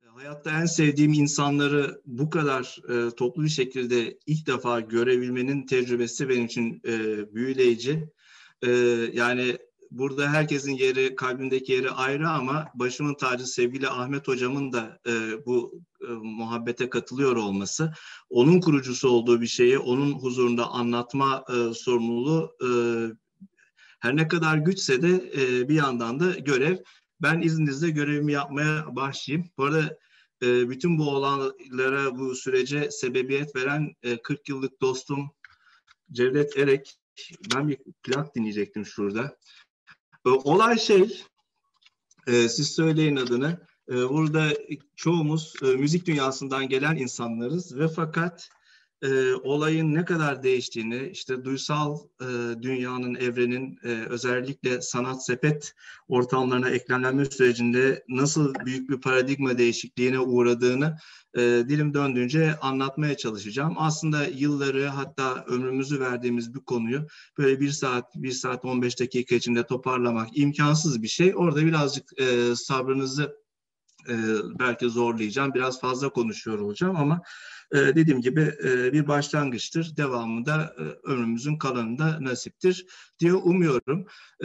Hayatta en sevdiğim insanları bu kadar toplu bir şekilde ilk defa görebilmenin tecrübesi benim için büyüleyici. Yani burada herkesin yeri, kalbimdeki yeri ayrı ama başımın tacı sevgili Ahmet Hocam'ın da bu muhabbete katılıyor olması, onun kurucusu olduğu bir şeyi onun huzurunda anlatma sorumluluğu her ne kadar güçse de bir yandan da görev. Ben izninizle görevimi yapmaya başlayayım. Bu arada bütün bu olaylara, bu sürece sebebiyet veren 40 yıllık dostum Cevdet Erek, ben bir plak dinleyecektim şurada. Olay siz söyleyin adını. Burada çoğumuz müzik dünyasından gelen insanlarız ve fakat olayın ne kadar değiştiğini, işte duysal dünyanın, evrenin özellikle sanat sepet ortamlarına eklemlenme sürecinde nasıl büyük bir paradigma değişikliğine uğradığını dilim döndüğünce anlatmaya çalışacağım. Aslında yılları, hatta ömrümüzü verdiğimiz bir konuyu böyle 1 saat 15 dakika içinde toparlamak imkansız bir şey. Orada birazcık sabrınızı belki zorlayacağım. Biraz fazla konuşuyor olacağım ama dediğim gibi bir başlangıçtır. Devamında ömrümüzün kalanında nasiptir diye umuyorum.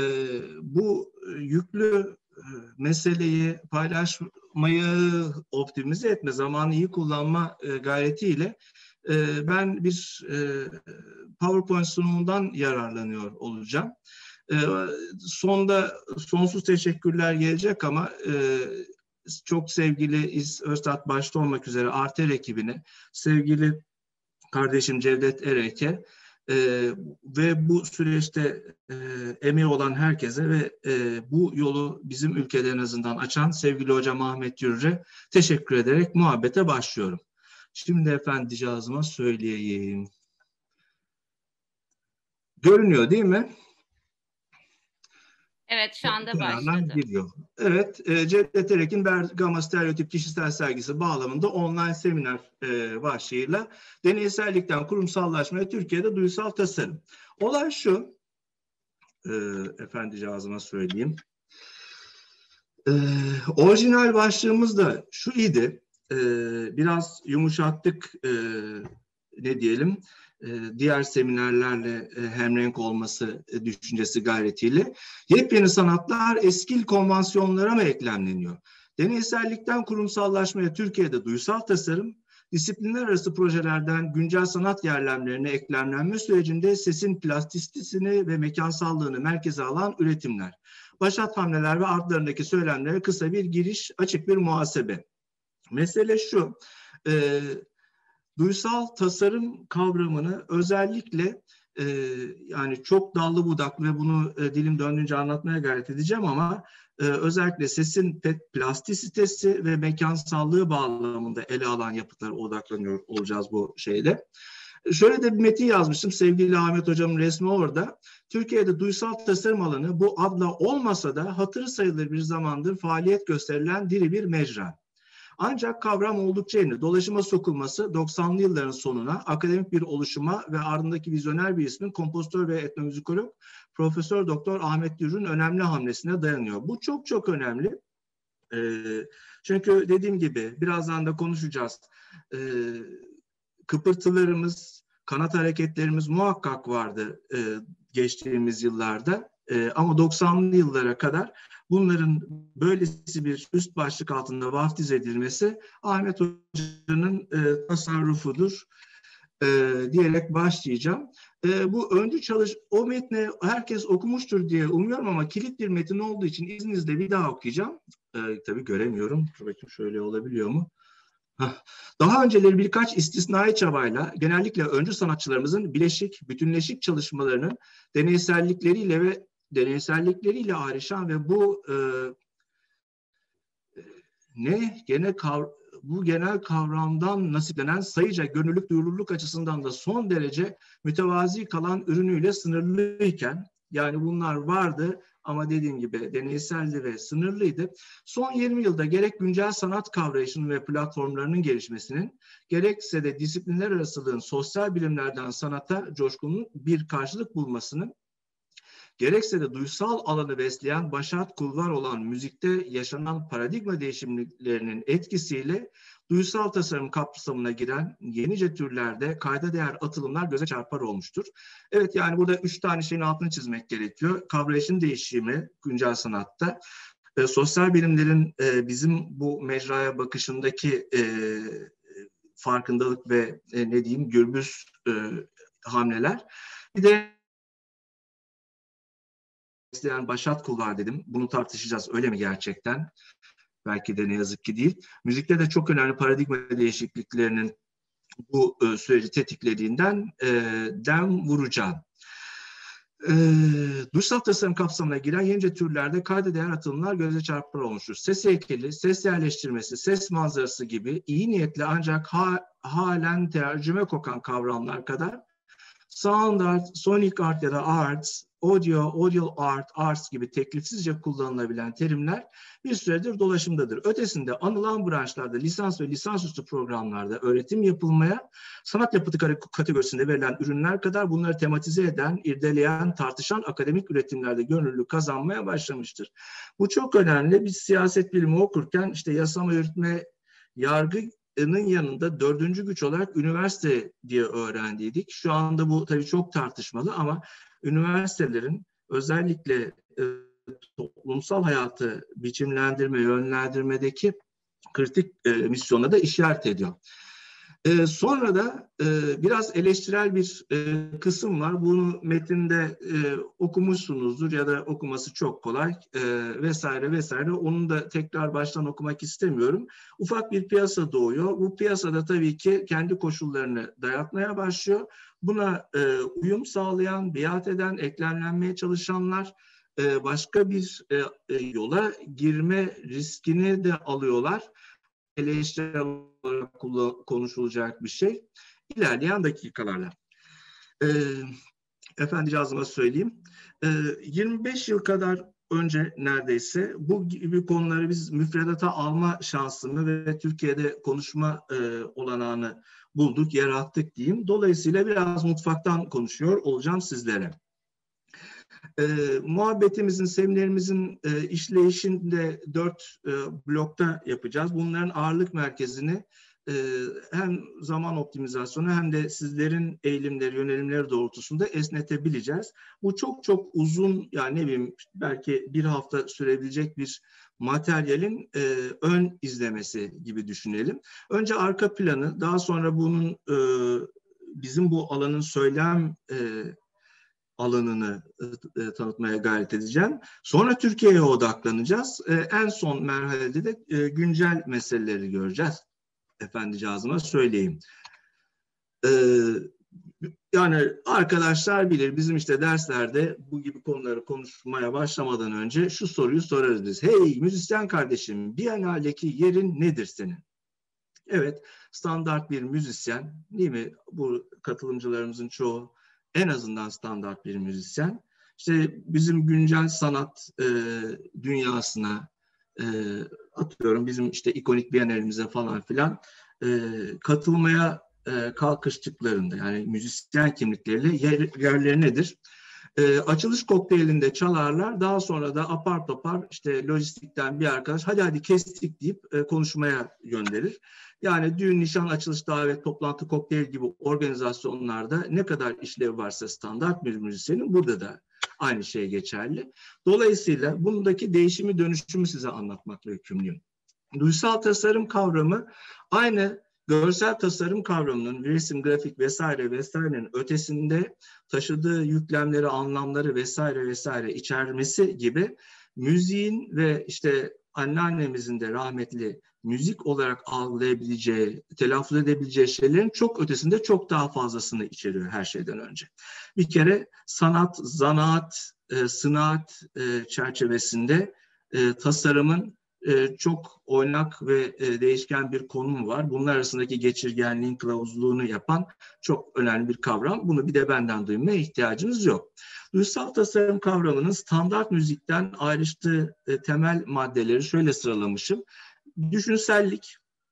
Bu yüklü meseleyi paylaşmayı optimize etme, zamanı iyi kullanma gayretiyle ben bir PowerPoint sunumundan yararlanıyor olacağım. Sonda sonsuz teşekkürler gelecek ama çok sevgili Öztat başta olmak üzere Arter ekibine, sevgili kardeşim Cevdet Erek'e ve bu süreçte emeği olan herkese ve bu yolu bizim ülkede en azından açan sevgili hocam Ahmet Yürür'e teşekkür ederek muhabbete başlıyorum. Şimdi efendicağızıma söyleyeyim. Görünüyor değil mi? Evet, şu anda başladı. Giriyor. Evet, Cevdet Erek'in Bergama Stereotip Kişisel Sergisi bağlamında online seminer başlığıyla deneysellikten kurumsallaşmaya Türkiye'de duysal tasarım. Olay şu, efendicağızıma söyleyeyim. Orijinal başlığımız da şu idi, biraz yumuşattık, ne diyelim, diğer seminerlerle hemrenk olması düşüncesi gayretiyle. Yepyeni sanatlar eski konvansiyonlara mı eklemleniyor? Deneysellikten kurumsallaşmaya Türkiye'de duysal tasarım, disiplinler arası projelerden güncel sanat yerlemlerine eklemlenme sürecinde sesin plastisitesini ve mekansallığını merkeze alan üretimler. Başat hamleler ve artlarındaki söylemlere kısa bir giriş, açık bir muhasebe. Mesele şu, duysal tasarım kavramını özellikle yani çok dallı budaklı ve bunu dilim döndüğünce anlatmaya gayret edeceğim ama özellikle sesin plastisitesi ve mekansallığı bağlamında ele alan yapıtlara odaklanıyor olacağız bu şeyde. Şöyle de bir metin yazmıştım. Sevgili Ahmet Hocam'ın resmi orada. Türkiye'de duysal tasarım alanı bu adla olmasa da hatırı sayılır bir zamandır faaliyet gösterilen diri bir mecra. Ancak kavram oldukça yeni. Dolaşıma sokulması 90'lı yılların sonuna akademik bir oluşuma ve ardındaki vizyoner bir ismin kompozitör ve etnomüzikolog Profesör Doktor Ahmet Yürür'ün önemli hamlesine dayanıyor. Bu çok çok önemli. Çünkü dediğim gibi birazdan da konuşacağız. Kıpırtılarımız, kanat hareketlerimiz muhakkak vardı geçtiğimiz yıllarda. Ama 90'lı yıllara kadar bunların böylesi bir üst başlık altında vaftiz edilmesi Ahmet Hoca'nın tasarrufudur diyerek başlayacağım. Bu öncü o metni herkes okumuştur diye umuyorum ama kilit bir metin olduğu için izninizle bir daha okuyacağım. Tabii göremiyorum. Dur bakayım şöyle olabiliyor mu? Daha önceleri birkaç istisnai çabayla genellikle öncü sanatçılarımızın bütünleşik çalışmalarının deneysellikleriyle ayrışan ve bu genel kavramdan nasiplenen sayıca gönüllülük duyuruluk açısından da son derece mütevazi kalan ürünüyle sınırlıyken, yani bunlar vardı ama dediğim gibi deneyseldi ve sınırlıydı. Son 20 yılda gerek güncel sanat kavrayışının ve platformlarının gelişmesinin, gerekse de disiplinler arasılığın sosyal bilimlerden sanata coşkunun bir karşılık bulmasının, gerekse de duysal alanı besleyen başat kulvar olan müzikte yaşanan paradigma değişimlerinin etkisiyle duysal tasarım kapsamına giren yenice türlerde kayda değer atılımlar göze çarpar olmuştur. Evet, yani burada 3 tane şeyin altını çizmek gerekiyor. Kavrayışın değişimi güncel sanatta, sosyal bilimlerin bizim bu mecraya bakışındaki farkındalık ve ne diyeyim gürbüz hamleler. Bir de besleyen başat kulvar dedim. Bunu tartışacağız. Öyle mi gerçekten? Belki de ne yazık ki değil. Müzikte de çok önemli paradigma değişikliklerinin bu süreci tetiklediğinden dem vuracağım. Duysal tasarım kapsamına giren yenice türlerde kayda değer atılımlar göze çarpar olmuştur. Ses heykeli, ses yerleştirmesi, ses manzarası gibi iyi niyetli ancak halen tercüme kokan kavramlar kadar sound art, sonic art ya da arts, audio art, arts gibi teklifsizce kullanılabilen terimler bir süredir dolaşımdadır. Ötesinde anılan branşlarda lisans ve lisansüstü programlarda öğretim yapılmaya, sanat yapıtı kategorisinde verilen ürünler kadar bunları tematize eden, irdeleyen, tartışan akademik üretimlerde gönüllülük kazanmaya başlamıştır. Bu çok önemli. Biz siyaset bilimi okurken işte yasama, yürütme, yargının yanında 4. güç olarak üniversite diye öğrendiydik. Şu anda bu tabii çok tartışmalı ama üniversitelerin özellikle toplumsal hayatı biçimlendirme, yönlendirmedeki kritik misyona da işaret ediyor. Sonra da biraz eleştirel bir kısım var. Bunu metinde okumuşsunuzdur ya da okuması çok kolay vesaire vesaire. Onu da tekrar baştan okumak istemiyorum. Ufak bir piyasa doğuyor. Bu piyasada tabii ki kendi koşullarını dayatmaya başlıyor. Buna uyum sağlayan, biat eden, eklemlenmeye çalışanlar başka bir yola girme riskini de alıyorlar. Eleştirel olarak konuşulacak bir şey. İlerleyen dakikalarla. Efendicazıma söyleyeyim. 25 yıl kadar önce neredeyse bu gibi konuları biz müfredata alma şansını ve Türkiye'de konuşma olanağını bulduk, yarattık diyeyim. Dolayısıyla biraz mutfaktan konuşuyor olacağım sizlere. Muhabbetimizin, seminerimizin işleyişinde 4 blokta yapacağız. Bunların ağırlık merkezini hem zaman optimizasyonu hem de sizlerin eğilimleri, yönelimleri doğrultusunda esnetebileceğiz. Bu çok çok uzun, yani ne bileyim belki bir hafta sürebilecek bir materyalin ön izlemesi gibi düşünelim. Önce arka planı, daha sonra bunun bizim bu alanın söylem alanını tanıtmaya gayret edeceğim. Sonra Türkiye'ye odaklanacağız. En son merhalede de güncel meseleleri göreceğiz. Efendicazıma söyleyeyim. Yani arkadaşlar bilir, bizim işte derslerde bu gibi konuları konuşmaya başlamadan önce şu soruyu sorarız biz. Hey müzisyen kardeşim, Biennale'deki yerin nedir senin? Evet, standart bir müzisyen, değil mi? Bu katılımcılarımızın çoğu en azından standart bir müzisyen. İşte bizim güncel sanat dünyasına atıyorum, bizim işte ikonik Biennale'mize falan filan katılmaya kalkıştıklarında, yani müzisyen kimlikleriyle yerleri nedir? Açılış kokteylinde çalarlar, daha sonra da apar topar işte lojistikten bir arkadaş hadi kestik deyip konuşmaya gönderir. Yani düğün, nişan, açılış, davet, toplantı, kokteyl gibi organizasyonlarda ne kadar işlev varsa standart bir müzisyenin, burada da aynı şey geçerli. Dolayısıyla bundaki değişimi, dönüşümü size anlatmakla yükümlüyüm. Duysal tasarım kavramı aynı görsel tasarım kavramının resim, grafik vesaire vesairenin ötesinde taşıdığı yüklemleri, anlamları vesaire vesaire içermesi gibi müziğin ve işte anneannemizin de rahmetli müzik olarak algılayabileceği, telaffuz edebileceği şeylerin çok ötesinde çok daha fazlasını içeriyor her şeyden önce. Bir kere sanat, zanaat, sınaat çerçevesinde tasarımın çok oynak ve değişken bir konumu var. Bunlar arasındaki geçirgenliğin kılavuzluğunu yapan çok önemli bir kavram. Bunu bir de benden duymaya ihtiyacınız yok. Duysal tasarım kavramının standart müzikten ayrıştığı temel maddeleri şöyle sıralamışım. Düşünsellik,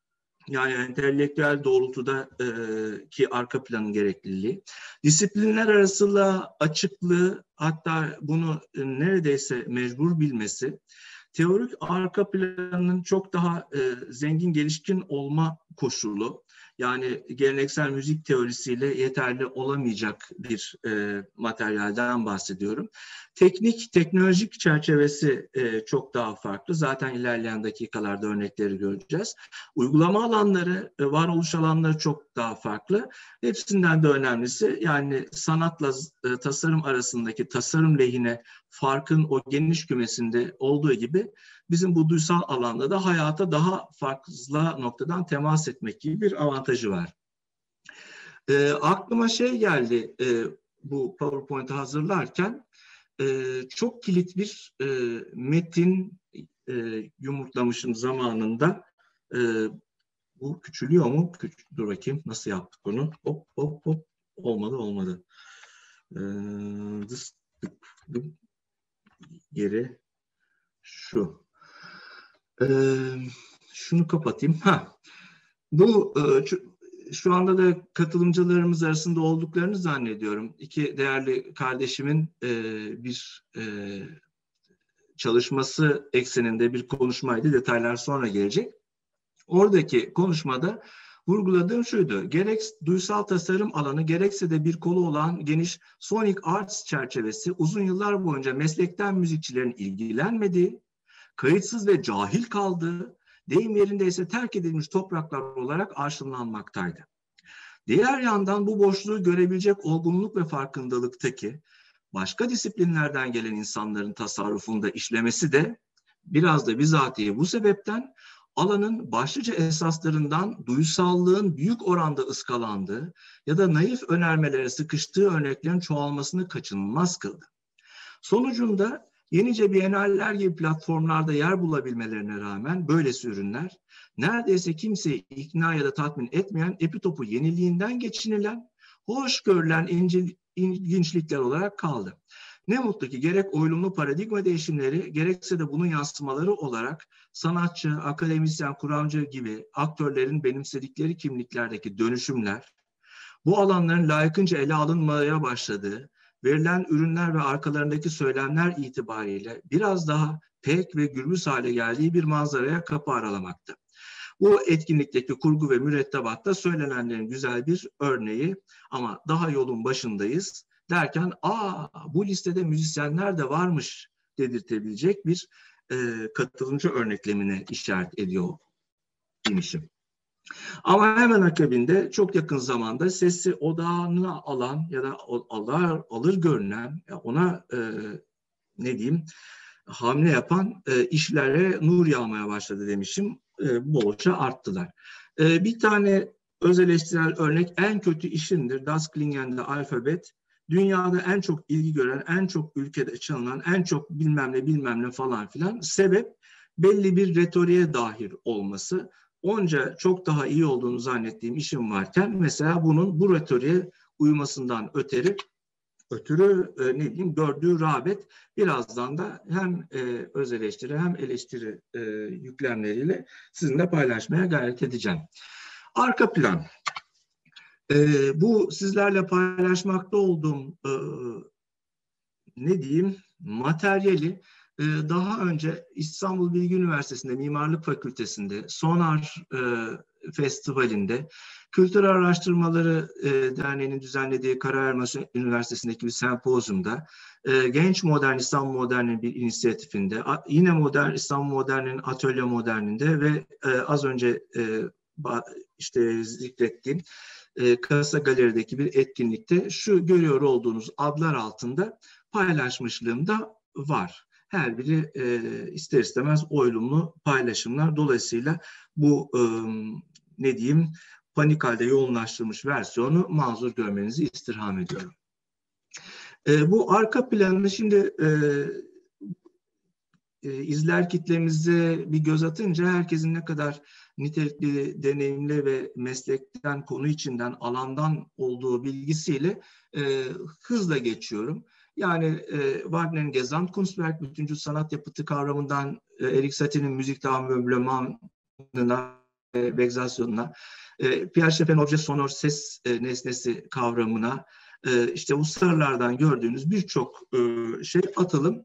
Yani entelektüel doğrultuda ki arka planın gerekliliği, disiplinler arasında açıklığı, hatta bunu neredeyse mecbur bilmesi, teorik arka planının çok daha zengin gelişkin olma koşulu, yani geleneksel müzik teorisiyle yeterli olamayacak bir materyalden bahsediyorum. Teknolojik çerçevesi çok daha farklı. Zaten ilerleyen dakikalarda örnekleri göreceğiz. Uygulama alanları, varoluş alanları çok daha farklı. Hepsinden de önemlisi, yani sanatla tasarım arasındaki tasarım lehine farkın o geniş kümesinde olduğu gibi bizim bu duysal alanda da hayata daha farklı noktadan temas etmek gibi bir avantajı var. Aklıma şey geldi bu PowerPoint'i hazırlarken, çok kilit bir metin yumurtlamışım zamanında. Bu küçülüyor mu? Dur bakayım nasıl yaptık onu. Hop hop hop. Olmadı. Geri şu. Şunu kapatayım. Bu şu anda da katılımcılarımız arasında olduklarını zannediyorum. İki değerli kardeşimin bir çalışması ekseninde bir konuşmaydı. Detaylar sonra gelecek. Oradaki konuşmada vurguladığım şuydu: gerek duysal tasarım alanı, gerekse de bir kolu olan geniş Sonic Arts çerçevesi uzun yıllar boyunca meslekten müzikçilerin ilgilenmediği, kayıtsız ve cahil kaldığı, deyim yerindeyse terk edilmiş topraklar olarak arşınlanmaktaydı. Diğer yandan bu boşluğu görebilecek olgunluk ve farkındalıktaki başka disiplinlerden gelen insanların tasarrufunda işlemesi de biraz da bizatihi bu sebepten alanın başlıca esaslarından duysallığın büyük oranda ıskalandığı ya da naif önermelere sıkıştığı örneklerin çoğalmasını kaçınılmaz kıldı. Sonucunda yenice biennaller gibi platformlarda yer bulabilmelerine rağmen böylesi ürünler neredeyse kimseyi ikna ya da tatmin etmeyen, epitopu yeniliğinden geçinilen, hoş görülen ilginçlikler olarak kaldı. Ne mutlu ki gerek oyunlu paradigma değişimleri, gerekse de bunun yansımaları olarak sanatçı, akademisyen, kuramcı gibi aktörlerin benimsedikleri kimliklerdeki dönüşümler, bu alanların layıkınca ele alınmaya başladığı, verilen ürünler ve arkalarındaki söylemler itibariyle biraz daha pek ve gürbüz hale geldiği bir manzaraya kapı aralamakta. Bu etkinlikteki kurgu ve mürettebatta söylenenlerin güzel bir örneği, ama daha yolun başındayız derken bu listede müzisyenler de varmış dedirtebilecek bir katılımcı örneklemine işaret ediyor imişim. Ama hemen akabinde çok yakın zamanda sesi odağına alan ya da alır görünen, ona hamle yapan işlere nur yağmaya başladı demişim. Bolca arttılar. Bir tane öz eleştirel örnek en kötü işindir. Das Klingen'de Alfabet. Dünyada en çok ilgi gören, en çok ülkede çalınan, en çok bilmem ne falan filan. Sebep belli bir retoriğe dahil olması. Onca çok daha iyi olduğunu zannettiğim işim varken mesela bunun bu retoriğe uymasından ötürü gördüğü rağbet, birazdan da hem öz eleştiri hem eleştiri yüklemleriyle sizinle paylaşmaya gayret edeceğim. Arka plan. Bu sizlerle paylaşmakta olduğum materyali daha önce İstanbul Bilgi Üniversitesi'nde Mimarlık Fakültesi'nde Sonar Festivali'nde, Kültür Araştırmaları Derneği'nin düzenlediği Karaermas Üniversitesi'ndeki bir sempozyumda, Genç Modern İstanbul Modern'in bir inisiyatifinde, yine İstanbul Modern'in Atölye Modern'inde ve az önce zikrettiğim Kasa Galeri'deki bir etkinlikte şu görüyor olduğunuz adlar altında paylaşmışlığım da var. Her biri ister istemez oylumlu paylaşımlar. Dolayısıyla bu panik halde yoğunlaştırılmış versiyonu mazur görmenizi istirham ediyorum. Bu arka planını şimdi izler kitlemize bir göz atınca herkesin ne kadar nitelikli, deneyimli ve meslekten, konu içinden, alandan olduğu bilgisiyle hızla geçiyorum. Yani Wagner'in Gesamtkunstwerk, bütüncül sanat yapıtı kavramından Erik Satie'nin müzik tamamlamanına vegzasyonuna, Pierre Schaeffer'in obje sonor ses nesnesi kavramına, işte bu sırlardan gördüğünüz birçok şey atılım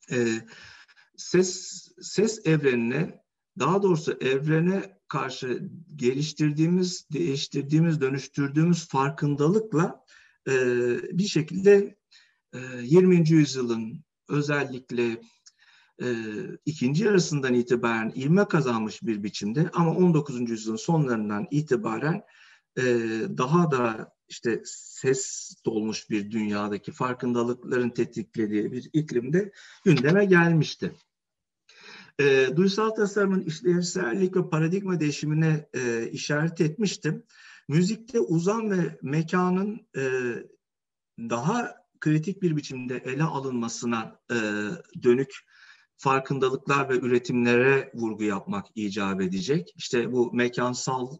ses evrenine, daha doğrusu evrene karşı geliştirdiğimiz, değiştirdiğimiz, dönüştürdüğümüz farkındalıkla bir şekilde 20. yüzyılın özellikle ikinci yarısından itibaren ivme kazanmış bir biçimde, ama 19. yüzyılın sonlarından itibaren daha da işte ses dolmuş bir dünyadaki farkındalıkların tetiklediği bir iklimde gündeme gelmişti. Duysal tasarımın işlevsellik ve paradigma değişimine işaret etmiştim. Müzikte uzam ve mekanın daha kritik bir biçimde ele alınmasına dönük farkındalıklar ve üretimlere vurgu yapmak icap edecek. İşte bu mekansal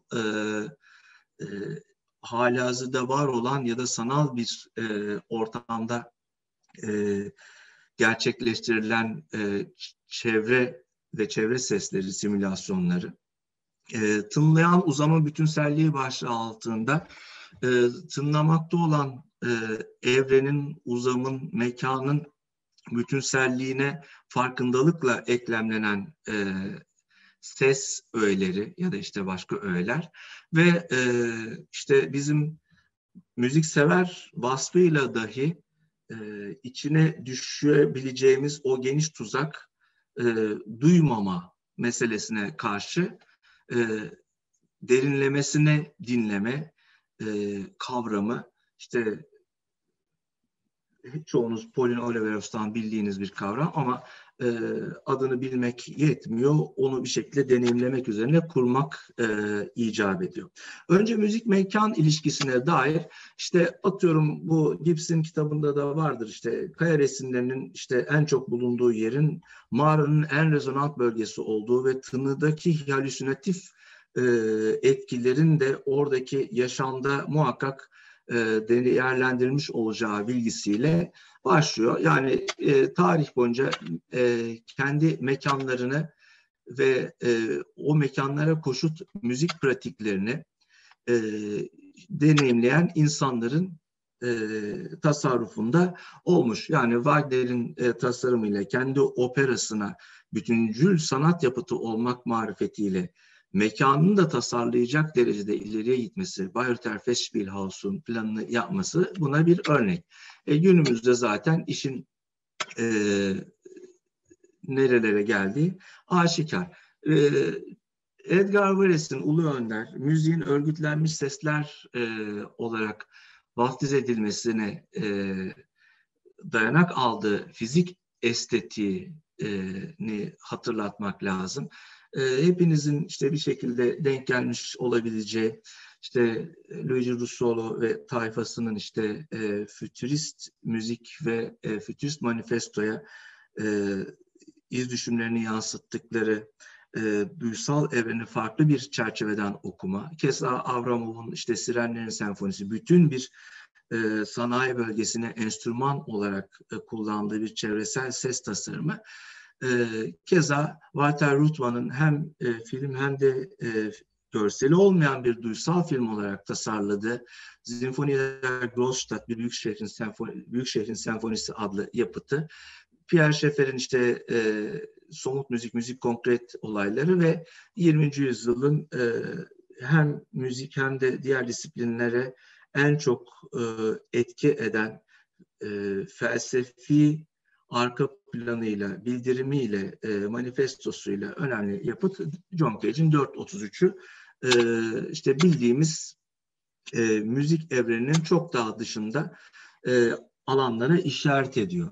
halihazırda var olan ya da sanal bir ortamda gerçekleştirilen çevre ve çevre sesleri simülasyonları, tınlayan uzama bütünselliği başlığı altında tınlamakta olan evrenin, uzamın, mekanın bütünselliğine farkındalıkla eklemlenen ses öğeleri ya da işte başka öğeler ve işte bizim müziksever vasfıyla dahi içine düşebileceğimiz o geniş tuzak, duymama meselesine karşı derinlemesine dinleme kavramı, işte çoğunuz Pauline Oliveros'tan bildiğiniz bir kavram, ama adını bilmek yetmiyor. Onu bir şekilde deneyimlemek üzerine kurmak icap ediyor. Önce müzik-mekan ilişkisine dair, işte atıyorum, bu Gibbs'in kitabında da vardır, işte kaya resimlerinin işte en çok bulunduğu yerin mağaranın en rezonant bölgesi olduğu ve tınıdaki halüsinatif etkilerin de oradaki yaşamda muhakkak değerlendirilmiş olacağı bilgisiyle başlıyor. Yani tarih boyunca kendi mekanlarını ve o mekanlara koşut müzik pratiklerini deneyimleyen insanların tasarrufunda olmuş. Yani Wagner'in tasarımıyla kendi operasına bütüncül sanat yapıtı olmak marifetiyle mekanını da tasarlayacak derecede ileriye gitmesi, Bayreuther Festspielhaus'un planını yapması buna bir örnek. Günümüzde zaten işin nerelere geldiği aşikar. Edgar Varèse'in Ulu Önder, müziğin örgütlenmiş sesler olarak vaftiz edilmesine dayanak aldığı fizik estetiğini hatırlatmak lazım. Hepinizin işte bir şekilde denk gelmiş olabileceği, işte Luigi Russolo ve tayfasının işte fütürist müzik ve fütürist manifestoya iz düşümlerini yansıttıkları duysal evreni farklı bir çerçeveden okuma. Keza Avramov'un işte Sirenlerin Senfonisi, bütün bir sanayi bölgesine enstrüman olarak kullandığı bir çevresel ses tasarımı. Keza Walter Ruttmann'ın hem film hem de görseli olmayan bir duysal film olarak tasarladığı Sinfoniler Großstadt, bir büyük şehrin senfonisi adlı yapıtı, Pierre Schaeffer'in işte somut müzik konkret olayları ve 20. yüzyılın hem müzik hem de diğer disiplinlere en çok etki eden felsefi arka planıyla, bildirimiyle, manifestosuyla önemli yapıt John Cage'in 4.33'ü. İşte bildiğimiz müzik evreninin çok daha dışında alanlara işaret ediyor.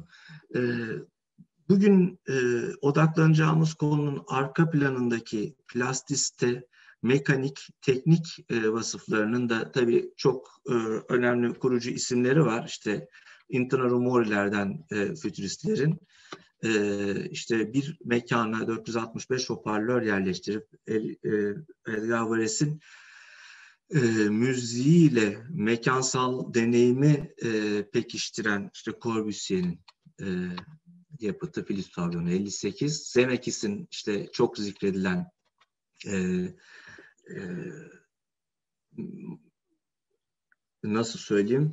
Bugün odaklanacağımız konunun arka planındaki plastisite, mekanik, teknik vasıflarının da tabii çok önemli kurucu isimleri var. İşte Intinaru Mori'lerden fütüristlerin işte bir mekana 465 hoparlör yerleştirip Edgar Varèse'in müziğiyle mekansal deneyimi pekiştiren işte Corbusier'in yapıtı Philips Pavyonu 58, Zemeckis'in işte çok zikredilen nasıl söyleyeyim,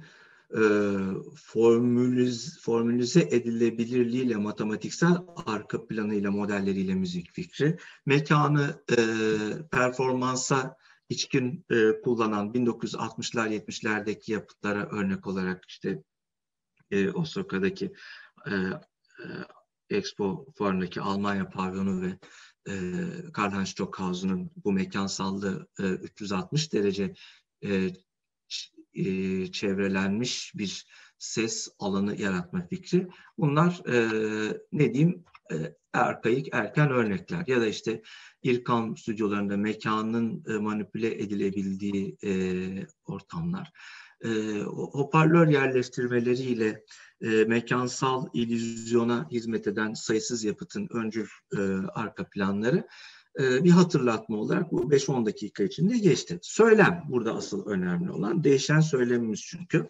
formülize edilebilirliğiyle, matematiksel arka planıyla, modelleriyle müzik fikri, mekanı performansa içkin kullanan 1960'lar 70'lerdeki yapıtlara örnek olarak işte Osaka'daki Expo fuarındaki Almanya pavyonu ve Karl-Heinz Stockhausen'ın bu mekansallığı 360 derece çevrelenmiş bir ses alanı yaratma fikri. Bunlar ne diyeyim, arkaik erken örnekler. Ya da işte İRKAM stüdyolarında mekanın manipüle edilebildiği ortamlar. Hoparlör yerleştirmeleriyle mekansal illüzyona hizmet eden sayısız yapıtın öncül arka planları bir hatırlatma olarak bu 5-10 dakika içinde geçti. Söylem burada asıl önemli olan. Değişen söylemimiz çünkü.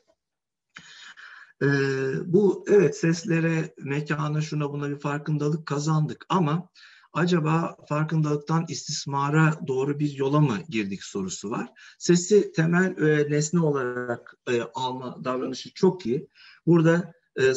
Bu evet, seslere, mekana, şuna buna bir farkındalık kazandık ama acaba farkındalıktan istismara doğru bir yola mı girdik sorusu var. Sesi temel nesne olarak alma davranışı çok iyi. Burada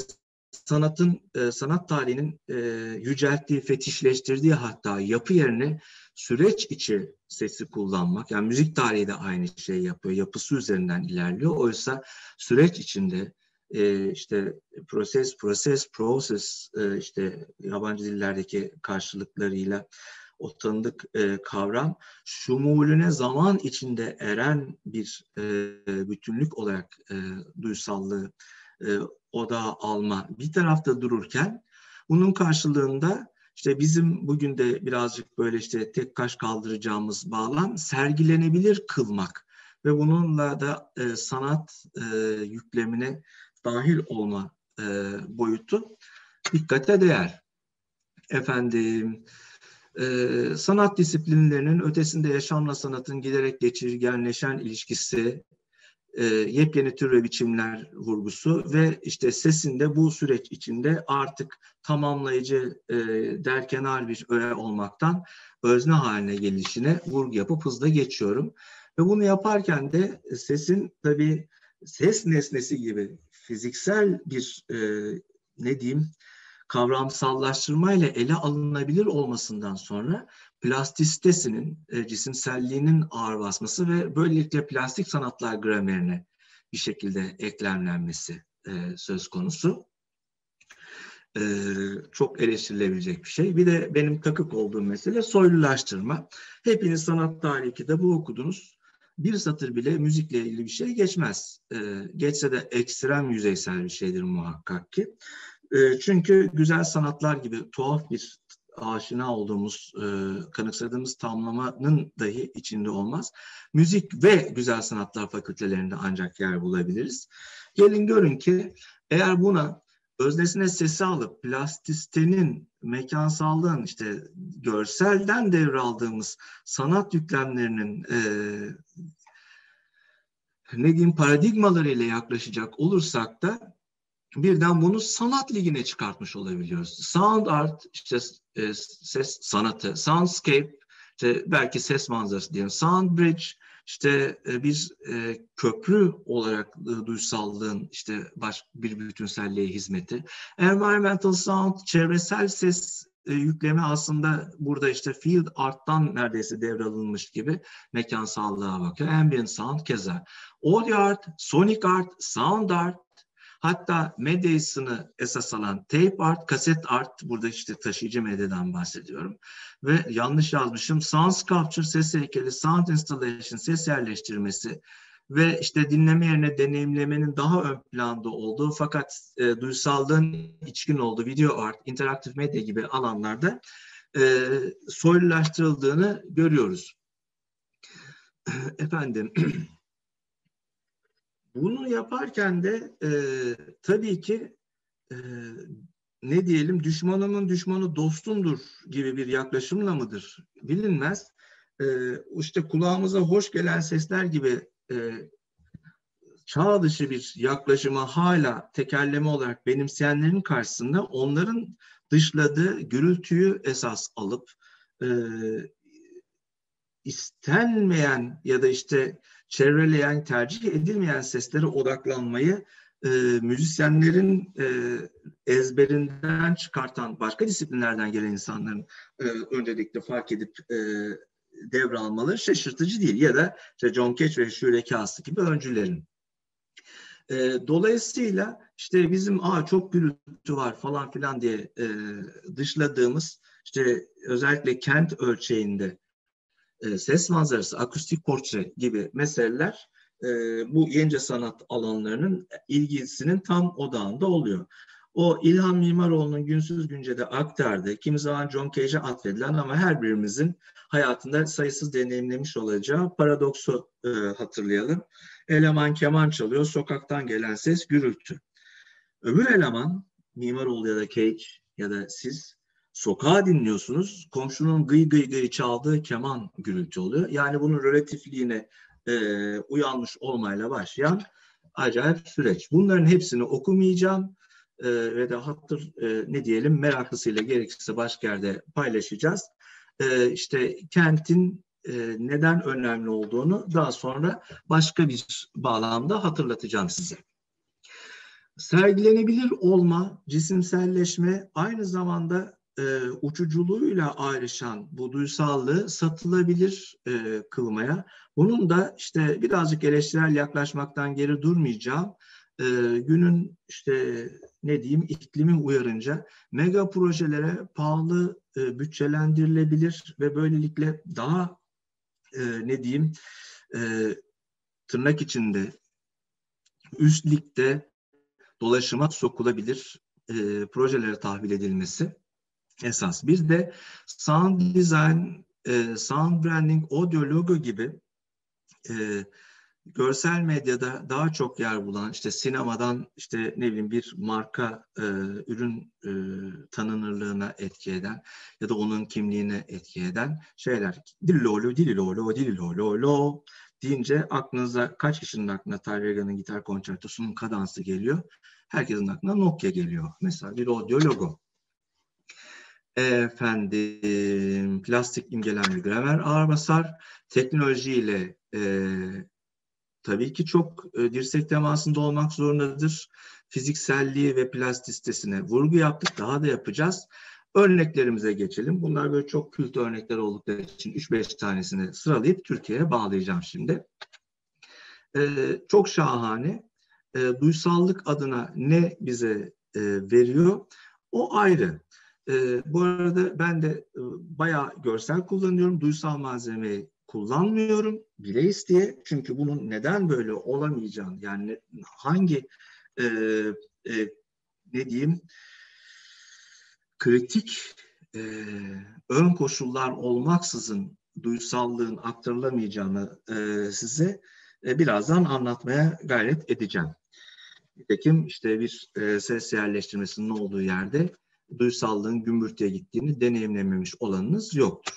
sanat tarihinin yücelttiği, fetişleştirdiği hatta yapı yerine süreç içi sesi kullanmak. Yani müzik tarihi de aynı şeyi yapıyor. Yapısı üzerinden ilerliyor. Oysa süreç içinde işte process, işte yabancı dillerdeki karşılıklarıyla o tanıdık kavram şumulüne zaman içinde eren bir bütünlük olarak duysallığı odağa alma bir tarafta dururken bunun karşılığında işte bizim bugün de birazcık böyle işte tek kaş kaldıracağımız bağlam sergilenebilir kılmak ve bununla da sanat yüklemine dahil olma boyutu dikkate değer. Efendim, sanat disiplinlerinin ötesinde yaşamla sanatın giderek geçirgenleşen ilişkisi, yepyeni tür ve biçimler vurgusu ve işte sesinde bu süreç içinde artık tamamlayıcı derkenar bir öğe olmaktan özne haline gelişine vurgu yapıp hızla geçiyorum. Ve bunu yaparken de sesin tabii ses nesnesi gibi fiziksel bir ne diyeyim, kavramsallaştırmayla ele alınabilir olmasından sonra plastisitesinin, cisimselliğinin ağır basması ve böylelikle plastik sanatlar gramerine bir şekilde eklemlenmesi söz konusu. Çok eleştirilebilecek bir şey. Bir de benim takık olduğum mesele soylulaştırma. Hepiniz sanat tarihi kitabı okudunuz. Bir satır bile müzikle ilgili bir şey geçmez. Geçse de ekstrem yüzeysel bir şeydir muhakkak ki. Çünkü güzel sanatlar gibi tuhaf bir aşina olduğumuz, kanıksadığımız tamlamanın dahi içinde olmaz. Müzik ve güzel sanatlar fakültelerinde ancak yer bulabiliriz. Gelin görün ki eğer buna öznesine sesi alıp plastisitenin, mekansallığın, işte görselden devraldığımız sanat yüklemlerinin ne diyeyim paradigmalarıyla yaklaşacak olursak da birden bunu sanat ligine çıkartmış olabiliyoruz. Sound art, işte ses sanatı, soundscape, işte belki ses manzarası diyelim, sound bridge, işte bir köprü olarak duysallığın işte bir bütünselliğe hizmeti. Environmental sound, çevresel ses yükleme aslında burada işte field art'tan neredeyse devralınmış gibi mekansallığa bakıyor. Ambient sound keza. Audio art, sonic art, sound art, hatta medyasını esas alan tape art, kaset art, burada işte taşıyıcı medyadan bahsediyorum. Ve yanlış yazmışım, sound sculpture, ses heykeli, sound installation, ses yerleştirmesi ve işte dinleme yerine deneyimlemenin daha ön planda olduğu fakat duysallığın içkin olduğu video art, interaktif medya gibi alanlarda soylulaştırıldığını görüyoruz. Efendim, bunu yaparken de tabii ki ne diyelim, düşmanımın düşmanı dostumdur gibi bir yaklaşımla mıdır bilinmez. İşte kulağımıza hoş gelen sesler gibi çağ dışı bir yaklaşımı hala tekerleme olarak benimseyenlerin karşısında onların dışladığı gürültüyü esas alıp istenmeyen ya da işte çevreleyen, tercih edilmeyen seslere odaklanmayı müzisyenlerin ezberinden çıkartan başka disiplinlerden gelen insanların öncelikle fark edip devralmaları şaşırtıcı değil. Ya da işte John Cage ve Shirley Castle gibi öncülerin. Dolayısıyla işte bizim çok gürültü var falan filan diye dışladığımız işte özellikle kent ölçeğinde ses manzarası, akustik portre gibi meseleler bu yenice sanat alanlarının ilgisinin tam odağında oluyor. O İlhan Mimaroğlu'nun Günsüz Günce'de aktardığı, kimi zaman John Cage'e atfedilen ama her birimizin hayatında sayısız deneyimlemiş olacağı paradoksu hatırlayalım. Eleman keman çalıyor, sokaktan gelen ses gürültü. Öbür eleman, Mimaroğlu ya da Cage ya da siz sokağa dinliyorsunuz, komşunun gıy gıy gıy çaldığı keman gürültü oluyor. Yani bunun relatifliğine uyanmış olmayla başlayan acayip süreç. Bunların hepsini okumayacağım ve de ne diyelim meraklısıyla gerekirse başka yerde paylaşacağız. İşte kentin neden önemli olduğunu daha sonra başka bir bağlamda hatırlatacağım size. Sergilenebilir olma, cisimselleşme aynı zamanda uçuculuğuyla ayrışan bu duysallığı satılabilir kılmaya. Bunun da işte birazcık eleştirel yaklaşmaktan geri durmayacağım. Günün işte ne diyeyim iklimi uyarınca mega projelere pahalı bütçelendirilebilir ve böylelikle daha ne diyeyim tırnak içinde üst ligde dolaşıma sokulabilir projelere tahvil edilmesi esas. Bir de sound design, sound branding, audio logo gibi görsel medyada daha çok yer bulan, işte sinemadan işte ne bileyim bir marka ürün tanınırlığına etki eden ya da onun kimliğine etki eden şeyler. Dililolo, dililolo, dililolo deyince aklınıza kaç kişinin aklına Tyraga'nın gitar konçertosunun kadansı geliyor? Herkesin aklına Nokia geliyor. Mesela bir audio logo. Efendim, plastik imgelenme gramer ağır basar. Teknolojiyle tabii ki çok dirsek temasında olmak zorundadır. Fizikselliği ve plastisitesine vurgu yaptık. Daha da yapacağız. Örneklerimize geçelim. Bunlar böyle çok kült örnekler oldukları için 3-5 tanesini sıralayıp Türkiye'ye bağlayacağım şimdi. Çok şahane. Duysallık adına ne bize veriyor? O ayrı. Bu arada ben de bayağı görsel kullanıyorum. Duysal malzemeyi kullanmıyorum bile isteye. Çünkü bunun neden böyle olamayacağını, yani hangi ne diyeyim kritik ön koşullar olmaksızın duysallığın aktarılamayacağını size birazdan anlatmaya gayret edeceğim. Nitekim işte bir ses yerleştirmesinin olduğu yerde duysallığın gümbürtüye gittiğini deneyimlememiş olanınız yoktur.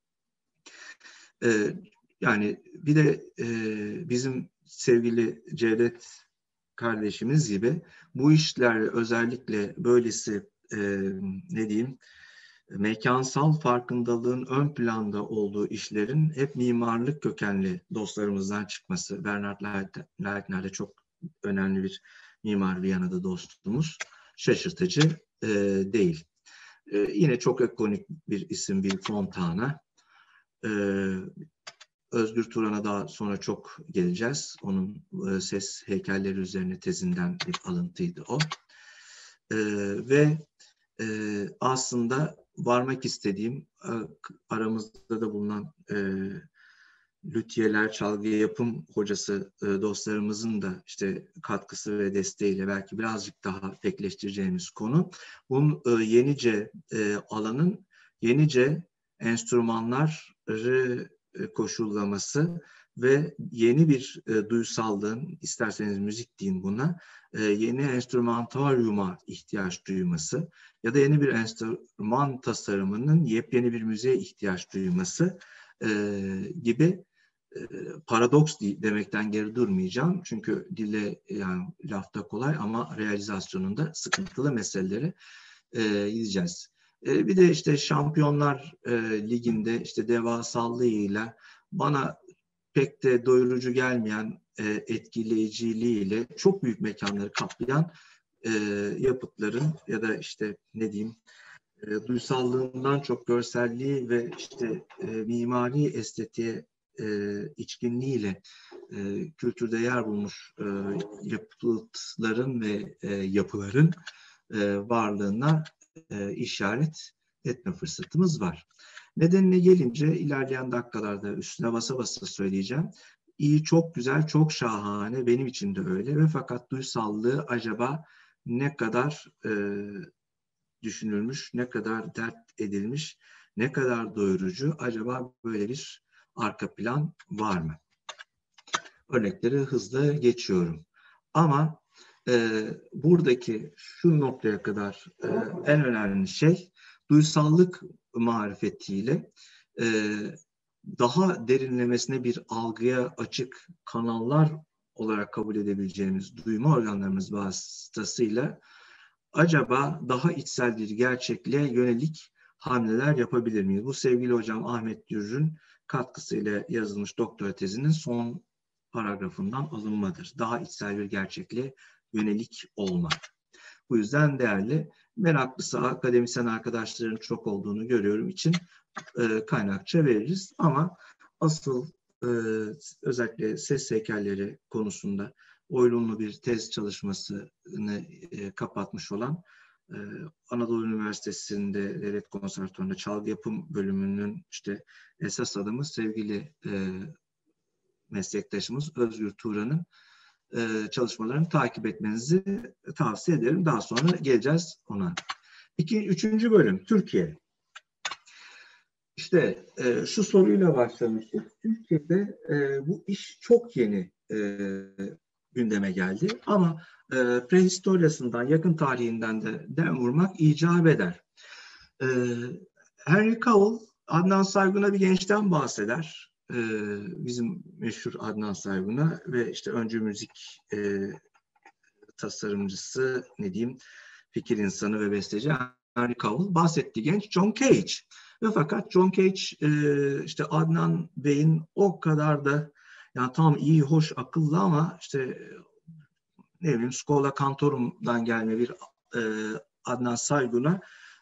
Yani bir de bizim sevgili Cevdet kardeşimiz gibi bu işler özellikle böylesi ne diyeyim mekansal farkındalığın ön planda olduğu işlerin hep mimarlık kökenli dostlarımızdan çıkması. Bernard Leitner de çok önemli bir mimar Viyana'da dostumuz. Şaşırtıcı değil. Yine çok ikonik bir isim Bill Fontana. Özgür Turan'a daha sonra çok geleceğiz. Onun ses heykelleri üzerine tezinden bir alıntıydı o. Ve aslında varmak istediğim aramızda da bulunan lüthiyeler, çalgı yapım hocası dostlarımızın da işte katkısı ve desteğiyle belki birazcık daha pekleştireceğimiz konu. Bunun yenice alanın yenice enstrümanları koşullaması ve yeni bir duysallığın, isterseniz müzik deyin buna, yeni enstrümantaryuma ihtiyaç duyması ya da yeni bir enstrüman tasarımının yepyeni bir müziğe ihtiyaç duyması gibi paradoks demekten geri durmayacağım. Çünkü dille yani lafta kolay ama realizasyonunda sıkıntılı meseleleri gideceğiz. Bir de işte Şampiyonlar Ligi'nde işte devasallığıyla bana pek de doyurucu gelmeyen etkileyiciliğiyle çok büyük mekanları kaplayan yapıtların ya da işte ne diyeyim duysallığından çok görselliği ve işte mimari estetiğe içkinliğiyle kültürde yer bulmuş yapıtların ve yapıların varlığına işaret etme fırsatımız var. Nedenine gelince ilerleyen dakikalarda üstüne basa basa söyleyeceğim. İyi, çok güzel, çok şahane, benim için de öyle ve fakat duysallığı acaba ne kadar düşünülmüş, ne kadar dert edilmiş, ne kadar doyurucu, acaba böyle bir arka plan var mı? Örnekleri hızla geçiyorum. Ama buradaki şu noktaya kadar en önemli şey duysallık marifetiyle daha derinlemesine bir algıya açık kanallar olarak kabul edebileceğimiz duyma organlarımız vasıtasıyla acaba daha içsel bir gerçekliğe yönelik hamleler yapabilir miyiz? Bu sevgili hocam Ahmet Dürr'ün katkısıyla yazılmış doktora tezinin son paragrafından alınmadır. Daha içsel bir gerçekliğe yönelik olma. Bu yüzden değerli, meraklısı akademisyen arkadaşların çok olduğunu görüyorum için kaynakça veririz. Ama asıl özellikle ses heykelleri konusunda oylumlu bir tez çalışmasını kapatmış olan Anadolu Üniversitesi'nde Devlet Konservatuvarı'nda çalgı yapım bölümünün işte esas adamı sevgili meslektaşımız Özgür Turan'ın çalışmalarını takip etmenizi tavsiye ederim. Daha sonra geleceğiz ona. Üçüncü bölüm Türkiye. İşte şu soruyla başlamıştık. Türkiye'de bu iş çok yeni gündeme geldi ama prehistoryasından, yakın tarihinden de dem vurmak icap eder. Henry Cowell, Adnan Saygun'a bir gençten bahseder. Bizim meşhur Adnan Saygun'a ve işte öncü müzik tasarımcısı, ne diyeyim, fikir insanı ve besteci Henry Cowell, bahsettiği genç John Cage. Ve fakat John Cage işte Adnan Bey'in o kadar da yani tam iyi, hoş, akıllı ama işte ne bileyim Schola Cantorum'dan gelme bir Adnan Saygun'a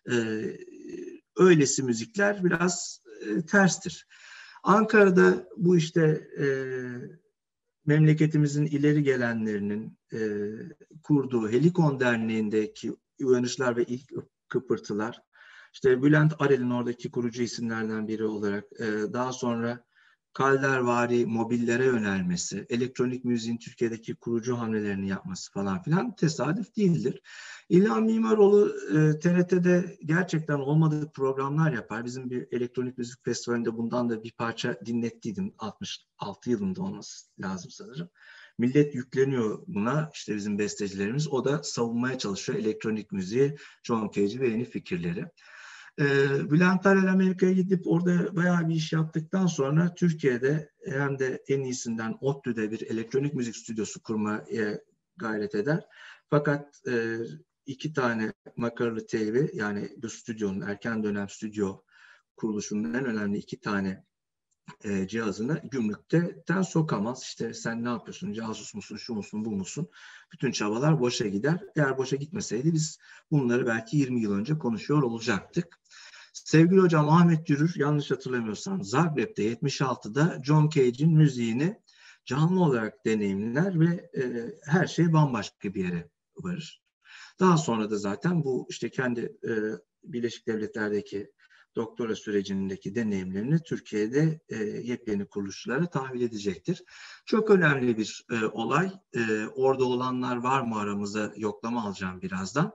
öylesi müzikler biraz terstir. Ankara'da bu işte memleketimizin ileri gelenlerinin kurduğu Helikon Derneği'ndeki uyanışlar ve ilk kıpırtılar, işte Bülent Arel'in oradaki kurucu isimlerden biri olarak daha sonra Kaldervari mobillere yönelmesi, elektronik müziğin Türkiye'deki kurucu hamlelerini yapması falan filan tesadüf değildir. İlhan Mimaroğlu TRT'de gerçekten olmadık programlar yapar. Bizim bir elektronik müzik festivalinde bundan da bir parça dinlettiydim. 66 yılında olması lazım sanırım. Millet yükleniyor buna, işte bizim bestecilerimiz. O da savunmaya çalışıyor elektronik müziği, John Cage'i ve yeni fikirleri. Bülent Arel Amerika'ya gidip orada bayağı bir iş yaptıktan sonra Türkiye'de hem de en iyisinden ODTÜ'de bir elektronik müzik stüdyosu kurmaya gayret eder. Fakat 2 tane makaralı teybi, yani bu stüdyonun, erken dönem stüdyo kuruluşunun en önemli 2 tane cihazını gümrükten sokamaz. İşte sen ne yapıyorsun, casus musun, şu musun, bu musun? Bütün çabalar boşa gider. Eğer boşa gitmeseydi biz bunları belki 20 yıl önce konuşuyor olacaktık. Sevgili hocam Ahmet Dürür, yanlış hatırlamıyorsam Zagreb'de 76'da John Cage'in müziğini canlı olarak deneyimler ve her şey bambaşka bir yere varır. Daha sonra da zaten bu işte kendi Birleşik Devletler'deki doktora sürecindeki deneyimlerini Türkiye'de yepyeni kuruluşlara tahvil edecektir. Çok önemli bir olay. Orada olanlar var mı aramızda, yoklama alacağım birazdan.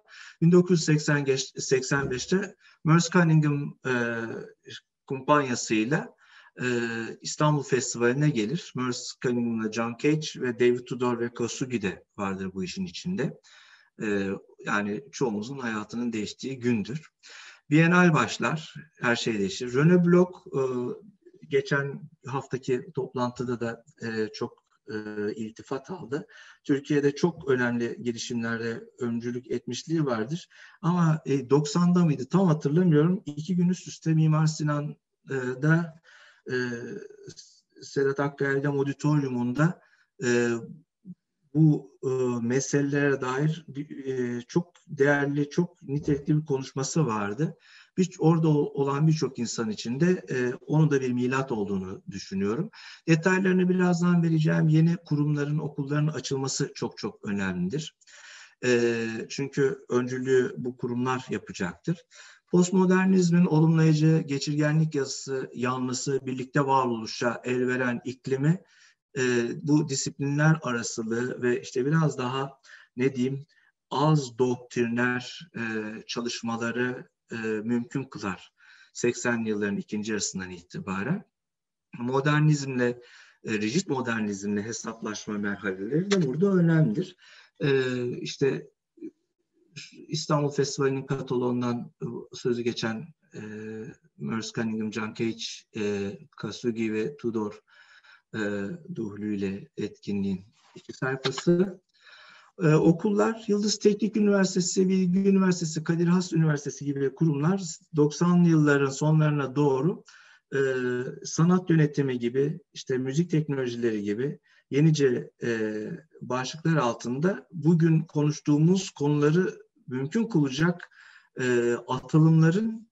1985'te Merce Cunningham kumpanyasıyla İstanbul Festivali'ne gelir. Merce Cunningham'la John Cage ve David Tudor ve Kosugi de vardır bu işin içinde. Yani çoğumuzun hayatının değiştiği gündür. Bienal başlar, her şey değişir. René Bloch geçen haftaki toplantıda da çok iltifat aldı. Türkiye'de çok önemli girişimlerde öncülük etmişliği vardır. Ama 90'da mıydı tam hatırlamıyorum. 2 gün üst üste Mimar Sinan'da Sedat Hakkı Erdem Auditorium'unda bu meselelere dair çok değerli, çok nitelikli bir konuşması vardı. Orada olan birçok insan için de onun da bir milat olduğunu düşünüyorum. Detaylarını birazdan vereceğim. Yeni kurumların, okulların açılması çok çok önemlidir. Çünkü öncülüğü bu kurumlar yapacaktır. Postmodernizmin olumlayıcı geçirgenlik yanlısı, birlikte varoluşa el veren iklimi, bu disiplinler arasılığı ve işte biraz daha ne diyeyim az doktriner çalışmaları mümkün kılar. 80'li yılların ikinci yarısından itibaren. Modernizmle, rigid modernizmle hesaplaşma merhaleleri de burada önemlidir. İşte İstanbul Festivali'nin kataloğundan sözü geçen Merce Cunningham, John Cage, Kasugi ve Tudor Duhlu ile etkinliğin 2 sayfası. Okullar, Yıldız Teknik Üniversitesi, Bilgi Üniversitesi, Kadir Has Üniversitesi gibi kurumlar 90'lı yılların sonlarına doğru sanat yönetimi gibi, işte müzik teknolojileri gibi yenice başlıklar altında bugün konuştuğumuz konuları mümkün kılacak atılımların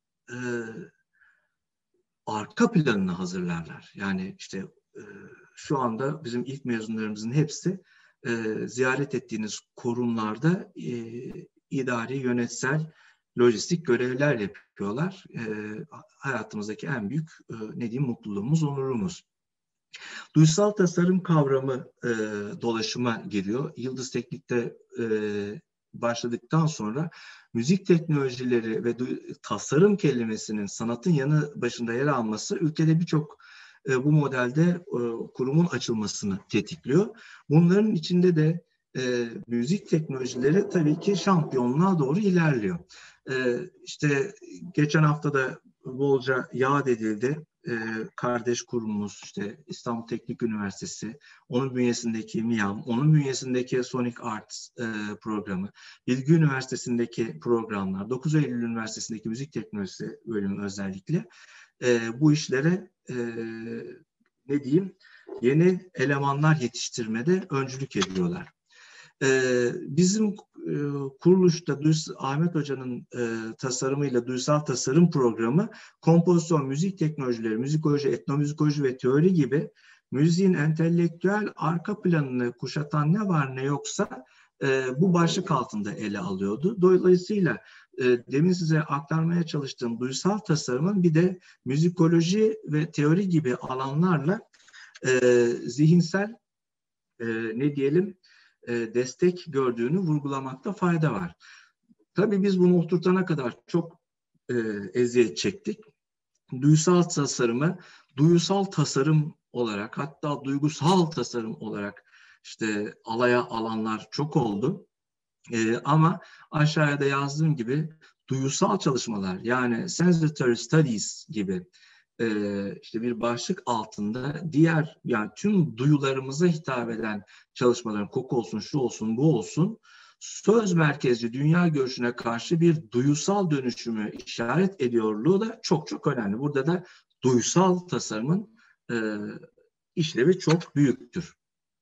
arka planını hazırlarlar. Yani işte şu anda bizim ilk mezunlarımızın hepsi ziyaret ettiğiniz kurumlarda idari, yönetsel, lojistik görevler yapıyorlar. Hayatımızdaki en büyük ne diyeyim mutluluğumuz, onurumuz. Duysal tasarım kavramı dolaşıma giriyor. Yıldız Teknik'te başladıktan sonra müzik teknolojileri ve tasarım kelimesinin sanatın yanı başında yer alması ülkede birçok bu modelde kurumun açılmasını tetikliyor. Bunların içinde de müzik teknolojileri tabii ki şampiyonluğa doğru ilerliyor. İşte geçen hafta da bolca yad edildi. Kardeş kurumumuz işte İstanbul Teknik Üniversitesi, onun bünyesindeki MİAM, onun bünyesindeki Sonic Arts programı, Bilgi Üniversitesi'ndeki programlar, 9 Eylül Üniversitesi'ndeki Müzik Teknolojisi bölümü özellikle bu işlere ne diyeyim yeni elemanlar yetiştirmede öncülük ediyorlar. Bizim kuruluşta Ahmet Hoca'nın tasarımıyla Duysal Tasarım Programı, kompozisyon, müzik teknolojileri, müzikoloji, etnomüzikoloji ve teori gibi müziğin entelektüel arka planını kuşatan ne var ne yoksa bu başlık altında ele alıyordu. Dolayısıyla demin size aktarmaya çalıştığım duysal tasarımın bir de müzikoloji ve teori gibi alanlarla zihinsel ne diyelim destek gördüğünü vurgulamakta fayda var. Tabii biz bunu oturtana kadar çok eziyet çektik. Duysal tasarımı duyusal tasarım olarak, hatta duygusal tasarım olarak işte alaya alanlar çok oldu. Ama aşağıya da yazdığım gibi duyusal çalışmalar, yani sensory studies gibi işte bir başlık altında diğer, yani tüm duyularımıza hitap eden çalışmaların, koku olsun, şu olsun, bu olsun, söz merkezli dünya görüşüne karşı bir duyusal dönüşümü işaret ediyorluğu da çok çok önemli. Burada da duysal tasarımın işlevi çok büyüktür.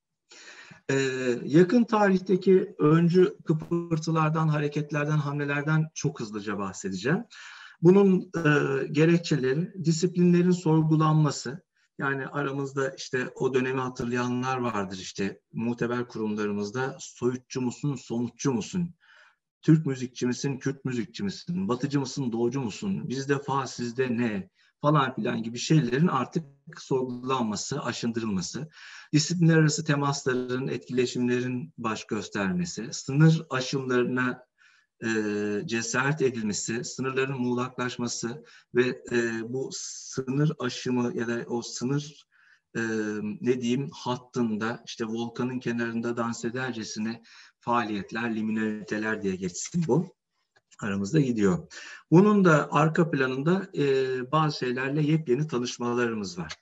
Yakın tarihteki öncü kıpırtılardan, hareketlerden, hamlelerden çok hızlıca bahsedeceğim. Bunun gerekçeleri disiplinlerin sorgulanması. Yani aramızda işte o dönemi hatırlayanlar vardır, işte muteber kurumlarımızda soyutçu musun, somutçu musun? Türk müzikçi misin, Kürt müzikçi misin? Batıcı mısın, doğucu musun? Bizde fa, sizde ne? Falan filan gibi şeylerin artık sorgulanması, aşındırılması, disiplinler arası temasların, etkileşimlerin baş göstermesi, sınır aşımlarına cesaret edilmesi, sınırların muğlaklaşması ve bu sınır aşımı ya da o sınır ne diyeyim hattında işte volkanın kenarında dans edercesine faaliyetler, liminaliteler diye geçsin bu. Aramızda gidiyor. Bunun da arka planında bazı şeylerle yepyeni tanışmalarımız var.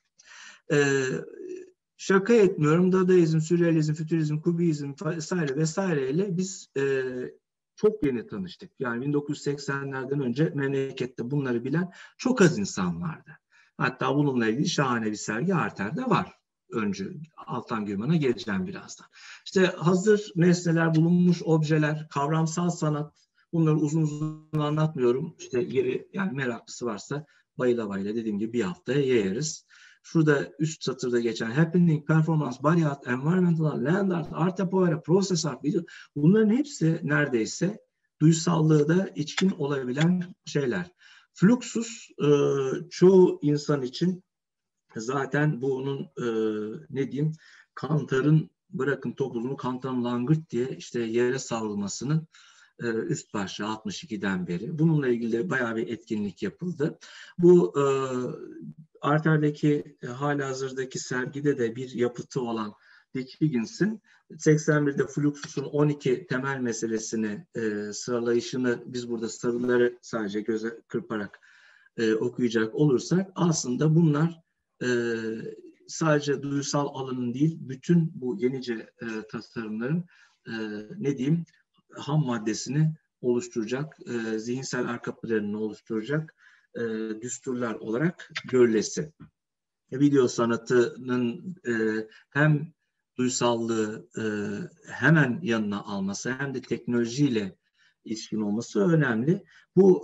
Şaka etmiyorum. Dadaizm, sürrealizm, fütürizm, kubizm vesaire vesaireyle biz çok yeni tanıştık. Yani 1980'lerden önce memlekette bunları bilen çok az insan vardı. Hatta bununla ilgili şahane bir sergi Arter'de var. Öncü Altan Gürman'a geleceğim birazdan. İşte hazır nesneler, bulunmuş objeler, kavramsal sanat, bunları uzun uzun anlatmıyorum. İşte yeri, yani meraklısı varsa bayıla bayıla dediğim gibi bir haftaya yayarız. Şurada üst satırda geçen happening, performance, body art, environmental art, land art, art power, process art, video, bunların hepsi neredeyse duysallığı da içkin olabilen şeyler. Fluxus çoğu insan için zaten bunun ne diyeyim, Kantar'ın, bırakın topluluğunu, Kantar'ın langırt diye işte yere savrulmasının üst başlığı 62'den beri. Bununla ilgili bayağı bir etkinlik yapıldı. Bu Arter'deki halihazırdaki sergide de bir yapıtı olan Dick Higgins'in 81'de Fluxus'un 12 temel meselesini sıralayışını, biz burada sarıları sadece göze kırparak okuyacak olursak, aslında bunlar sadece duysal alanın değil, bütün bu yenice tasarımların ne diyeyim, ham maddesini oluşturacak, zihinsel arka planını oluşturacak düsturlar olarak görülesi. Video sanatının hem duysallığı hemen yanına alması, hem de teknolojiyle ilişkin olması önemli. Bu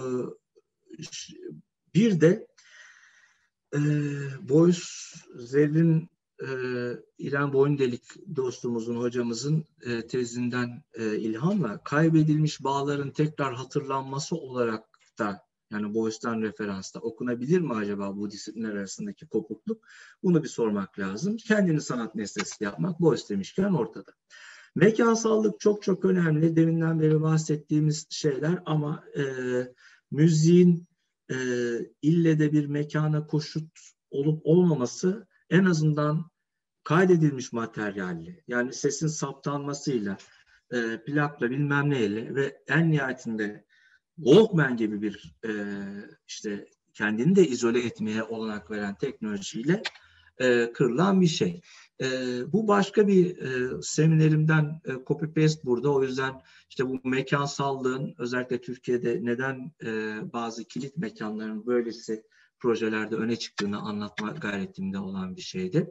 bir de Zerrin İrem Boyundelik dostumuzun, hocamızın tezinden ilhamla kaybedilmiş bağların tekrar hatırlanması olarak da, yani Boyce'dan referansta okunabilir mi acaba bu disiplinler arasındaki kopukluk? Bunu bir sormak lazım. Kendini sanat nesnesi yapmak, Boyce demişken ortada. Mekansallık çok çok önemli. Deminden beri bahsettiğimiz şeyler, ama müziğin ille de bir mekana koşut olup olmaması, en azından kaydedilmiş materyalli, yani sesin saptanmasıyla, plakla, bilmem neyle ve en nihayetinde Walkman gibi bir işte kendini de izole etmeye olanak veren teknolojiyle kırılan bir şey. Bu başka bir seminerimden copy paste burada. O yüzden işte bu mekansallığın özellikle Türkiye'de neden bazı kilit mekanların böylesi projelerde öne çıktığını anlatma gayretimde olan bir şeydi.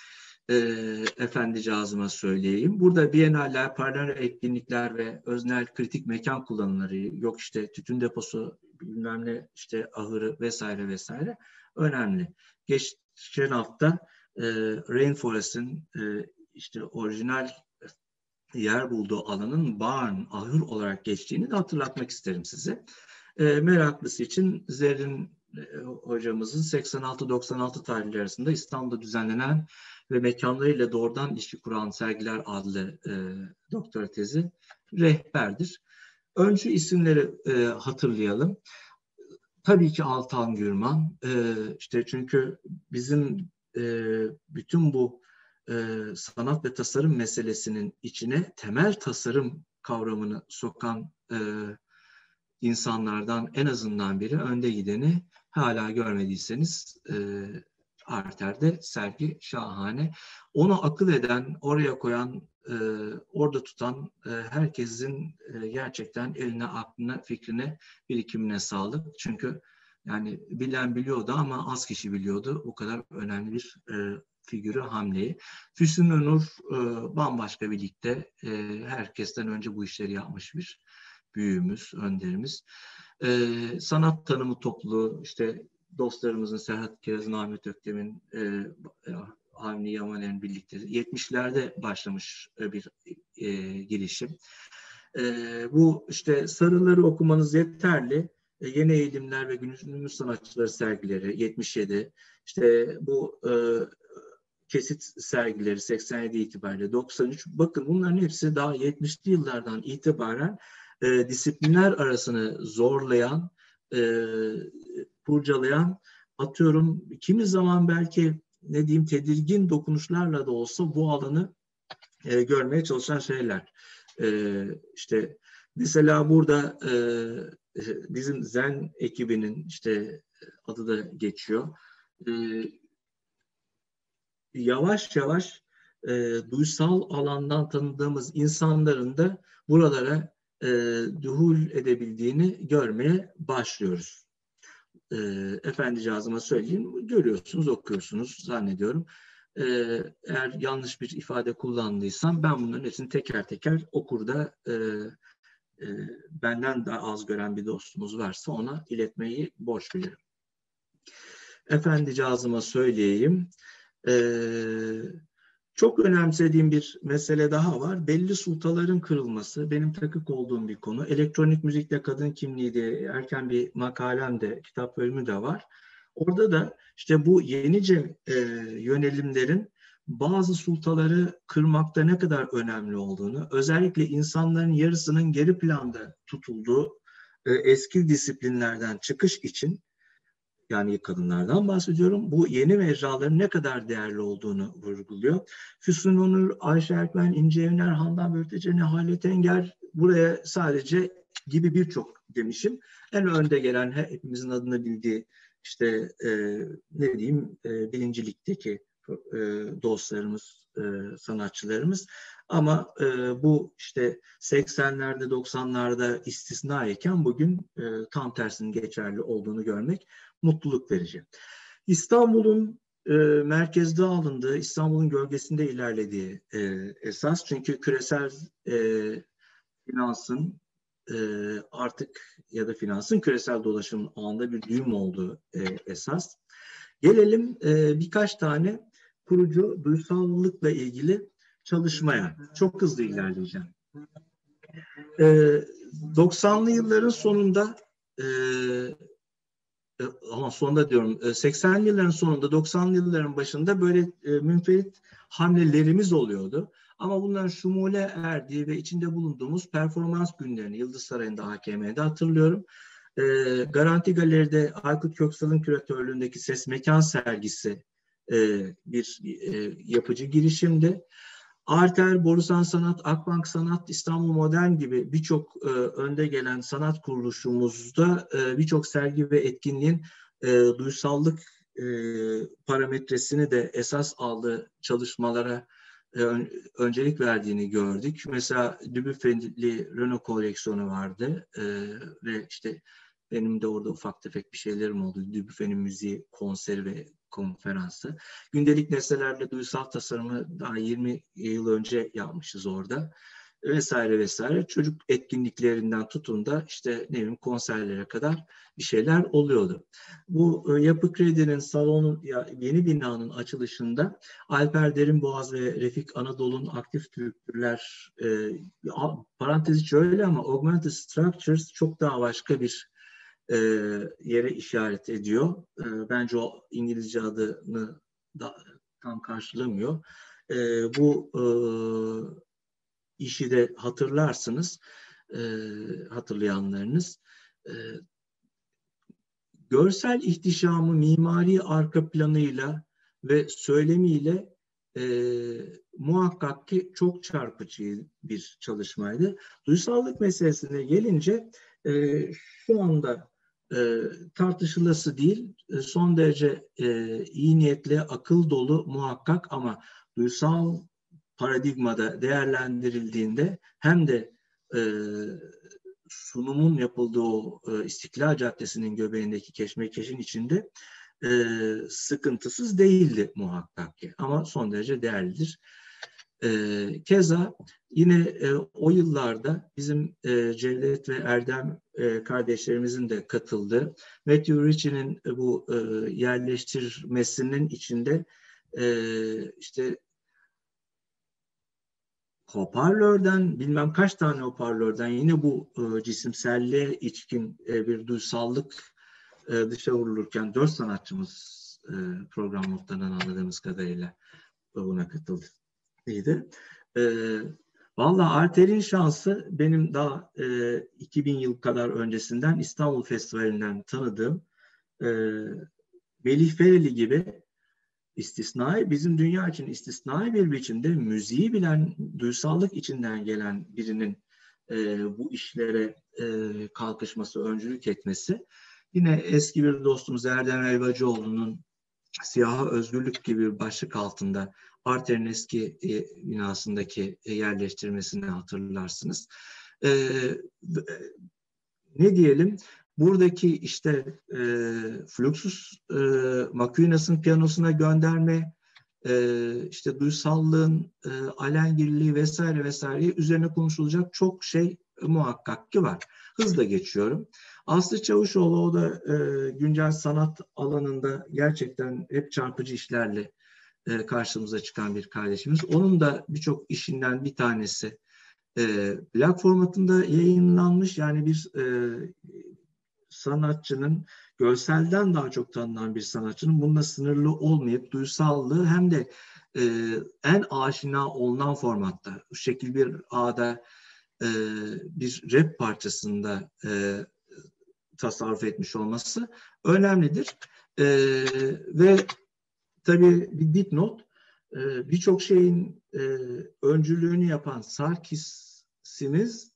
Efendicazıma söyleyeyim. Burada biennaller, paralel etkinlikler ve öznel kritik mekan kullanımları, yok işte tütün deposu, bilmem ne, işte ahırı vesaire vesaire önemli. Geçen hafta Rainforest'in işte orijinal yer bulduğu alanın barn, ahır olarak geçtiğini de hatırlatmak isterim size. Meraklısı için Zerrin hocamızın 86-96 tarihleri arasında İstanbul'da düzenlenen ve mekanlarıyla doğrudan ilişki kuran sergiler adlı doktora tezi rehberdir. Öncü isimleri hatırlayalım. Tabii ki Altan Gürman. İşte çünkü bizim bütün bu sanat ve tasarım meselesinin içine temel tasarım kavramını sokan insanlardan en azından biri, önde gideni. Hala görmediyseniz Arter'de sergi şahane. Onu akıl eden, oraya koyan, orada tutan herkesin gerçekten eline, aklına, fikrine, birikimine sağlık. Çünkü yani bilen biliyordu ama az kişi biliyordu bu kadar önemli bir figürü, hamleyi. Füsun Önur bambaşka bir ligde, herkesten önce bu işleri yapmış bir büyüğümüz, önderimiz. Sanat tanımı topluluğu, işte dostlarımızın Serhat Kiraz'ın, Ahmet Öktem'in, Avni Yamaner'in birlikte 70'lerde başlamış bir girişim. Bu işte sarıları okumanız yeterli. Yeni eğilimler ve günümüz sanatçıları sergileri 77, işte bu kesit sergileri 87 itibariyle 93. Bakın bunların hepsi daha 70'li yıllardan itibaren disiplinler arasını zorlayan, kurcalayan, atıyorum kimi zaman belki ne diyeyim tedirgin dokunuşlarla da olsa bu alanı görmeye çalışan şeyler. İşte mesela burada bizim Zen ekibinin işte adı da geçiyor. Yavaş yavaş duysal alandan tanıdığımız insanların da buralara duhul edebildiğini görmeye başlıyoruz. efendicazıma söyleyeyim, görüyorsunuz, okuyorsunuz zannediyorum. Eğer yanlış bir ifade kullandıysam ben bunların hepsini teker teker okur da benden daha az gören bir dostumuz varsa ona iletmeyi borç bilirim. Efendicazıma söyleyeyim. Çok önemsediğim bir mesele daha var. Belli sultaların kırılması. Benim takık olduğum bir konu. Elektronik müzikle kadın kimliği diye erken bir makalem de, kitap bölümü de var. Orada da işte bu yenice yönelimlerin bazı sultaları kırmakta ne kadar önemli olduğunu, özellikle insanların yarısının geri planda tutulduğu eski disiplinlerden çıkış için, yani kadınlardan bahsediyorum, bu yeni mecraların ne kadar değerli olduğunu vurguluyor. Füsun Onur, Ayşe Erkmen, İnce Evner, Handan Börtece, Nihalet Enger, buraya sadece gibi birçok demişim. En önde gelen hepimizin adını bildiği işte ne diyeyim birincilikteki dostlarımız, sanatçılarımız. Ama bu işte 80'lerde 90'larda istisnayken bugün tam tersinin geçerli olduğunu görmek mutluluk verici. İstanbul'un merkezde alındığı, İstanbul'un gölgesinde ilerlediği esas. Çünkü küresel finansın artık ya da finansın küresel dolaşımın ağında bir düğüm olduğu esas. Gelelim birkaç tane kurucu duysallıkla ilgili çalışmaya. Çok hızlı ilerleyeceğim. 90'lı yılların sonunda ama sonunda diyorum 80'li yılların sonunda 90'lı yılların başında böyle münferit hamlelerimiz oluyordu. Ama bunların şumule erdiği ve içinde bulunduğumuz performans günlerini Yıldız Sarayı'nda AKM'de hatırlıyorum. Garanti Galeri'de Aykut Köksal'ın küratörlüğündeki Ses Mekan sergisi bir yapıcı girişimdi. Arter, Borusan Sanat, Akbank Sanat, İstanbul Modern gibi birçok önde gelen sanat kuruluşumuzda birçok sergi ve etkinliğin duysallık parametresini de esas aldığı çalışmalara öncelik verdiğini gördük. Mesela Dubuffet'li Renault koleksiyonu vardı ve işte benim de orada ufak tefek bir şeylerim oldu. Dubuffet'in müziği, konseri ve konferansı. Gündelik nesnelerle duysal tasarımı daha 20 yıl önce yapmışız orada. Vesaire vesaire. Çocuk etkinliklerinden tutun da işte ne bileyim konserlere kadar bir şeyler oluyordu. Bu Yapı Kredi'nin salonun yeni binanın açılışında Alper Derinboğaz ve Refik Anadolu'nun aktif kültürler parantezi şöyle ama Augmented Structures çok daha başka bir yere işaret ediyor. Bence o İngilizce adını da tam karşılamıyor. Bu işi de hatırlarsınız, hatırlayanlarınız. Görsel ihtişamı mimari arka planıyla ve söylemiyle muhakkak ki çok çarpıcı bir çalışmaydı. Duysallık meselesine gelince şu anda tartışılası değil, son derece iyi niyetli, akıl dolu muhakkak ama duysal paradigmada değerlendirildiğinde hem de sunumun yapıldığı o İstiklal Caddesi'nin göbeğindeki keşmekeşin içinde sıkıntısız değildi muhakkak ki ama son derece değerlidir. Keza yine o yıllarda bizim Cevdet ve Erdem kardeşlerimizin de katıldığı Matthew Ritchie'nin bu yerleştirmesinin içinde işte hoparlörden bilmem kaç tane hoparlörden yine bu cisimselliğe içkin bir duysallık dışa vurulurken 4 sanatçımız program notlarından anladığımız kadarıyla buna katıldıydı. Valla Arter'in şansı benim daha 2000 yıl kadar öncesinden İstanbul Festivali'nden tanıdığım Melih Fereli gibi istisnai, bizim dünya için istisnai bir biçimde müziği bilen, duysallık içinden gelen birinin bu işlere kalkışması, öncülük etmesi. Yine eski bir dostumuz Erdem Elbacıoğlu'nun Siyaha Özgürlük gibi bir başlık altında Arter'in eski binasındaki yerleştirmesini hatırlarsınız. Ne diyelim? buradaki işte Fluxus Macunas'ın piyanosuna gönderme, işte duysallığın alengirliliği vesaire vesaire üzerine konuşulacak çok şey muhakkak ki var. Hızla geçiyorum. Aslı Çavuşoğlu, o da güncel sanat alanında gerçekten hep çarpıcı işlerle karşımıza çıkan bir kardeşimiz. Onun da birçok işinden bir tanesi plak formatında yayınlanmış. Yani bir sanatçının, görselden daha çok tanınan bir sanatçının bununla sınırlı olmayıp duysallığı hem de en aşina olunan formatta, bu şekil bir ağda bir rap parçasında tasarruf etmiş olması önemlidir. Ve tabii bir dipnot, birçok şeyin öncülüğünü yapan Sarkis'imiz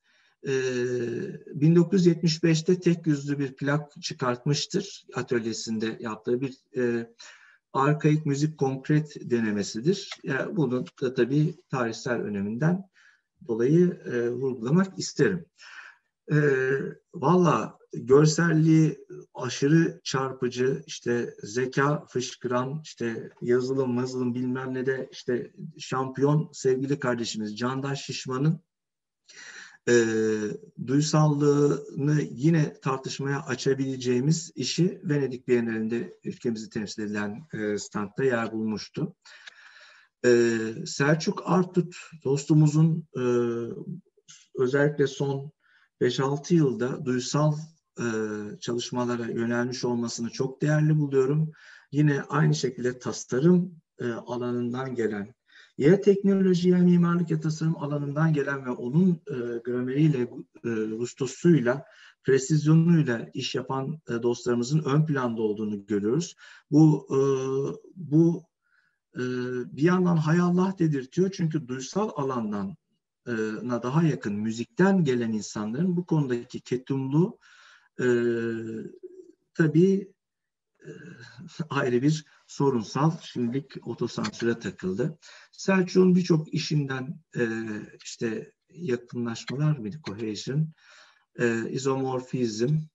1975'te tek yüzlü bir plak çıkartmıştır. Atölyesinde yaptığı bir arkaik müzik konkret denemesidir. Yani bunun da tabii tarihsel öneminden dolayı vurgulamak isterim. Valla görselliği aşırı çarpıcı, işte zeka fışkıran, işte yazılım bilmem ne de işte şampiyon sevgili kardeşimiz Candaş Şişman'ın duysallığını yine tartışmaya açabileceğimiz işi Venedik Bienalinde ülkemizi temsil edilen standta yer bulmuştu. Selçuk Artut dostumuzun özellikle son 5-6 yılda duysal çalışmalara yönelmiş olmasını çok değerli buluyorum. Yine aynı şekilde tasarım alanından gelen, ya teknoloji ya mimarlık ya tasarım alanından gelen ve onun grameriyle, gustosuyla, presizyonuyla iş yapan dostlarımızın ön planda olduğunu görüyoruz. Bu bir yandan hay Allah dedirtiyor, çünkü duysal alandan daha yakın müzikten gelen insanların bu konudaki ketumluğu tabii ayrı bir sorunsal. Şimdilik otosansüre takıldı. Selçuk'un birçok işinden işte yakınlaşmalar mıydı? Cohesion, izomorfizm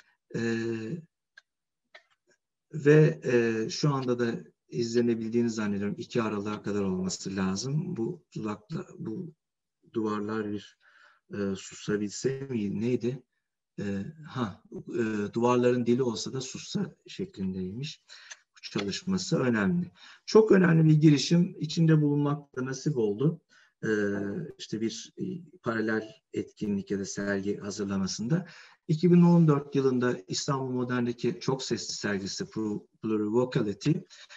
ve şu anda da izlenebildiğini zannediyorum. 2 Aralık'a kadar olması lazım. Bu duvarlar bir susabilse mi? Neydi? Duvarların dili olsa da sussa şeklindeymiş. Bu çalışması önemli. Çok önemli bir girişim. İçinde bulunmak da nasip oldu. İşte bir paralel etkinlik ya da sergi hazırlamasında. 2014 yılında İstanbul Modern'deki çok sesli sergisi Plurivocality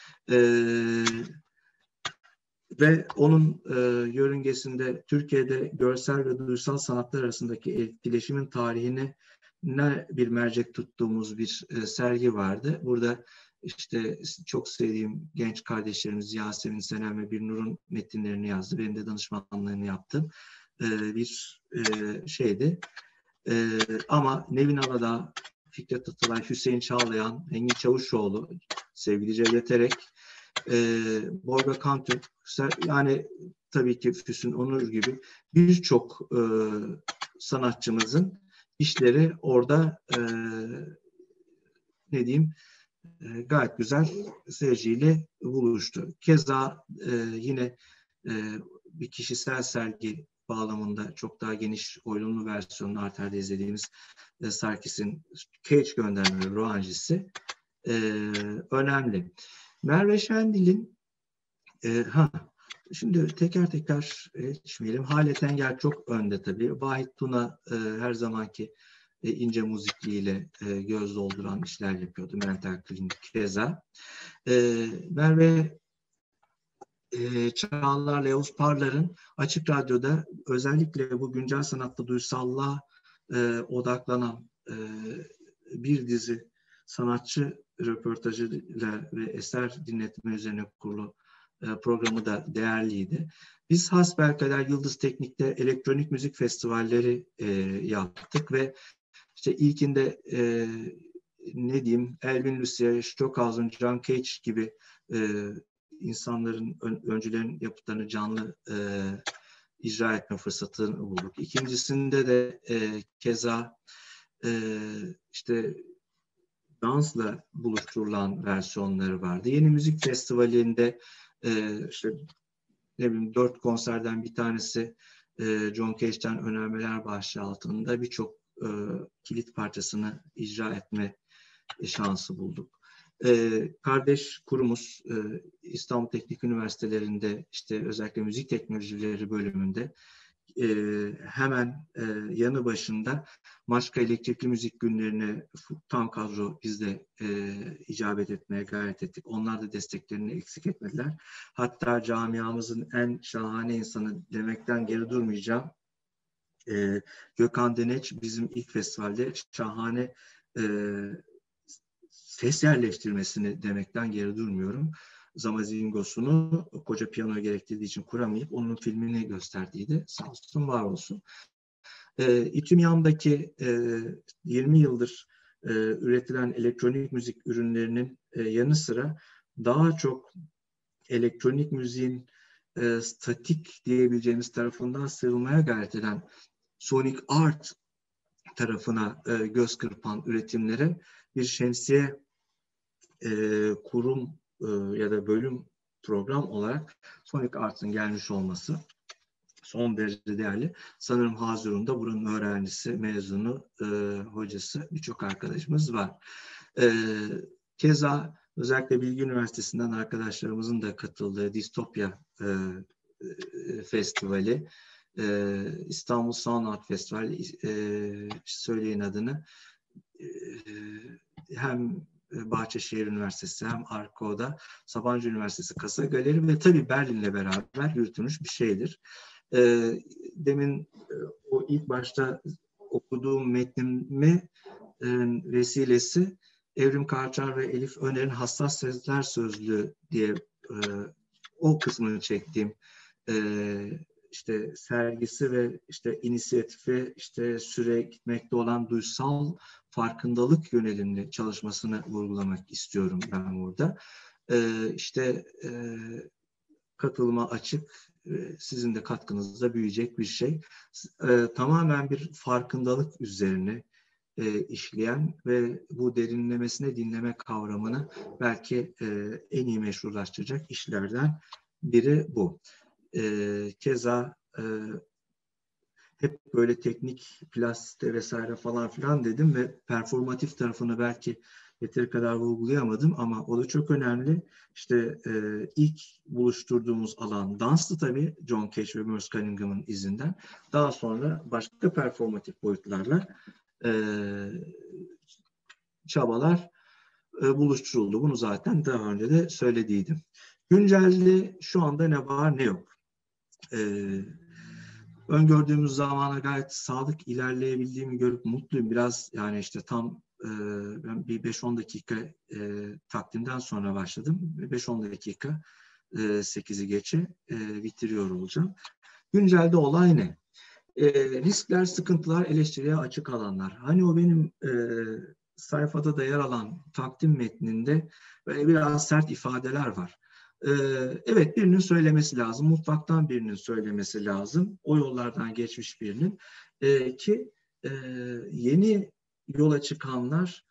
ve onun yörüngesinde Türkiye'de görsel ve duysal sanatlar arasındaki etkileşimin tarihine bir mercek tuttuğumuz bir sergi vardı. Burada işte çok sevdiğim genç kardeşlerimiz Yasemin Senem ve Birnur'un metinlerini yazdı. Benim de danışmanlığını yaptım. Bir şeydi. Ama Nevin Aladağ, Fikret Atalay, Hüseyin Çağlayan, Engin Çavuşoğlu, sevgili Cevdet Erek, Borga Kantürk, yani tabii ki Füsun Onur gibi birçok sanatçımızın işleri orada gayet güzel seyirciyle buluştu. Keza yine bir kişisel sergi bağlamında çok daha geniş oyunlu versiyonunu Arter'de izlediğimiz Sarkis'in Cage gönderme Roancisi önemli. Merve Şendil'in şimdi teker teker geçmeyelim. Hale Tenger çok önde tabii. Vahit Tuna her zamanki ince müzikliğiyle göz dolduran işler yapıyordu. Mental Klinik keza. Merve Çağlar'la Yavuz Parlar'ın Açık Radyo'da özellikle bu güncel sanatta duysallığa odaklanan bir dizi sanatçı röportajıyla ve eser dinletme üzerine kurulu programı da değerliydi. Biz hasbelkader Yıldız Teknik'te elektronik müzik festivalleri yaptık ve işte ilkinde Elvin Lucia, Stockhausen, John Cage gibi insanların, öncülerin yapıtlarını canlı icra etme fırsatını bulduk. İkincisinde de keza işte dansla buluşturulan versiyonları vardı. Yeni Müzik Festivali'nde işte ne bileyim 4 konserden bir tanesi John Cage'den Önermeler başlığı altında birçok kilit parçasını icra etme şansı bulduk. Kardeş kurumuz İstanbul Teknik Üniversitelerinde işte özellikle müzik teknolojileri bölümünde hemen yanı başında Maçka Elektrikli Müzik Günlerine tam kadro biz de icabet etmeye gayret ettik. Onlar da desteklerini eksik etmediler. Hatta camiamızın en şahane insanı demekten geri durmayacağım. Gökhan Deneç bizim ilk festivalde şahane ses yerleştirmesini demekten geri durmuyorum. Zamazingos'unu koca piyano gerektirdiği için kuramayıp onun filmini gösterdiydi. Sağ olsun, var olsun. İTÜMYAN'daki 20 yıldır üretilen elektronik müzik ürünlerinin yanı sıra daha çok elektronik müziğin statik diyebileceğimiz tarafından sıyrılmaya gayret eden Sonic Art tarafına göz kırpan üretimlere bir şemsiye kurum ya da bölüm program olarak Sonic Art'ın gelmiş olması son derece değerli. Sanırım Hazırun'da buranın öğrencisi, mezunu, hocası birçok arkadaşımız var. Keza özellikle Bilgi Üniversitesi'nden arkadaşlarımızın da katıldığı Distopya Festivali, İstanbul Sound Art Festivali, söyleyin adını, hem Bahçeşehir Üniversitesi hem Arko'da Sabancı Üniversitesi Kasa Galeri ve tabii Berlin'le beraber yürütülmüş bir şeydir. Demin o ilk başta okuduğum metnimi vesilesi Evrim Karçar ve Elif Öner'in Hassas Sesler Sözlüğü diye o kısmını çektiğim işte sergisi ve işte inisiyatifi, işte süre gitmekte olan duysal farkındalık yönelimli çalışmasını vurgulamak istiyorum ben burada. İşte katılıma açık, sizin de katkınızla büyüyecek bir şey. Tamamen bir farkındalık üzerine işleyen ve bu derinlemesine dinleme kavramını belki en iyi meşrulaştıracak işlerden biri bu. Keza hep böyle teknik, plastik vesaire falan filan dedim ve performatif tarafını belki yeteri kadar vurgulayamadım ama o da çok önemli. İşte ilk buluşturduğumuz alan danstı tabii, John Cage ve Merce Cunningham'ın izinden. Daha sonra başka performatif boyutlarla çabalar buluşturuldu. Bunu zaten daha önce de söylediydim. Güncelde şu anda ne var ne yok. Öngördüğümüz zamana gayet sadık ilerleyebildiğimi görüp mutluyum. Biraz yani işte tam ben bir 5-10 dakika takvimden sonra başladım. 5-10 dakika 8'i geçe bitiriyor olacağım. Güncelde olay ne? Riskler, sıkıntılar, eleştiriye açık alanlar. Hani o benim sayfada da yer alan takdim metninde böyle biraz sert ifadeler var. Evet, birinin söylemesi lazım. Mutfaktan birinin söylemesi lazım. O yollardan geçmiş birinin. Ki yeni yola çıkanlar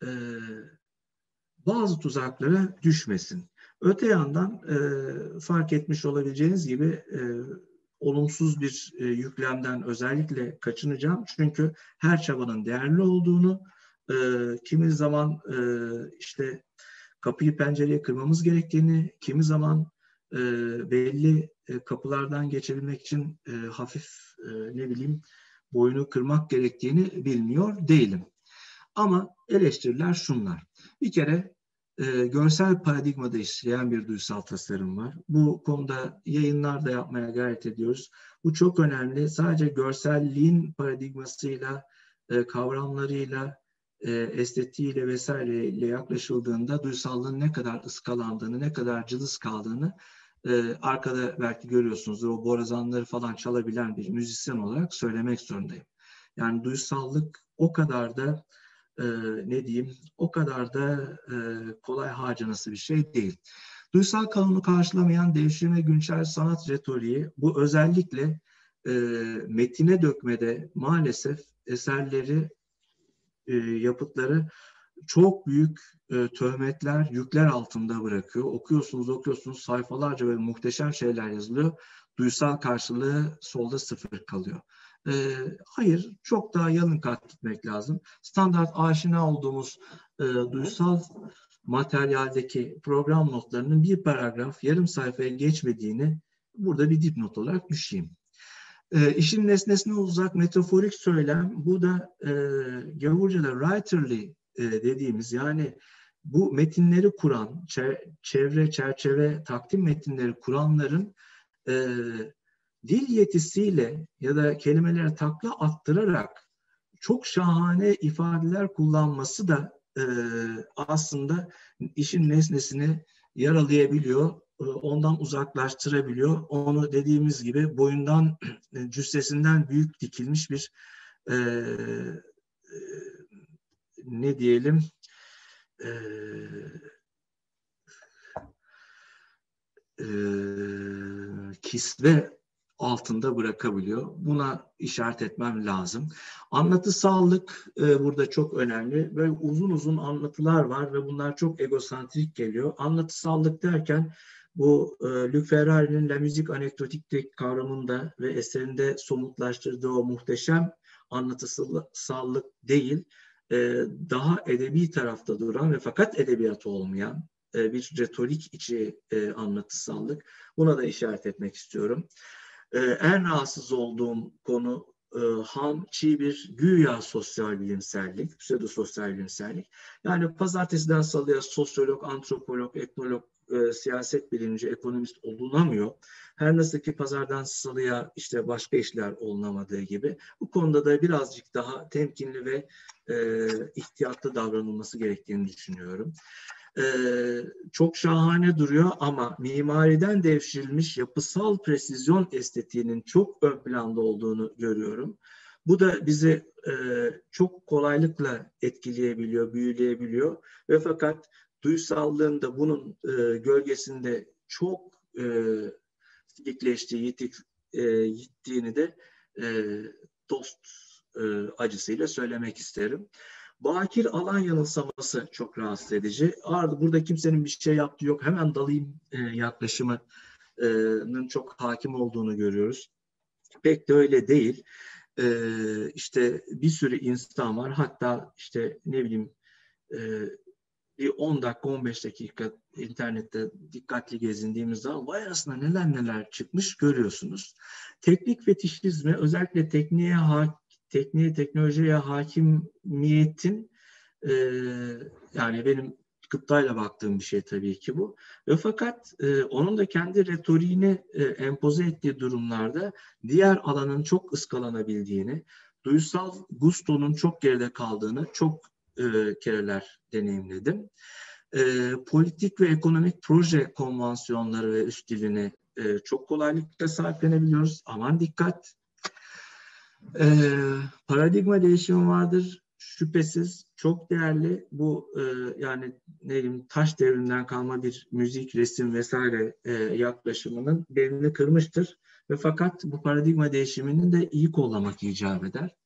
bazı tuzaklara düşmesin. Öte yandan fark etmiş olabileceğiniz gibi olumsuz bir yüklemden özellikle kaçınacağım. Çünkü her çabanın değerli olduğunu, kimi zaman işte kapıyı pencereyi kırmamız gerektiğini, kimi zaman belli kapılardan geçebilmek için hafif ne bileyim boynu kırmak gerektiğini bilmiyor değilim. Ama eleştiriler şunlar. Bir kere görsel paradigmada işleyen bir duysal tasarım var. Bu konuda yayınlar da yapmaya gayret ediyoruz. Bu çok önemli. Sadece görselliğin paradigmasıyla, kavramlarıyla, estetiğiyle vesaireyle yaklaşıldığında duysallığın ne kadar ıskalandığını, ne kadar cılız kaldığını arkada belki görüyorsunuzdur. O borazanları falan çalabilen bir müzisyen olarak söylemek zorundayım. Yani duysallık o kadar da ne diyeyim, o kadar da kolay harcanası bir şey değil. Duysal kanunu karşılamayan devşirme güncel sanat retoriği, bu özellikle metine dökmede maalesef eserleri yapıtları çok büyük töhmetler, yükler altında bırakıyor. Okuyorsunuz sayfalarca böyle muhteşem şeyler yazılıyor. Duysal karşılığı solda sıfır kalıyor. Hayır, çok daha yalın kat gitmek lazım. Standart aşina olduğumuz duysal materyaldeki program notlarının bir paragraf, yarım sayfaya geçmediğini burada bir dipnot olarak düşeyim. İşin nesnesine uzak metaforik söylem, bu da gavurca'da writerly dediğimiz, yani bu metinleri kuran, çevre, çerçeve, takdim metinleri kuranların dil yetisiyle ya da kelimelere takla attırarak çok şahane ifadeler kullanması da aslında işin nesnesini yaralayabiliyor, ondan uzaklaştırabiliyor. Onu dediğimiz gibi boyundan, cüssesinden büyük dikilmiş bir ne diyelim, kisve altında bırakabiliyor. Buna işaret etmem lazım. Anlatısallık burada çok önemli. Böyle uzun uzun anlatılar var ve bunlar çok egosantrik geliyor. Anlatısallık derken bu Luc Ferrari'nin La Musique Anecdotique kavramında ve eserinde somutlaştırdığı o muhteşem anlatısallık değil, daha edebi tarafta duran ve fakat edebiyatı olmayan bir retorik içi anlatısallık. Buna da işaret etmek istiyorum. En rahatsız olduğum konu ham, çiğ bir güya sosyal bilimsellik, pseudo sosyal bilimsellik. Yani pazartesiden salıya sosyolog, antropolog, etnolog, siyaset bilimci, ekonomist olunamıyor. Her nasıl ki pazardan salıya işte başka işler olunamadığı gibi, bu konuda da birazcık daha temkinli ve ihtiyatlı davranılması gerektiğini düşünüyorum. Çok şahane duruyor ama mimariden devşirilmiş yapısal presizyon estetiğinin çok ön planda olduğunu görüyorum. Bu da bizi çok kolaylıkla etkileyebiliyor, büyüleyebiliyor ve fakat duysallığın da bunun gölgesinde çok silikleştiği, gittiğini de dost acısıyla söylemek isterim. Bakir alan yanılsaması çok rahatsız edici. Burada kimsenin bir şey yaptığı yok, hemen dalayım yaklaşımının çok hakim olduğunu görüyoruz. Pek de öyle değil. İşte bir sürü insan var. Hatta işte ne bileyim bir 10 dakika 15 dakika internette dikkatli gezindiğimiz zaman vay aslında neler neler çıkmış görüyorsunuz. Teknik fetişizmi, özellikle teknolojiye hakimiyetin yani benim gıptayla baktığım bir şey tabii ki bu. Ve fakat onun da kendi retoriğini empoze ettiği durumlarda diğer alanın çok ıskalanabildiğini, duysal gustonun çok geride kaldığını çok kereler deneyimledim. Politik ve ekonomik proje konvansiyonları ve üst dilini çok kolaylıkla sahiplenebiliyoruz. Aman dikkat! Paradigma değişimi vardır. Şüphesiz çok değerli. Bu yani ne diyeyim, taş devrinden kalma bir müzik, resim vesaire yaklaşımının belini kırmıştır. Ve fakat bu paradigma değişiminin de iyi kollamak icap eder.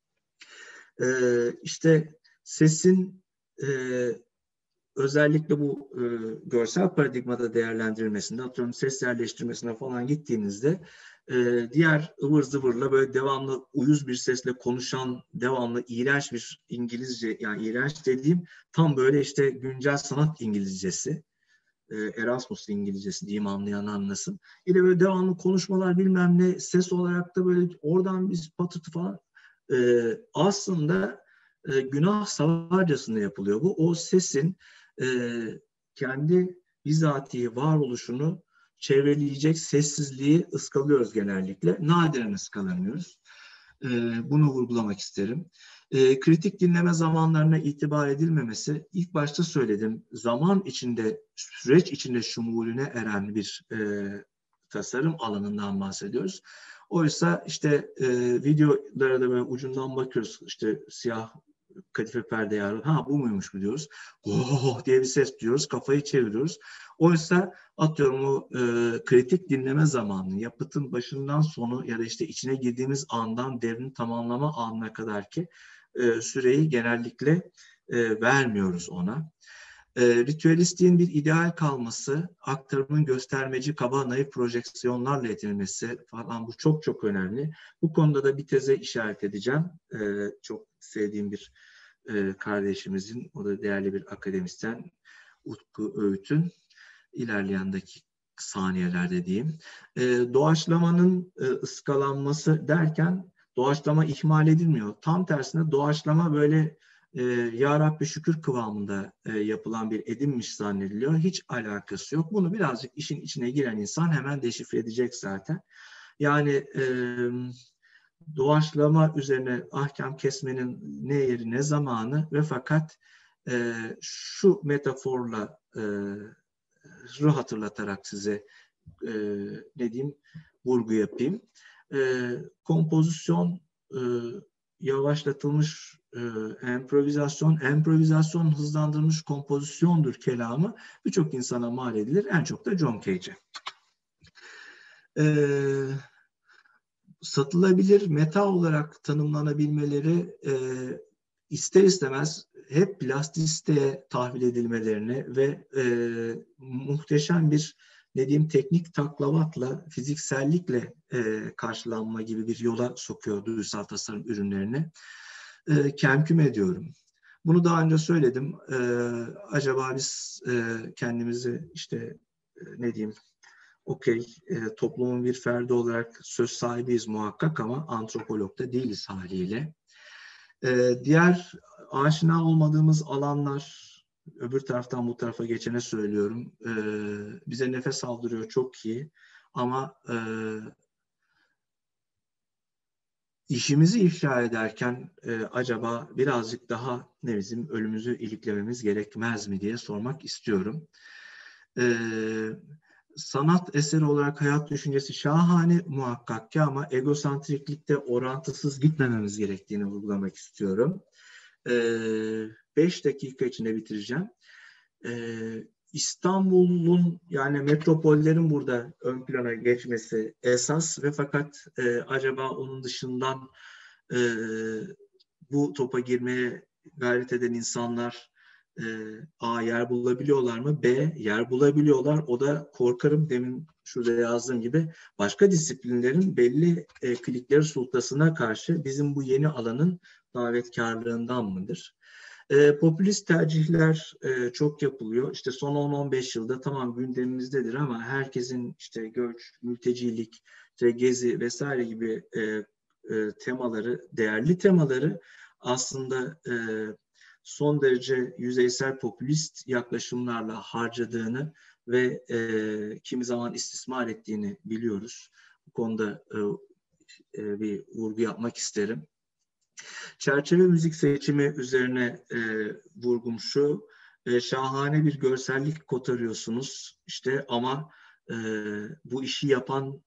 İşte sesin özellikle bu görsel paradigmada değerlendirilmesinde, atıyorum ses yerleştirmesine falan gittiğinizde diğer ıvır zıvırla böyle devamlı uyuz bir sesle konuşan, devamlı iğrenç bir İngilizce, yani iğrenç dediğim tam böyle işte güncel sanat İngilizcesi, Erasmus İngilizcesi diyeyim, anlayan anlasın. Yine böyle devamlı konuşmalar bilmem ne, ses olarak da böyle oradan bir patırtı falan. Aslında günah savarcasında yapılıyor bu. O sesin kendi bizatihi varoluşunu çevreleyecek sessizliği ıskalıyoruz genellikle. Nadiren ıskalamıyoruz. Bunu vurgulamak isterim. Kritik dinleme zamanlarına itibar edilmemesi, ilk başta söyledim, zaman içinde, süreç içinde şumulüne eren bir tasarım alanından bahsediyoruz. Oysa işte videolara da böyle ucundan bakıyoruz, işte siyah kadife perde yarı, ha bu muymuş bu diyoruz. Oh diye bir ses duyuyoruz, kafayı çeviriyoruz. Oysa atıyorum o kritik dinleme zamanı, yapıtın başından sonu ya da işte içine girdiğimiz andan devrini tamamlama anına kadar ki süreyi genellikle vermiyoruz ona. Ritüelistliğin bir ideal kalması, aktarımın göstermeci, kaba, naif projeksiyonlarla edilmesi falan, bu çok çok önemli. Bu konuda da bir teze işaret edeceğim. Çok sevdiğim bir kardeşimizin, o da değerli bir akademisyen, Utku Öğüt'ün, ilerleyen saniyelerde diyeyim. Doğaçlamanın ıskalanması derken doğaçlama ihmal edilmiyor. Tam tersine doğaçlama böyle ya Rabbi şükür kıvamında yapılan bir edimmiş zannediliyor. Hiç alakası yok. Bunu birazcık işin içine giren insan hemen deşifre edecek zaten. Yani doğaçlama üzerine ahkam kesmenin ne yeri ne zamanı ve fakat şu metaforla hatırlatarak size ne diyeyim, vurgu yapayım. Kompozisyon yavaşlatılmış improvizasyon hızlandırılmış kompozisyondur kelamı birçok insana mal edilir. En çok da John Cage'e. Satılabilir meta olarak tanımlanabilmeleri ister istemez hep plastisiteye tahvil edilmelerini ve muhteşem bir ne diyeyim teknik taklavatla, fiziksellikle karşılanma gibi bir yola sokuyor duygusal tasarım ürünlerini. Kemküm ediyorum. Bunu daha önce söyledim. Acaba biz kendimizi işte ne diyeyim, okey, toplumun bir ferdi olarak söz sahibiyiz muhakkak ama antropolog da değiliz haliyle. Diğer aşina olmadığımız alanlar, öbür taraftan bu tarafa geçene söylüyorum, bize nefes aldırıyor, çok iyi ama işimizi ifşa ederken acaba birazcık daha bizim ölümümüzü iliklememiz gerekmez mi diye sormak istiyorum. Sanat eseri olarak hayat düşüncesi şahane muhakkak ki ama egosantriklikte orantısız gitmememiz gerektiğini vurgulamak istiyorum. 5 dakika içinde bitireceğim. İstanbul'un yani metropollerin burada ön plana geçmesi esas ve fakat acaba onun dışından bu topa girmeye gayret eden insanlar A, yer bulabiliyorlar mı? B, yer bulabiliyorlar. O da korkarım demin şurada yazdığım gibi başka disiplinlerin belli klikleri sultasına karşı bizim bu yeni alanın davetkarlığından mıdır? Popülist tercihler çok yapılıyor. İşte son 10-15 yılda tamam gündemimizdedir ama herkesin işte göç, mültecilik, işte gezi vesaire gibi temaları, değerli temaları aslında son derece yüzeysel popülist yaklaşımlarla harcadığını ve kimi zaman istismar ettiğini biliyoruz. Bu konuda bir vurgu yapmak isterim. Çerçeve müzik seçimi üzerine vurgum şu, şahane bir görsellik kotarıyorsunuz işte ama bu işi yapan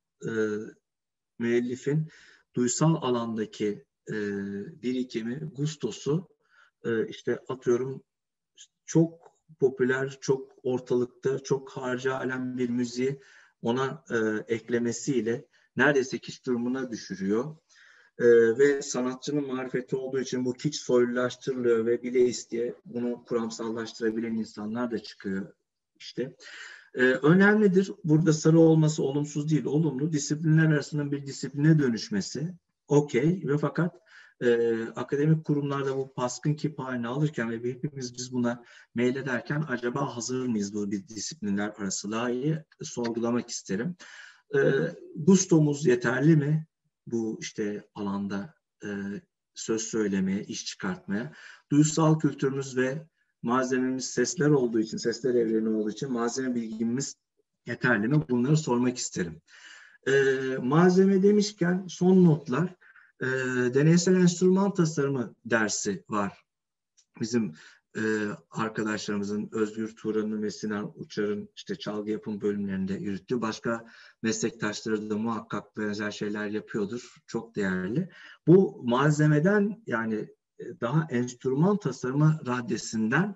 müellifin duysal alandaki birikimi, gustosu işte atıyorum çok popüler, çok ortalıkta, çok harca alem bir müziği ona eklemesiyle neredeyse kiç durumuna düşürüyor. Ve sanatçının marifeti olduğu için bu kiç soylulaştırılıyor ve bile isteye bunu kuramsallaştırabilen insanlar da çıkıyor işte. Önemlidir. Burada sarı olması olumsuz değil, olumlu. Disiplinler arasında bir disipline dönüşmesi okey ve fakat akademik kurumlarda bu baskın kip haline alırken ve hepimiz biz buna meylederken acaba hazır mıyız bu bir disiplinler arasılığı sorgulamak isterim. Gustomuz yeterli mi bu işte alanda söz söylemeye, iş çıkartmaya? Duysal kültürümüz ve malzememiz sesler olduğu için, sesler evreni olduğu için malzeme bilgimiz yeterli mi? Bunları sormak isterim. Malzeme demişken son notlar. Deneysel enstrüman tasarımı dersi var. Bizim arkadaşlarımızın Özgür Turan'ın ve Sinan Uçar'ın işte çalgı yapım bölümlerinde yürüttüğü, başka meslektaşları da muhakkak benzer şeyler yapıyordur. Çok değerli. Bu malzemeden yani daha enstrüman tasarımı raddesinden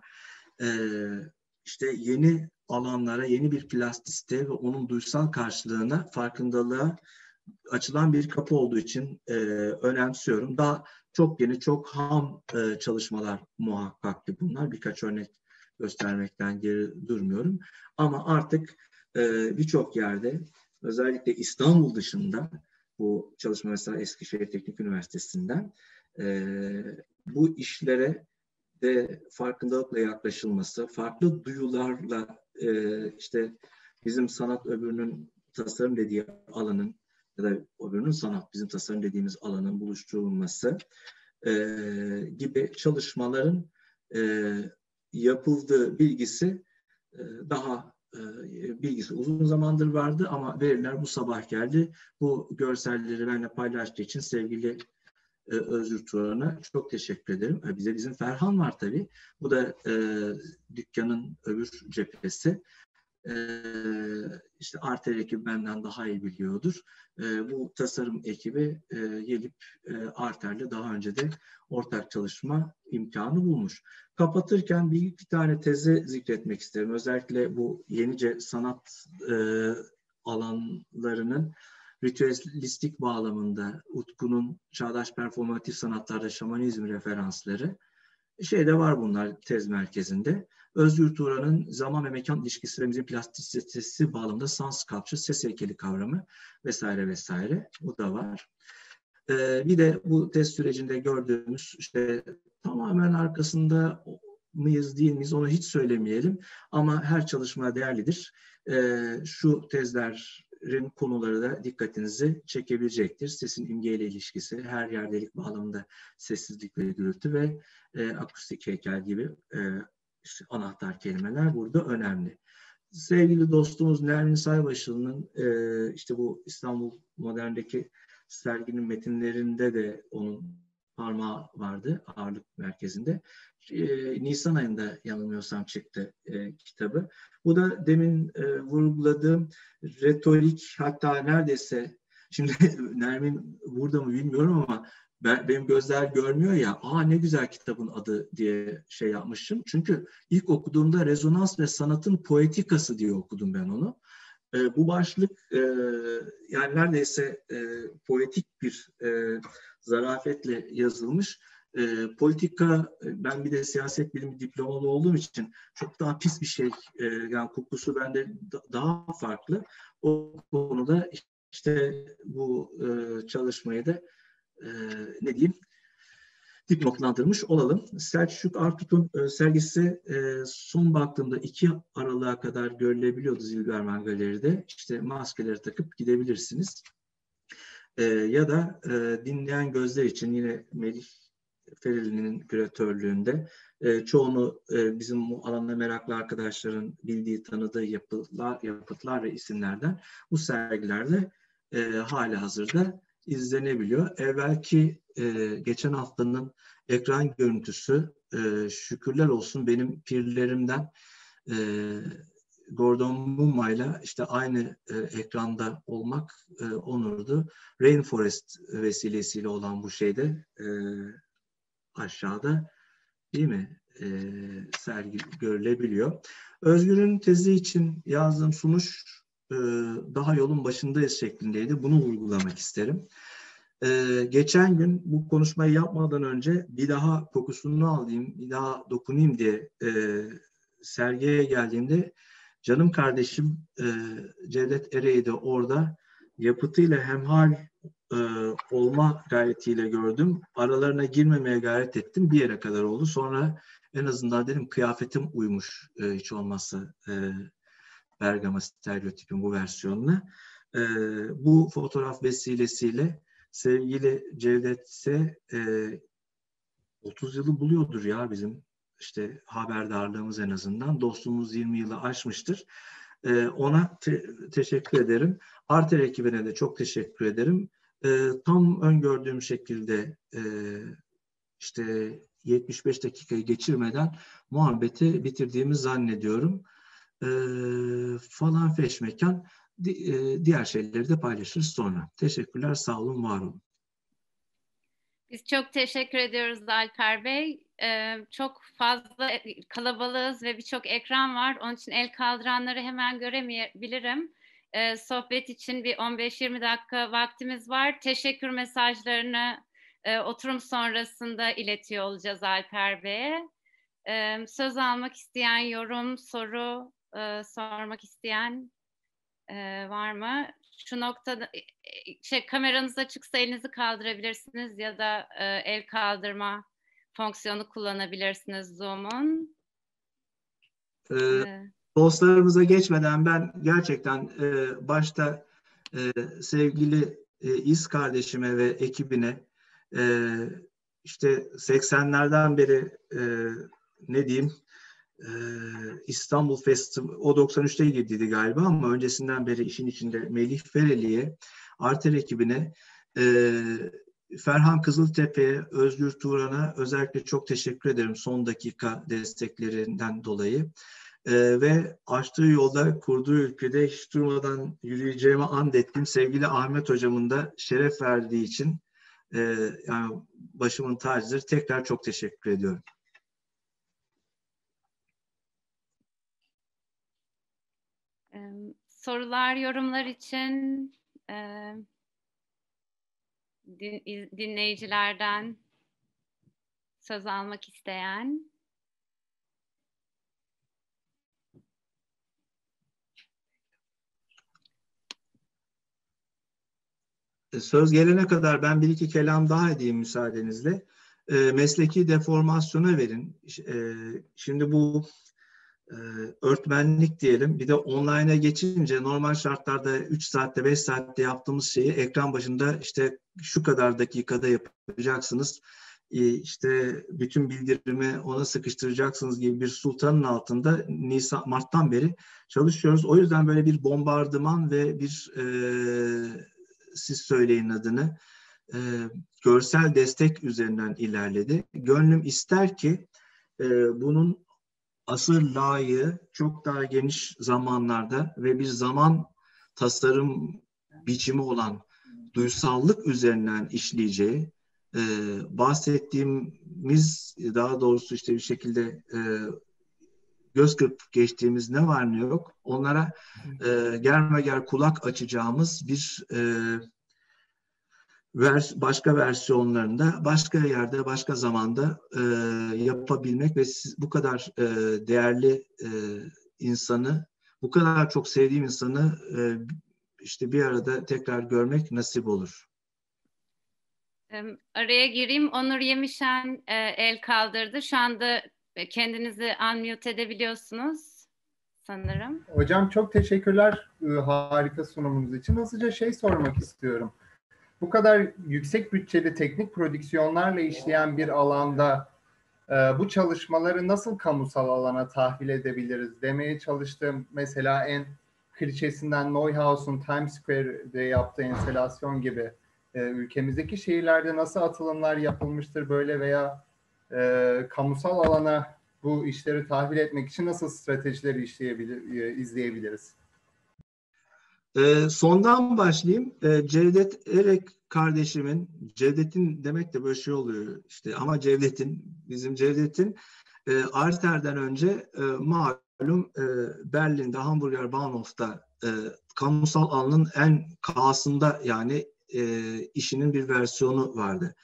işte yeni alanlara, yeni bir plastisite ve onun duysal karşılığına, farkındalığa açılan bir kapı olduğu için önemsiyorum. Daha çok yeni, çok ham çalışmalar muhakkak ki bunlar. Birkaç örnek göstermekten geri durmuyorum. Ama artık birçok yerde, özellikle İstanbul dışında, bu çalışma mesela Eskişehir Teknik Üniversitesi'nden bu işlere de farkındalıkla yaklaşılması, farklı duyularla işte bizim sanat öbürünün tasarım dediği alanın ya da öbürünün sanat bizim tasarım dediğimiz alanın buluşturulması gibi çalışmaların yapıldığı bilgisi daha bilgisi uzun zamandır vardı ama veriler bu sabah geldi. Bu görselleri benimle paylaştığı için sevgili Özgür Turan'a çok teşekkür ederim. Bizim Ferhan var tabii. Bu da dükkanın öbür cephesi. İşte Arter ekibi benden daha iyi biliyordur. Bu tasarım ekibi gelip Arter'le daha önce de ortak çalışma imkanı bulmuş. Kapatırken bir iki tane tezi zikretmek isterim. Özellikle bu yenice sanat alanlarının ritüelistik bağlamında Utku'nun çağdaş performatif sanatlarda şamanizm referansları şeyde var bunlar tez merkezinde. Özgür Turan'ın zaman ve mekan ilişkisi ve müziğin plastisitesi bağlamında sans sculpture, ses heykeli kavramı vesaire vesaire. Bu da var. Bir de bu test sürecinde gördüğümüz işte tamamen arkasında mıyız değil miyiz onu hiç söylemeyelim. Ama her çalışma değerlidir. Şu tezlerin konuları da dikkatinizi çekebilecektir. Sesin imgeyle ilişkisi, her yerdelik bağlamında sessizlik ve gürültü ve akustik heykel gibi işte anahtar kelimeler burada önemli. Sevgili dostumuz Nermin Saybaşı'nın işte bu İstanbul Modern'deki serginin metinlerinde de onun parmağı vardı ağırlık merkezinde. Nisan ayında yanılmıyorsam çıktı kitabı. Bu da demin vurguladığım retorik, hatta neredeyse şimdi Nermin burada mı bilmiyorum ama benim gözler görmüyor ya, ne güzel kitabın adı diye şey yapmışım. Çünkü ilk okuduğumda rezonans ve sanatın poetikası diye okudum ben onu. Bu başlık yani neredeyse poetik bir zarafetle yazılmış. Politika, ben bir de siyaset bilimi diplomalı olduğum için çok daha pis bir şey. Yani kokusu bende daha farklı. O konuda işte bu çalışmayı da ne diyeyim dipnotlandırmış olalım. Selçuk Artut'un sergisi son baktığımda 2 Aralık'a kadar görülebiliyordu Zilberman Galeri'de. İşte maskeleri takıp gidebilirsiniz. Ya da dinleyen gözler için yine Melih Ferili'nin küratörlüğünde çoğunu bizim bu alanda meraklı arkadaşların bildiği, tanıdığı yapıtlar ve isimlerden bu sergilerde hali hazırda izlenebiliyor. Evvelki geçen haftanın ekran görüntüsü şükürler olsun benim pirlerimden Gordon Mumma'yla işte aynı ekranda olmak onurdu. Rainforest vesilesiyle olan bu şeyde aşağıda değil mi sergi görülebiliyor. Özgür'ün tezi için yazdığım sunuş daha yolun başındayız şeklindeydi. Bunu vurgulamak isterim. Geçen gün bu konuşmayı yapmadan önce bir daha kokusunu alayım, bir daha dokunayım diye sergiye geldiğimde canım kardeşim Cevdet Ereği de orada yapıtıyla hemhal olma gayretiyle gördüm. Aralarına girmemeye gayret ettim. Bir yere kadar oldu. Sonra en azından dedim kıyafetim uymuş hiç olmazsa Bergama stereotipin bu versiyonuna. Bu fotoğraf vesilesiyle sevgili Cevdet'se 30 yılı buluyordur ya bizim işte haberdarlığımız en azından. Dostluğumuz 20 yılı aşmıştır. Ona teşekkür ederim. Arter ekibine de çok teşekkür ederim. Tam öngördüğüm şekilde işte 75 dakikayı geçirmeden muhabbeti bitirdiğimi zannediyorum. Falan feşmekan diğer şeyleri de paylaşırız sonra. Teşekkürler, sağ olun, var olun. Biz çok teşekkür ediyoruz Alper Bey. Çok fazla kalabalığız ve birçok ekran var. Onun için el kaldıranları hemen göremeyebilirim. Sohbet için bir 15-20 dakika vaktimiz var. Teşekkür mesajlarını oturum sonrasında iletiyor olacağız Alper Bey'e. Söz almak isteyen, yorum, soru sormak isteyen var mı? Şu noktada kameranız açıksa elinizi kaldırabilirsiniz ya da el kaldırma fonksiyonu kullanabilirsiniz Zoom'un. Dostlarımıza geçmeden ben gerçekten başta sevgili İz kardeşime ve ekibine işte 80'lerden beri ne diyeyim İstanbul Festival o 93'te girdiydi galiba ama öncesinden beri işin içinde Melih Fereli'ye, Arter ekibine, Ferhan Kızıltepe'ye, Özgür Turan'a özellikle çok teşekkür ederim son dakika desteklerinden dolayı. Ve açtığı yolda, kurduğu ülkede hiç durmadan yürüyeceğime and ettiğim sevgili Ahmet Hocam'ın da şeref verdiği için yani başımın tacıdır. Tekrar çok teşekkür ediyorum. Sorular, yorumlar için dinleyicilerden söz almak isteyen. Söz gelene kadar ben bir iki kelam daha edeyim müsaadenizle. Mesleki deformasyona verin. Şimdi bu öğretmenlik diyelim. Bir de online'a geçince normal şartlarda 3 saatte 5 saatte yaptığımız şeyi ekran başında işte şu kadar dakikada yapacaksınız. İşte bütün bildirimi ona sıkıştıracaksınız gibi bir sultanın altında Mart'tan beri çalışıyoruz. O yüzden böyle bir bombardıman ve bir siz söyleyin adını görsel destek üzerinden ilerledi. Gönlüm ister ki bunun asır layığı çok daha geniş zamanlarda ve bir zaman tasarım biçimi olan duysallık üzerinden işleyeceği, bahsettiğimiz daha doğrusu işte bir şekilde göz kırpıp geçtiğimiz ne var ne yok onlara germe ger kulak açacağımız bir başka versiyonlarında, başka yerde, başka zamanda yapabilmek ve bu kadar değerli insanı, bu kadar çok sevdiğim insanı işte bir arada tekrar görmek nasip olur. Araya gireyim. Onur Yemişen el kaldırdı. Şu anda kendinizi unmute edebiliyorsunuz sanırım. Hocam çok teşekkürler harika sunumunuz için. Hızlıca sormak istiyorum. Bu kadar yüksek bütçeli teknik prodüksiyonlarla işleyen bir alanda bu çalışmaları nasıl kamusal alana tahvil edebiliriz demeye çalıştım. Mesela en klişesinden Neuhaus'un Times Square'de yaptığı enstelasyon gibi ülkemizdeki şehirlerde nasıl atılımlar yapılmıştır böyle veya kamusal alana bu işleri tahvil etmek için nasıl stratejileri izleyebiliriz? Sondan başlayayım. Cevdet Erek kardeşimin, Cevdet'in demek de böyle şey oluyor işte ama bizim Cevdet'in Arter'den önce malum Berlin'de Hamburger Bahnhof'ta kamusal alanın en K'sında yani işinin bir versiyonu vardı.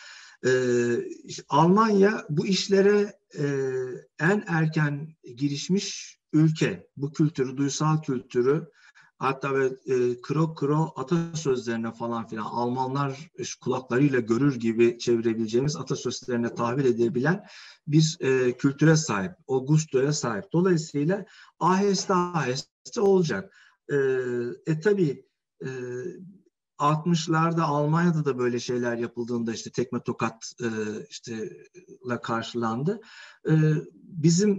Almanya bu işlere en erken girişmiş ülke. Bu kültürü, duysal kültürü hatta kro atasözlerine falan filan Almanlar kulaklarıyla görür gibi çevirebileceğimiz atasözlerine tahvil edebilen bir kültüre sahip. O gustoya sahip. Dolayısıyla aheste aheste olacak. Tabii 60'larda Almanya'da da böyle şeyler yapıldığında işte tekme tokat la karşılandı. Bizim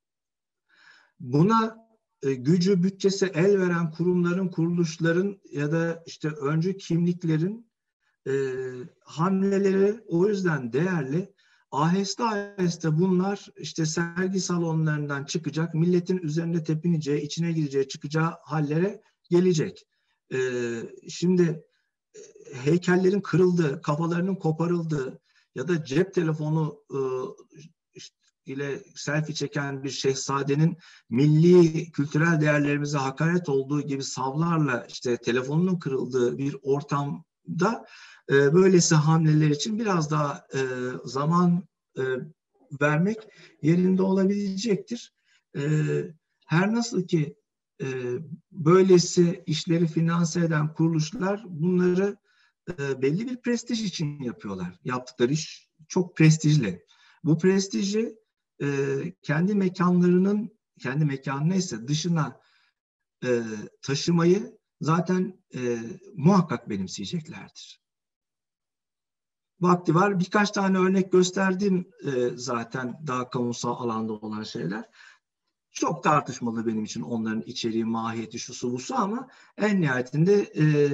buna gücü, bütçesi el veren kurumların, kuruluşların ya da işte öncü kimliklerin hamleleri o yüzden değerli. Aheste aheste bunlar işte sergi salonlarından çıkacak, milletin üzerine tepineceği, içine gireceği, çıkacağı hallere gelecek. Şimdi heykellerin kırıldığı, kafalarının koparıldığı ya da cep telefonu ile selfie çeken bir şehzadenin milli kültürel değerlerimize hakaret olduğu gibi savlarla işte telefonunun kırıldığı bir ortam da böylesi hamleler için biraz daha zaman vermek yerinde olabilecektir. Her nasıl ki böylesi işleri finanse eden kuruluşlar bunları belli bir prestij için yapıyorlar. Yaptıkları iş çok prestijli. Bu prestiji kendi mekanı neyse dışına taşımayı zaten muhakkak benimseyeceklerdir. Vakti var. Birkaç tane örnek gösterdim zaten daha kamusal alanda olan şeyler. Çok tartışmalı benim için onların içeriği, mahiyeti, şusu busu ama en nihayetinde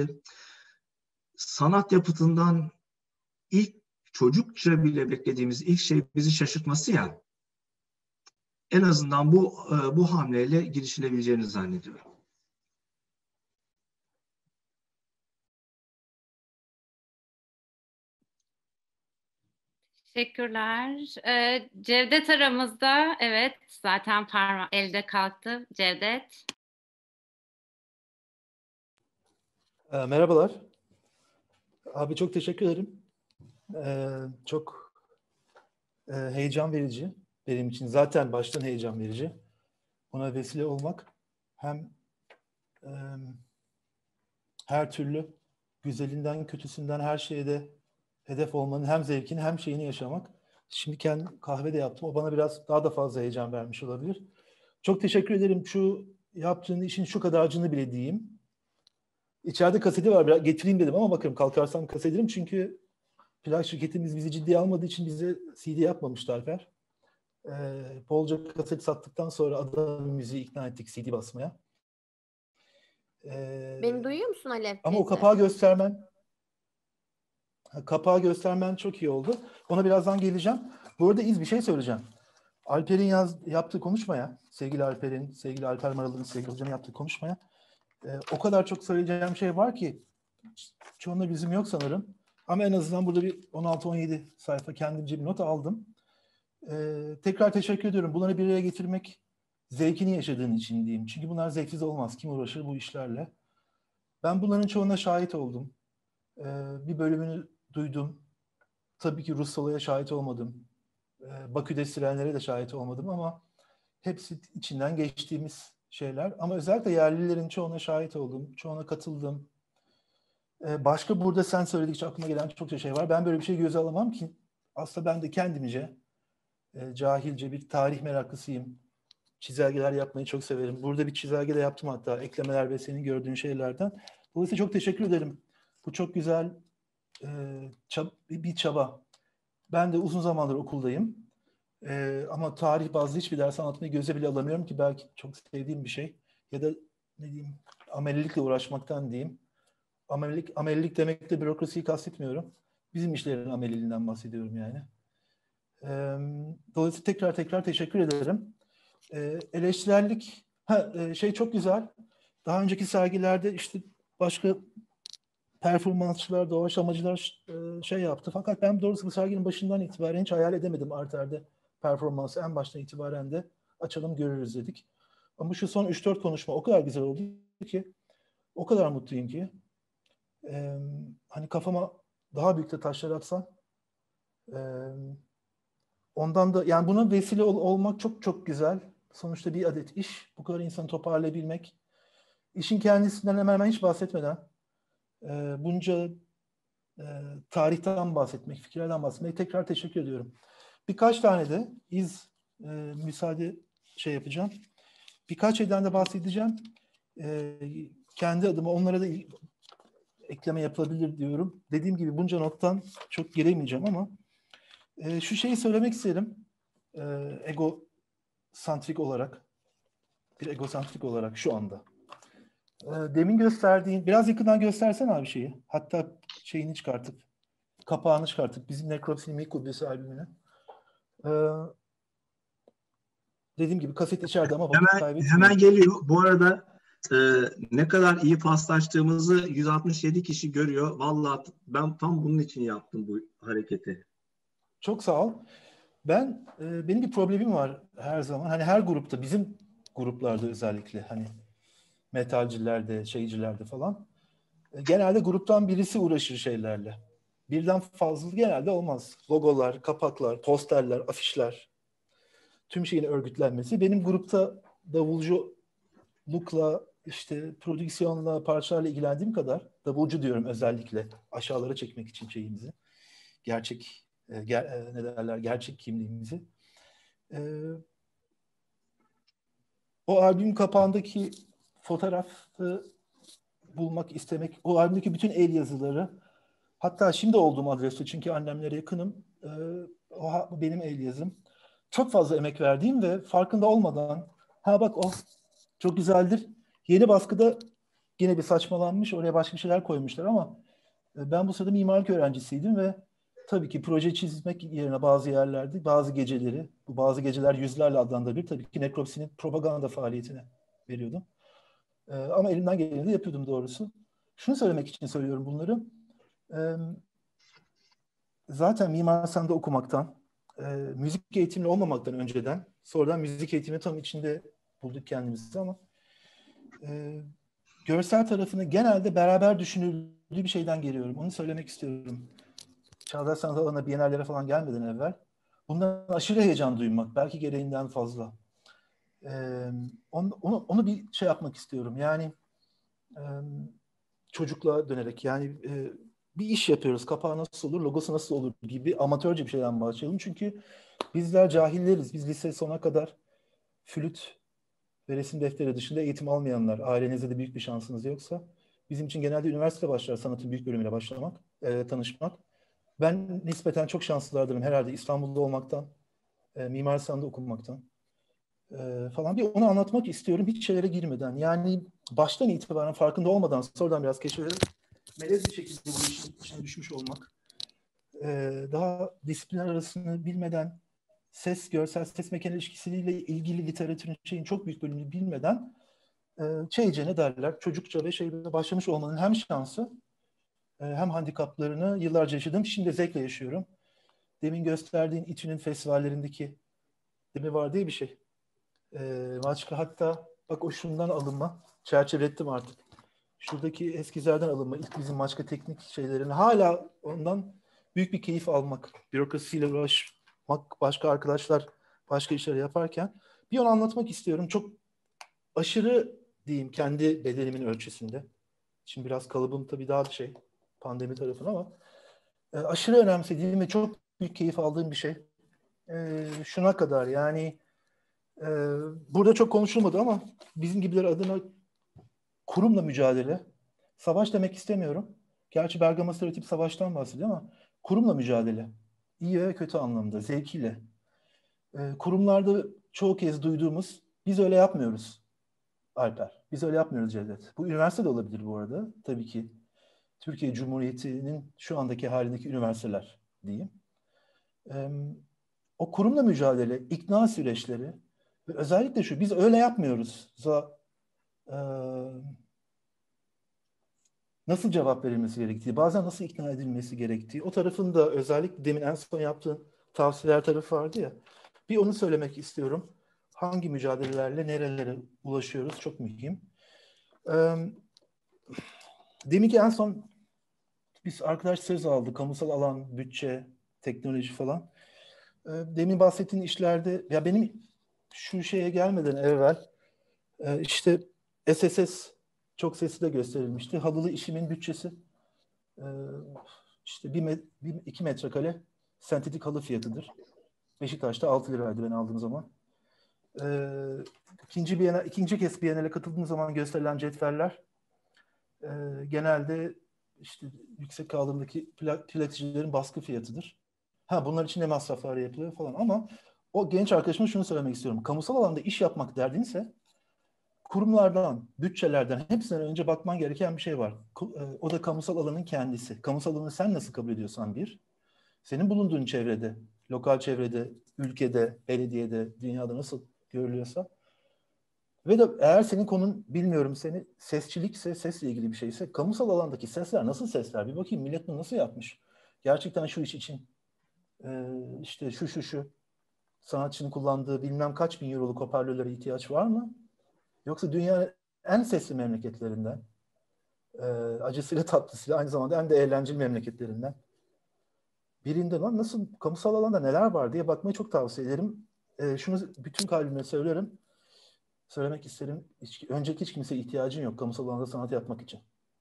sanat yapıtından ilk çocukça bile beklediğimiz ilk şey bizi şaşırtması ya. En azından bu hamleyle girişilebileceğini zannediyorum. Teşekkürler. Cevdet aramızda. Evet, zaten elde kalktı. Cevdet. Merhabalar. Abi çok teşekkür ederim. Çok heyecan verici benim için. Zaten baştan heyecan verici. Buna vesile olmak hem her türlü güzelinden, kötüsünden her şeyde hedef olmanın hem zevkini hem şeyini yaşamak. Şimdi kendim kahve de yaptım. O bana biraz daha da fazla heyecan vermiş olabilir. Çok teşekkür ederim. Şu yaptığın işin şu kadarcını bile diyeyim. İçeride kaseti var. Biraz getireyim dedim ama bakalım kalkarsam kasederim. Çünkü plak şirketimiz bizi ciddiye almadığı için bize CD yapmamıştı Alper. Bolca kaset sattıktan sonra Adana Müziği ikna ettik CD basmaya. Beni duyuyor musun Alev? Ama o kapağı göstermen çok iyi oldu. Ona birazdan geleceğim. Bu arada bir şey söyleyeceğim. Alper'in yaptığı konuşmaya, sevgili Alper Maralı'nın sevgili hocam yaptığı konuşmaya o kadar çok söyleyeceğim şey var ki çoğunda bizim yok sanırım. Ama en azından burada bir 16-17 sayfa kendimce bir not aldım. Tekrar teşekkür ediyorum. Bunları bir araya getirmek zevkini yaşadığın için diyeyim. Çünkü bunlar zevksiz olmaz. Kim uğraşır bu işlerle? Ben bunların çoğuna şahit oldum. Bir bölümünü duydum. Tabii ki Russala'ya şahit olmadım. Bakü'de Sirenlere de şahit olmadım ama hepsi içinden geçtiğimiz şeyler. Ama özellikle yerlilerin çoğuna şahit oldum. Çoğuna katıldım. Başka burada sen söyledikçe aklıma gelen çokça şey var. Ben böyle bir şey göze alamam ki. Aslında ben de kendimce cahilce bir tarih meraklısıyım. Çizelgeler yapmayı çok severim. Burada bir çizelge de yaptım hatta. Eklemeler ve senin gördüğün şeylerden. Dolayısıyla çok teşekkür ederim. Bu çok güzel bir çaba. Ben de uzun zamandır okuldayım. Ama tarih bazlı hiçbir ders anlatmayı göze bile alamıyorum ki belki çok sevdiğim bir şey. Ya da ne diyeyim amelilikle uğraşmaktan diyeyim. Amelilik demek de bürokrasiyi kastetmiyorum. Bizim işlerin ameliliğinden bahsediyorum yani. Dolayısıyla tekrar teşekkür ederim. Eleştirellik şey çok güzel. Daha önceki sergilerde işte başka performansçılar, doğaçlamacılar şey yaptı. Fakat ben doğrusu bu serginin başından itibaren hiç hayal edemedim Arter'de performansı. En baştan itibaren de açalım görürüz dedik. Ama şu son 3-4 konuşma o kadar güzel oldu ki o kadar mutluyum ki hani kafama daha büyük de taşlar atsam ondan da yani buna vesile olmak çok çok güzel. Sonuçta bir adet iş. Bu kadar insanı toparlayabilmek. İşin kendisinden hemen hiç bahsetmeden bunca tarihten bahsetmek, fikirlerden bahsetmek tekrar teşekkür ediyorum. Birkaç tane de müsaade yapacağım. Birkaç şeyden de bahsedeceğim. Kendi adıma onlara da ekleme yapılabilir diyorum. Dediğim gibi bunca nottan çok giremeyeceğim ama şu şeyi söylemek isterim. Egosantrik olarak şu anda. Demin gösterdiğin, biraz yakından göstersen abi şeyi. Hatta şeyini çıkartıp, kapağını çıkartıp bizim Nekropsi Mikubbesi albümünü. Dediğim gibi kaset içeride ama vakit kaybetmiyorum. Hemen geliyor. Bu arada ne kadar iyi paslaştığımızı 167 kişi görüyor. Vallahi ben tam bunun için yaptım bu hareketi. Çok sağ ol. Benim bir problemim var her zaman. Hani her grupta, bizim gruplarda özellikle hani metalcilerde, şeycilerde falan. genelde gruptan birisi uğraşır şeylerle. Birden fazla genelde olmaz. Logolar, kapaklar, posterler, afişler, tüm şeyin örgütlenmesi. Benim grupta davulculukla, işte prodüksiyonla, parçalarla ilgilendiğim kadar, davulcu diyorum özellikle, aşağılara çekmek için şeyimizi, gerçek ne derler, gerçek kimliğimizi. O albüm kapağındaki fotoğrafı bulmak istemek, o albümdeki bütün el yazıları, hatta şimdi olduğum adreste, çünkü annemlere yakınım, bu benim el yazım. Çok fazla emek verdiğim ve farkında olmadan, ha bak o çok güzeldir. Yeni baskıda yine bir saçmalanmış, oraya başka bir şeyler koymuşlar ama ben bu sırada mimarlık öğrencisiydim ve tabii ki proje çizmek yerine bazı yerlerde, bazı geceleri, bu bazı geceler yüzlerle adlandırılır. Tabii ki Nekropsi'nin propaganda faaliyetine veriyordum. Ama elimden geleni de yapıyordum doğrusu. Şunu söylemek için söylüyorum bunları. Zaten Mimar Sinan'da okumaktan, müzik eğitimli olmamaktan önceden, sonradan müzik eğitimi tam içinde bulduk kendimizi ama görsel tarafını genelde beraber düşünüldüğü bir şeyden geliyorum. Onu söylemek istiyorum. Çağdaş sanat alanına, bienallere falan gelmeden evvel bundan aşırı heyecan duymak, belki gereğinden fazla. Onu bir şey yapmak istiyorum. Yani çocukluğa dönerek, yani bir iş yapıyoruz, kapağı nasıl olur, logosu nasıl olur gibi amatörce bir şeyden başlayalım. Çünkü bizler cahilleriz. Biz lise sona kadar flüt ve resim defteri dışında eğitim almayanlar, ailenizde de büyük bir şansınız yoksa, bizim için genelde üniversite başlar sanatın büyük bölümüyle başlamak, tanışmak. Ben nispeten çok şanslılardım herhalde İstanbul'da olmaktan, Mimar Sinan'da okumaktan falan. Bir onu anlatmak istiyorum hiç şeylere girmeden. Yani baştan itibaren farkında olmadan, sonradan biraz keşfederek melez bir şekilde bu işin içine düşmüş olmak. Daha disiplinler arasını bilmeden, görsel, ses mekan ilişkisiyle ilgili literatürün şeyin çok büyük bölümünü bilmeden ne derler, çocukça ve şeyle başlamış olmanın hem şansı hem handikaplarını yıllarca yaşadım. Şimdi zevkle yaşıyorum. Demin gösterdiğin İTÜ'nün festivallerindeki, değil mi, var diye bir şey. Maçka, hatta bak o şundan alınma. Çerçevelettim artık. Şuradaki eskizlerden alınma. İlk bizim Maçka teknik şeylerini hala ondan büyük bir keyif almak. Bürokrasiyle uğraşmak, başka arkadaşlar başka işler yaparken. Bir onu anlatmak istiyorum. Çok aşırı diyeyim kendi bedenimin ölçüsünde. Şimdi biraz kalıbım tabii daha bir pandemi tarafına ama aşırı önemsediğim ve çok büyük keyif aldığım bir şey. Şuna kadar yani burada çok konuşulmadı ama bizim gibiler adına kurumla mücadele. Savaş demek istemiyorum. Gerçi Bergama stereotip savaştan bahsediyor ama kurumla mücadele. İyi ve kötü anlamda, zevkiyle. Kurumlarda çoğu kez duyduğumuz, biz öyle yapmıyoruz Alper. Biz öyle yapmıyoruz Cevdet. Bu üniversite de olabilir bu arada. Tabii ki Türkiye Cumhuriyeti'nin şu andaki halindeki üniversiteler diyeyim. O kurumla mücadele, ikna süreçleri ve özellikle şu, biz öyle yapmıyoruz. Nasıl cevap verilmesi gerektiği, bazen nasıl ikna edilmesi gerektiği, o tarafında özellikle demin en son yaptığın tavsiyeler tarafı vardı ya, bir onu söylemek istiyorum. Hangi mücadelelerle nerelere ulaşıyoruz çok mühim. Demin ki en son biz arkadaş söz aldık, kamusal alan, bütçe, teknoloji falan. Demin bahsettiğin işlerde, ya benim şu şeye gelmeden evvel işte SSS çok sesli de gösterilmişti. Halılı işimin bütçesi işte 2 metrekare sentetik halı fiyatıdır. Beşiktaş'ta 6 liraydı ben aldığım zaman. İkinci kez Biennale katıldığım zaman gösterilen cetveller genelde işte yüksek kaldırımdaki platicilerin baskı fiyatıdır. Bunlar için ne masraflar yapılıyor falan ama o genç arkadaşıma şunu söylemek istiyorum. Kamusal alanda iş yapmak derdinse kurumlardan, bütçelerden hepsinden önce bakman gereken bir şey var. O da kamusal alanın kendisi. Kamusal alanı sen nasıl kabul ediyorsan senin bulunduğun çevrede, lokal çevrede, ülkede, belediyede, dünyada nasıl görülüyorsa ve de eğer senin konun bilmiyorum sesçilikse, sesle ilgili bir şeyse kamusal alandaki sesler nasıl sesler? Bir bakayım millet bunu nasıl yapmış? Gerçekten şu iş için işte şu sanatçının kullandığı bilmem kaç bin euroluk hoparlörlere ihtiyaç var mı? Yoksa dünyanın en sesli memleketlerinden acısıyla tatlısıyla aynı zamanda en de eğlenceli memleketlerinden birinde lan nasıl kamusal alanda neler var diye bakmayı çok tavsiye ederim. Şunu bütün kalbimle söylerim. Söylemek isterim. Önceki hiç kimseye ihtiyacın yok kamusal alanda sanat yapmak için.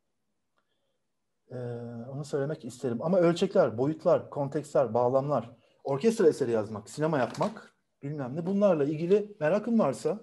Onu söylemek isterim. Ama ölçekler, boyutlar, kontekstler, bağlamlar, orkestra eseri yazmak, sinema yapmak, bilmem ne. Bunlarla ilgili merakın varsa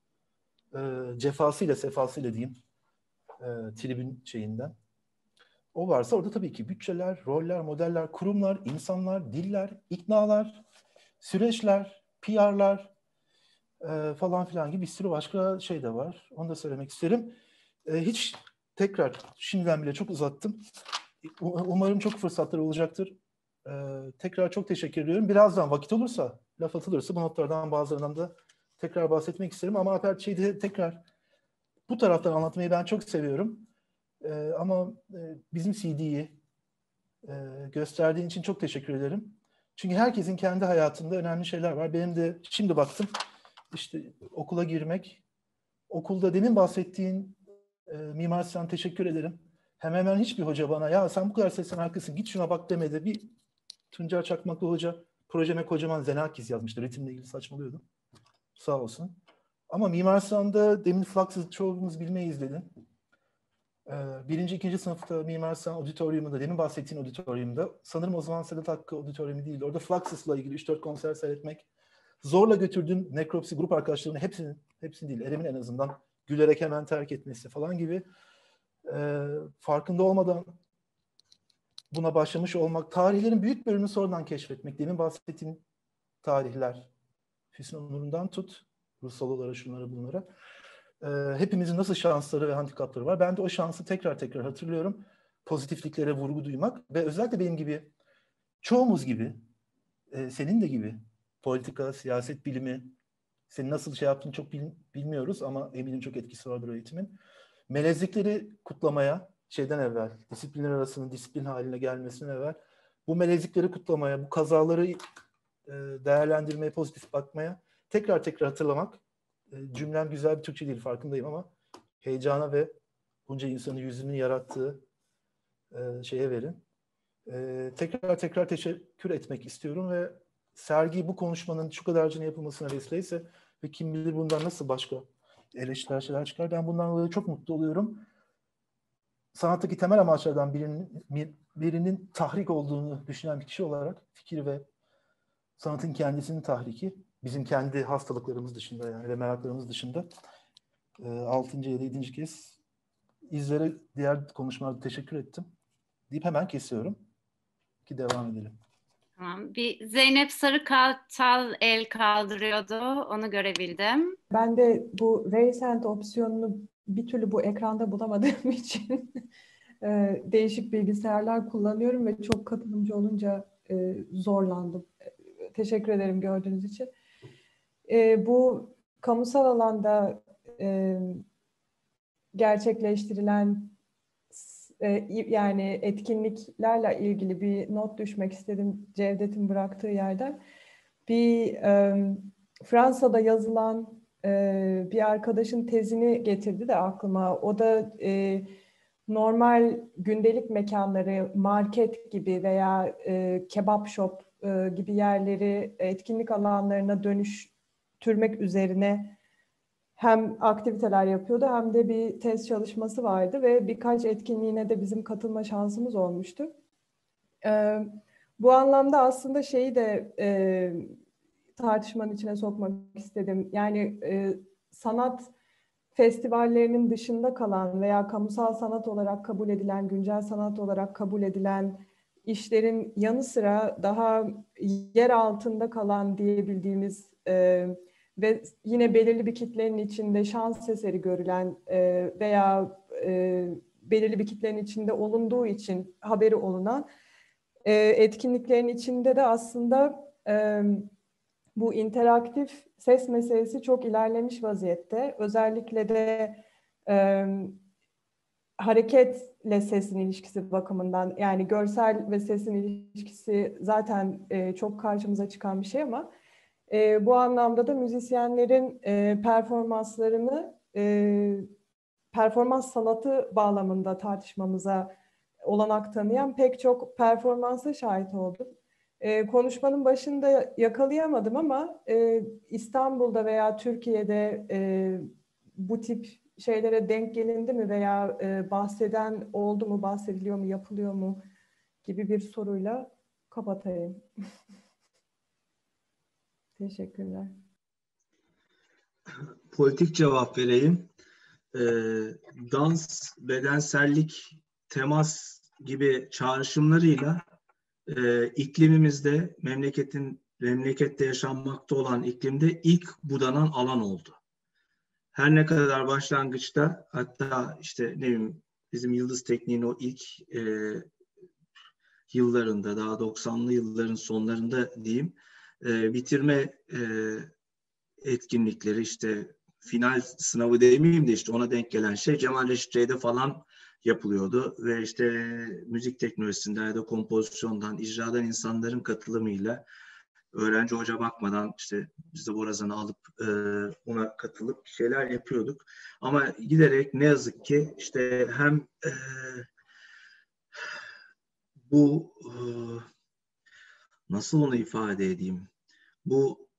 cefasıyla, sefasıyla diyeyim tribün şeyinden. O varsa orada tabii ki bütçeler, roller, modeller, kurumlar, insanlar, diller, iknalar, süreçler, PR'lar falan filan gibi bir sürü başka şey de var. Onu da söylemek isterim. Hiç tekrar şimdiden bile çok uzattım. Umarım çok fırsatlar olacaktır. Tekrar çok teşekkür ediyorum. Birazdan vakit olursa, laf atılırsa bu notlardan bazılarından da tekrar bahsetmek isterim. Ama Aperçe'yi de tekrar bu taraftan anlatmayı ben çok seviyorum. Ama bizim CD'yi gösterdiğin için çok teşekkür ederim. Çünkü herkesin kendi hayatında önemli şeyler var. Benim de şimdi baktım işte okula girmek. Okulda demin bahsettiğin Mimar Sinan teşekkür ederim. Hemen hemen hiçbir hoca bana ya sen bu kadar seslen haklısın git şuna bak demedi. Bir Tuncer Çakmaklı hoca projeme kocaman Zenakis yazmıştı. Ritimle ilgili saçmalıyordum. Sağ olsun. Ama Mimar Sinan'da demin Flux'ı çoğumuz bilmeyiz dedin. Birinci, ikinci sınıfta Mimar Sinan Auditorium'da, demin bahsettiğin auditorium'da, sanırım o zaman Sedat Hakkı Auditorium'u değil, orada Fluxus'la ilgili 3-4 konser seyretmek, zorla götürdüğüm Necropsy grup arkadaşlarının hepsini değil, Erem'in en azından gülerek hemen terk etmesi falan gibi farkında olmadan buna başlamış olmak, tarihlerin büyük bölümünü sonradan keşfetmek, demin bahsettiğim tarihler, Füsun Onur'undan tut, Rusalolara, şunlara bunlara. Hepimizin nasıl şansları ve handikapları var. Ben de o şansı tekrar hatırlıyorum. Pozitifliklere vurgu duymak ve özellikle benim gibi, çoğumuz gibi, senin de gibi politika, siyaset bilimi, senin nasıl şey yaptığını çok bilmiyoruz ama eminim çok etkisi vardır o eğitimin. Melezlikleri kutlamaya, şeyden evvel, disiplinler arasının disiplin haline gelmesinden evvel, bu melezlikleri kutlamaya, bu kazaları değerlendirmeye, pozitif bakmaya, tekrar hatırlamak. Cümlem güzel bir Türkçe değil farkındayım ama heyecana ve bunca insanın yüzünü yarattığı şeye verin. Tekrar teşekkür etmek istiyorum ve sergi bu konuşmanın şu kadarcına yapılmasına vesileyse ve kim bilir bundan nasıl başka eleştiriler şeyler çıkar. Ben bundan dolayı çok mutlu oluyorum. Sanattaki temel amaçlardan birinin tahrik olduğunu düşünen bir kişi olarak fikir ve sanatın kendisinin tahriki, bizim kendi hastalıklarımız dışında yani ve meraklarımız dışında 6. ya da 7. kez izlere diğer konuşmalarda teşekkür ettim deyip hemen kesiyorum ki devam edelim. Tamam. Bir Zeynep Sarıkartal el kaldırıyordu. Onu görebildim. Ben de bu Raise Hand opsiyonunu bir türlü bu ekranda bulamadığım için değişik bilgisayarlar kullanıyorum ve çok katılımcı olunca zorlandım. Teşekkür ederim gördüğünüz için. Bu kamusal alanda gerçekleştirilen yani etkinliklerle ilgili bir not düşmek istedim Cevdet'in bıraktığı yerden. Bir Fransa'da yazılan bir arkadaşın tezini getirdi de aklıma. O da normal gündelik mekanları, market gibi veya kebap shop gibi yerleri etkinlik alanlarına dönüştürmek üzerine hem aktiviteler yapıyordu hem de bir tez çalışması vardı ve birkaç etkinliğine de bizim katılma şansımız olmuştu. Bu anlamda aslında şeyi de tartışmanın içine sokmak istedim. Yani sanat festivallerinin dışında kalan veya kamusal sanat olarak kabul edilen, güncel sanat olarak kabul edilen işlerin yanı sıra daha yer altında kalan diyebildiğimiz ve yine belirli bir kitlenin içinde şans eseri görülen veya belirli bir kitlenin içinde olunduğu için haberi olunan etkinliklerin içinde de aslında bu interaktif ses meselesi çok ilerlemiş vaziyette. Özellikle de hareketle sesin ilişkisi bakımından, yani görsel ve sesin ilişkisi zaten çok karşımıza çıkan bir şey ama bu anlamda da müzisyenlerin performanslarını performans sanatı bağlamında tartışmamıza olanak tanıyan pek çok performansa şahit oldum. Konuşmanın başında yakalayamadım ama İstanbul'da veya Türkiye'de bu tip şeylere denk gelindi mi veya bahseden oldu mu, bahsediliyor mu, yapılıyor mu gibi bir soruyla kapatayım. Teşekkürler. Politik cevap vereyim. Dans, bedensellik, temas gibi çağrışımlarıyla iklimimizde, memlekette yaşanmakta olan iklimde ilk budanan alan oldu. Her ne kadar başlangıçta, hatta işte ne bileyim bizim Yıldız Tekniği'nin o ilk yıllarında, daha 90'lı yılların sonlarında diyeyim, bitirme etkinlikleri, işte final sınavı demeyeyim de işte ona denk gelen şey Cemal Reşit Rey'de falan yapılıyordu ve işte müzik teknolojisinden ya da kompozisyondan, icradan insanların katılımıyla öğrenci hoca bakmadan işte biz de borazanı alıp ona katılıp şeyler yapıyorduk. Ama giderek ne yazık ki işte hem bu nasıl onu ifade edeyim? Bu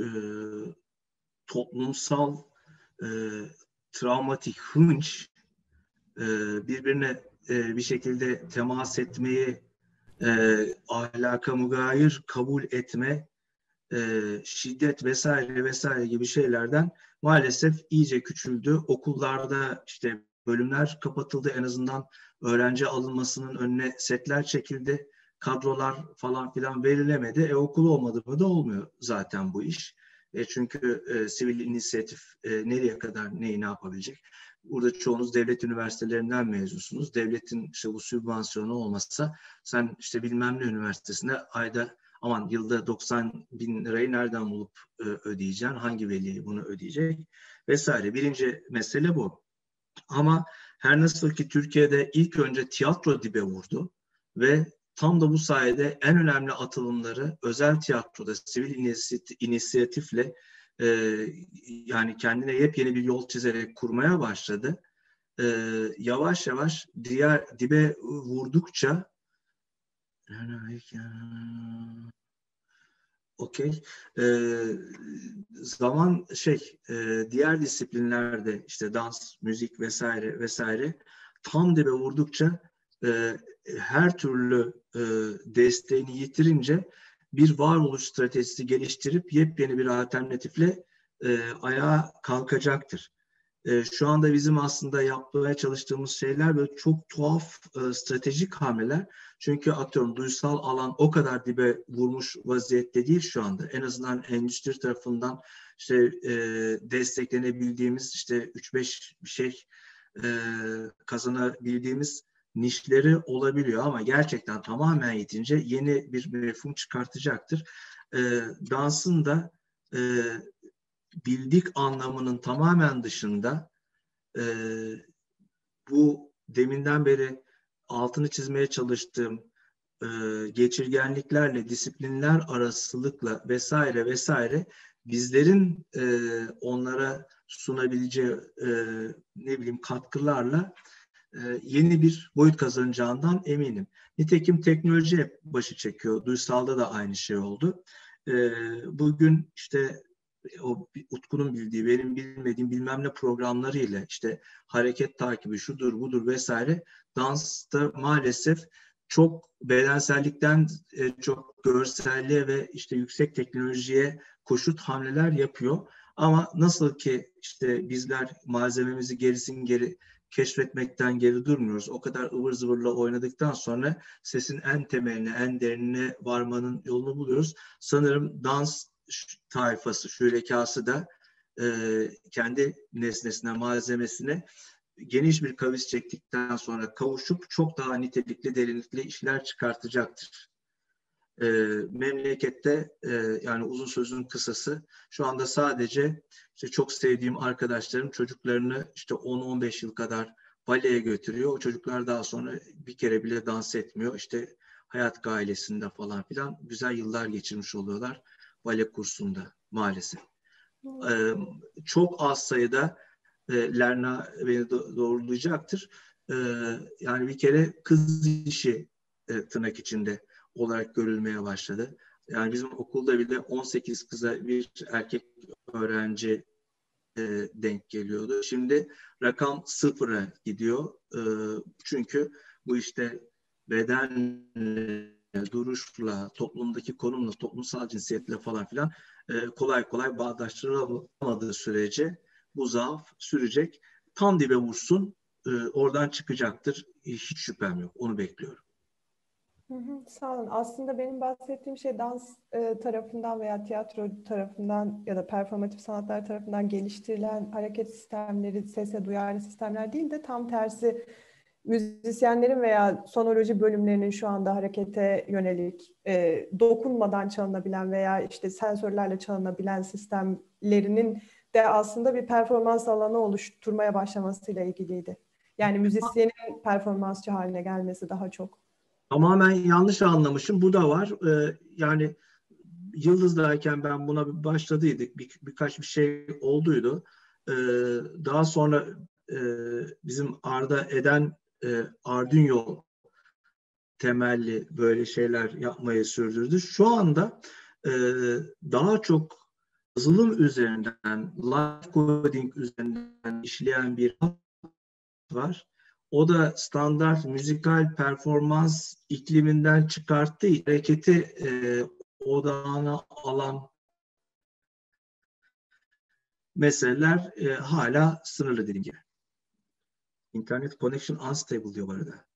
toplumsal travmatik hınç birbirine bir şekilde temas etmeyi ahlaka mugayir kabul etme, şiddet vesaire vesaire gibi şeylerden maalesef iyice küçüldü. Okullarda işte bölümler kapatıldı. En azından öğrenci alınmasının önüne setler çekildi. Kadrolar falan filan verilemedi. Okul olmadı mı da olmuyor zaten bu iş. Çünkü sivil inisiyatif nereye kadar neyi ne yapabilecek? Burada çoğunuz devlet üniversitelerinden mezunsunuz. Devletin işte bu sübvansiyonu olmasa sen işte bilmem ne üniversitesine ayda yılda 90 bin lirayı nereden bulup ödeyeceksin? Hangi veli bunu ödeyecek? Vesaire. Birinci mesele bu. Ama her nasıl ki Türkiye'de ilk önce tiyatro dibe vurdu ve tam da bu sayede en önemli atılımları özel tiyatroda sivil inisiyatifle yani kendine yepyeni bir yol çizerek kurmaya başladı. Yavaş yavaş diğer dibe vurdukça zaman diğer disiplinlerde işte dans, müzik vesaire vesaire tam dibe vurdukça her türlü desteğini yitirince bir varoluş stratejisi geliştirip yepyeni bir alternatifle ayağa kalkacaktır. Şu anda bizim aslında yapmaya çalıştığımız şeyler böyle çok tuhaf stratejik hamleler. Çünkü atıyorum duysal alan o kadar dibe vurmuş vaziyette değil şu anda. En azından endüstri tarafından işte desteklenebildiğimiz işte 3-5 bir şey kazanabildiğimiz nişleri olabiliyor ama gerçekten tamamen yitince yeni bir mefhum çıkartacaktır. Dansın da bildik anlamının tamamen dışında bu deminden beri altını çizmeye çalıştığım geçirgenliklerle, disiplinler arasılıkla vesaire vesaire bizlerin onlara sunabileceği ne bileyim katkılarla yeni bir boyut kazanacağından eminim. Nitekim teknoloji hep başı çekiyor. Duysalda da aynı şey oldu. Bugün işte o Utku'nun bildiği, benim bilmediğim bilmem ne programlarıyla işte hareket takibi şudur budur vesaire dansta maalesef çok bedensellikten çok görselliğe ve işte yüksek teknolojiye koşut hamleler yapıyor. Ama nasıl ki işte bizler malzememizi gerisin geri keşfetmekten geri durmuyoruz. O kadar ıvır zıvırla oynadıktan sonra sesin en temeline, en derinine varmanın yolunu buluyoruz. Sanırım dans tayfası, şürekası da kendi nesnesine, malzemesine geniş bir kavis çektikten sonra kavuşup çok daha nitelikli, derinlikli işler çıkartacaktır. Memlekette yani uzun sözün kısası şu anda sadece işte çok sevdiğim arkadaşlarım çocuklarını işte 10-15 yıl kadar baleye götürüyor. O çocuklar daha sonra bir kere bile dans etmiyor. İşte hayat ailesinde falan filan güzel yıllar geçirmiş oluyorlar bale kursunda maalesef. Çok az sayıda Lerna beni doğrulayacaktır. Yani bir kere kız işi tırnak içinde olarak görülmeye başladı. Yani bizim okulda bile 18 kıza bir erkek öğrenci denk geliyordu. Şimdi rakam 0'a gidiyor. Çünkü bu işte bedenle, duruşla, toplumdaki konumla, toplumsal cinsiyetle falan filan kolay kolay bağdaştırılamadığı sürece bu zaaf sürecek. Tam dibe vursun, oradan çıkacaktır. Hiç şüphem yok. Onu bekliyorum. Sağ olun. Aslında benim bahsettiğim şey dans tarafından veya tiyatro tarafından ya da performatif sanatlar tarafından geliştirilen hareket sistemleri, sese duyarlı sistemler değil de tam tersi müzisyenlerin veya sonoloji bölümlerinin şu anda harekete yönelik dokunmadan çalınabilen veya işte sensörlerle çalınabilen sistemlerinin de aslında bir performans alanı oluşturmaya başlamasıyla ilgiliydi. Yani müzisyenin performansçı haline gelmesi daha çok. Tamamen yanlış anlamışım. Bu da var. Yani Yıldız'dayken ben buna başladıydık. Birkaç bir şey olduydu. Daha sonra bizim Arda Eden Arduino temelli böyle şeyler yapmayı sürdürdü. Şu anda daha çok yazılım üzerinden, live coding üzerinden işleyen bir var. O da standart müzikal performans ikliminden çıkarttığı hareketi odağına alan meseleler hala sınırlı dediğim gibi. Internet connection unstable diyor bu arada.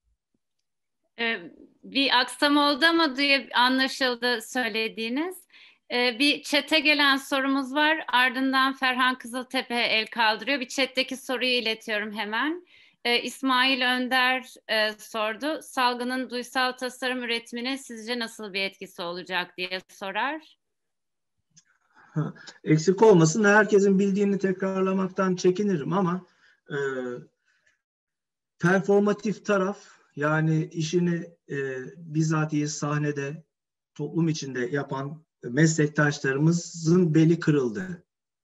Bir aksama oldu ama anlaşıldı söylediğiniz. Bir chat'e gelen sorumuz var. Ardından Ferhan Kızıltepe el kaldırıyor. Bir chat'teki soruyu iletiyorum hemen. İsmail Önder sordu. Salgının duysal tasarım üretimine sizce nasıl bir etkisi olacak diye sorar. Eksik olmasın. Herkesin bildiğini tekrarlamaktan çekinirim ama performatif taraf, yani işini bizatihi sahnede, toplum içinde yapan meslektaşlarımızın beli kırıldı.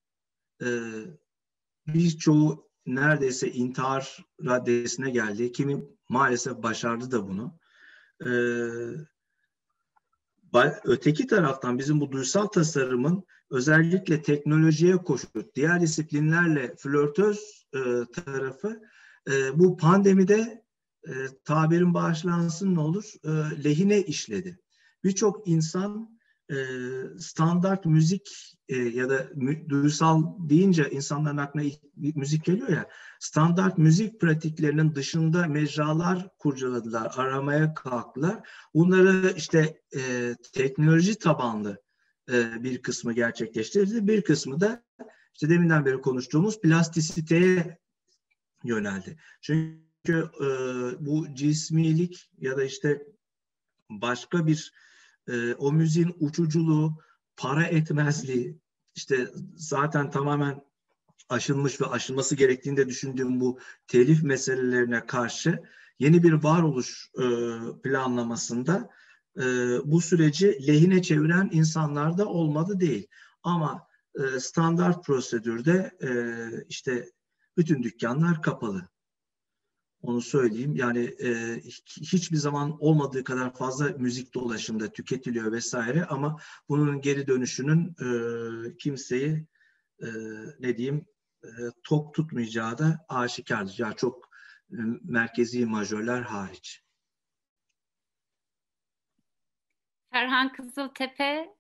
Birçoğu neredeyse intihar raddesine geldi. Kimi maalesef başardı da bunu. Öteki taraftan bizim bu duysal tasarımın özellikle teknolojiye koşup diğer disiplinlerle flörtöz tarafı bu pandemide tabirin bağışlansın ne olur lehine işledi. Birçok insan standart müzik ya da duysal deyince insanların aklına müzik geliyor ya, standart müzik pratiklerinin dışında mecralar kurcaladılar, aramaya kalktılar. Bunları işte teknoloji tabanlı bir kısmı gerçekleştirdi, bir kısmı da işte deminden beri konuştuğumuz plastisiteye yöneldi. Çünkü bu cismilik ya da işte başka bir o müziğin uçuculuğu, para etmezliği, işte zaten tamamen aşılmış ve aşılması gerektiğini de düşündüğüm bu telif meselelerine karşı yeni bir varoluş planlamasında bu süreci lehine çeviren insanlar da olmadı değil. Ama standart prosedürde işte bütün dükkanlar kapalı. Onu söyleyeyim. Yani hiçbir zaman olmadığı kadar fazla müzik dolaşımda tüketiliyor vesaire ama bunun geri dönüşünün kimseyi ne diyeyim tok tutmayacağı da aşikardır. Yani çok merkezi majörler hariç. Ferhan Kızıltepe.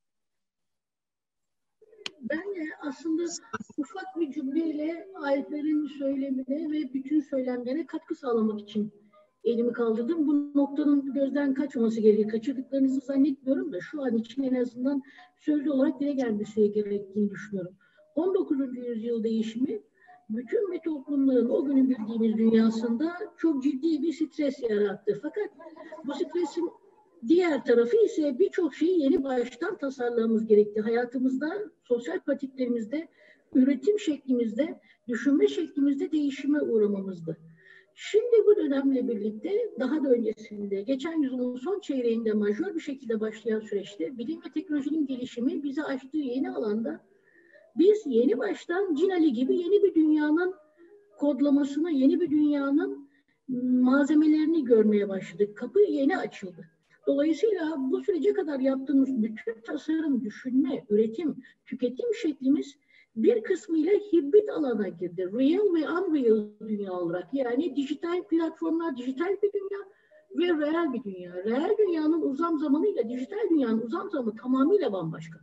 Ben aslında ufak bir cümleyle Alper'in söylemine ve bütün söylemlerine katkı sağlamak için elimi kaldırdım. Bu noktanın gözden kaçmaması gerekiyor. Kaçırdıklarınızı zannetmiyorum da şu an için en azından sözlü olarak dile gelmesi gerektiğini düşünüyorum. 19. yüzyıl değişimi bütün bir toplumların o günün bildiğimiz dünyasında çok ciddi bir stres yarattı. Fakat bu stresin diğer tarafı ise birçok şeyi yeni baştan tasarlamamız gerekti. Hayatımızda, sosyal pratiklerimizde, üretim şeklimizde, düşünme şeklimizde değişime uğramamızdı. Şimdi bu dönemle birlikte daha da öncesinde, geçen yüzyılın son çeyreğinde majör bir şekilde başlayan süreçte bilim ve teknolojinin gelişimi bize açtığı yeni alanda Biz yeni baştan Cinali gibi yeni bir dünyanın kodlamasını, yeni bir dünyanın malzemelerini görmeye başladık. Kapı yeni açıldı. Dolayısıyla bu sürece kadar yaptığımız bütün tasarım, düşünme, üretim, tüketim şeklimiz bir kısmıyla hibrit alana girdi. Real ve unreal dünya olarak. Yani dijital platformlar, dijital bir dünya ve reel bir dünya. Reel dünyanın uzam zamanıyla dijital dünyanın uzam zamanı tamamıyla bambaşka.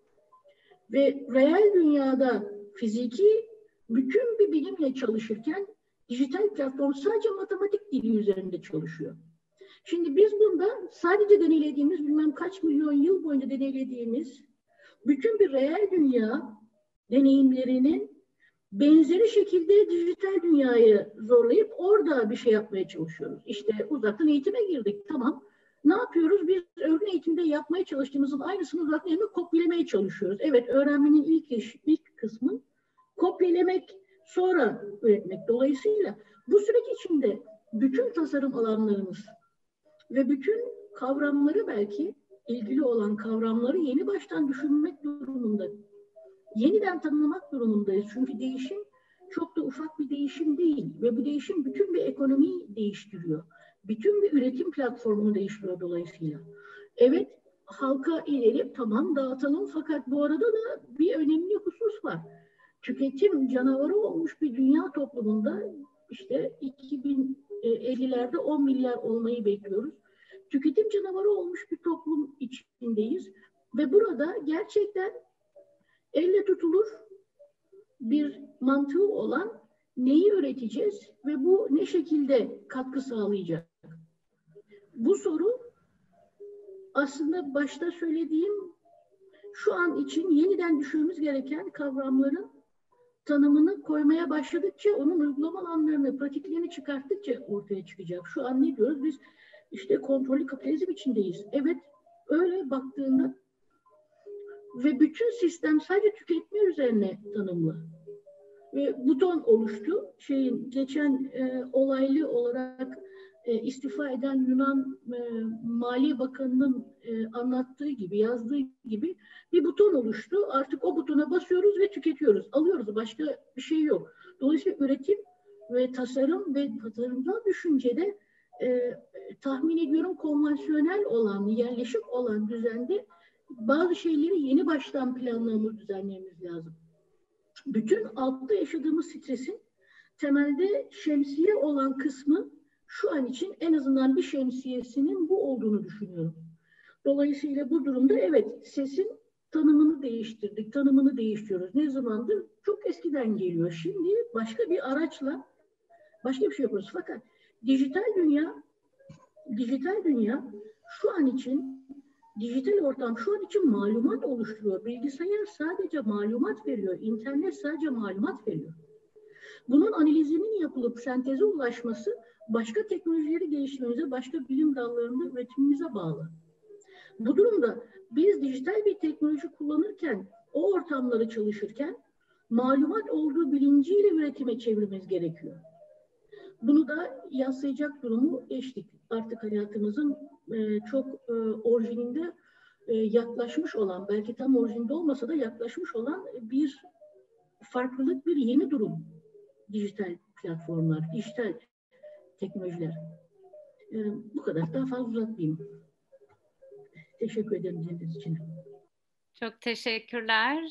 Ve reel dünyada fiziki bütün bir bilimle çalışırken dijital platform sadece matematik dili üzerinde çalışıyor. Şimdi biz bunda sadece deneylediğimiz, bilmem kaç milyon yıl boyunca deneylediğimiz bütün bir reel dünya deneyimlerinin benzeri şekilde dijital dünyayı zorlayıp orada bir şey yapmaya çalışıyoruz. İşte uzaktan eğitime girdik, tamam. Ne yapıyoruz? Biz örgün eğitimde yapmaya çalıştığımızın aynısını uzaktan eğitimde kopyalamaya çalışıyoruz. Evet, öğrenmenin ilk kısmı kopyalamak, sonra üretmek. Dolayısıyla bu süreç içinde bütün tasarım alanlarımız ve bütün kavramları, belki ilgili olan kavramları yeni baştan düşünmek durumunda, yeniden tanımlamak durumundayız. Çünkü değişim çok da ufak bir değişim değil ve bu değişim bütün bir ekonomiyi değiştiriyor. Bütün bir üretim platformunu değiştiriyor dolayısıyla. Evet, halka inelim, tamam dağıtalım, fakat bu arada da bir önemli husus var. Tüketim canavarı olmuş bir dünya toplumunda işte 2050'lerde 10 milyar olmayı bekliyoruz. Tüketim canavarı olmuş bir toplum içindeyiz ve burada gerçekten elle tutulur bir mantığı olan neyi üreteceğiz ve bu ne şekilde katkı sağlayacak? Bu soru aslında başta söylediğim şu an için yeniden düşünmemiz gereken kavramların tanımını koymaya başladıkça, onun uygulama alanlarını, pratiklerini çıkarttıkça ortaya çıkacak. Şu an ne diyoruz? Biz işte kontrollü kapitalizm içindeyiz. Evet, öyle baktığında ve bütün sistem sadece tüketme üzerine tanımlı. Ve buton oluştu. Geçen olaylı olarak istifa eden Yunan Maliye Bakanı'nın anlattığı gibi, yazdığı gibi bir buton oluştu. Artık o butona basıyoruz ve tüketiyoruz. Alıyoruz. Başka bir şey yok. Dolayısıyla üretim ve tasarım ve tasarımsal düşüncede tahmin ediyorum konvansiyonel olan, yerleşik olan düzende bazı şeyleri yeni baştan planlamamız, düzenlememiz lazım. Bütün altta yaşadığımız stresin temelde şemsiye olan kısmı şu an için en azından bir şemsiyesinin bu olduğunu düşünüyorum. Dolayısıyla bu durumda evet, sesin tanımını değiştirdik, tanımını değiştiriyoruz. Ne zamandır? Çok eskiden geliyor. Şimdi başka bir araçla başka bir şey yapıyoruz. Fakat dijital dünya şu an için, dijital ortam şu an için malumat oluşturuyor. Bilgisayar sadece malumat veriyor. İnternet sadece malumat veriyor. Bunun analizinin yapılıp senteze ulaşması başka teknolojileri geliştirmemize, başka bilim dallarında üretimimize bağlı. Bu durumda biz dijital bir teknoloji kullanırken, o ortamları çalışırken malumat olduğu bilinciyle üretime çevirmemiz gerekiyor. Bunu da yansıyacak durumu geçtik. Artık hayatımızın çok orijininde yaklaşmış olan, belki tam orijinde olmasa da yaklaşmış olan bir farklılık, bir yeni durum. Dijital platformlar, dijital teknolojiler. Bu kadar, daha fazla uzatmayayım. Teşekkür ederim dinlediğiniz için. Çok teşekkürler.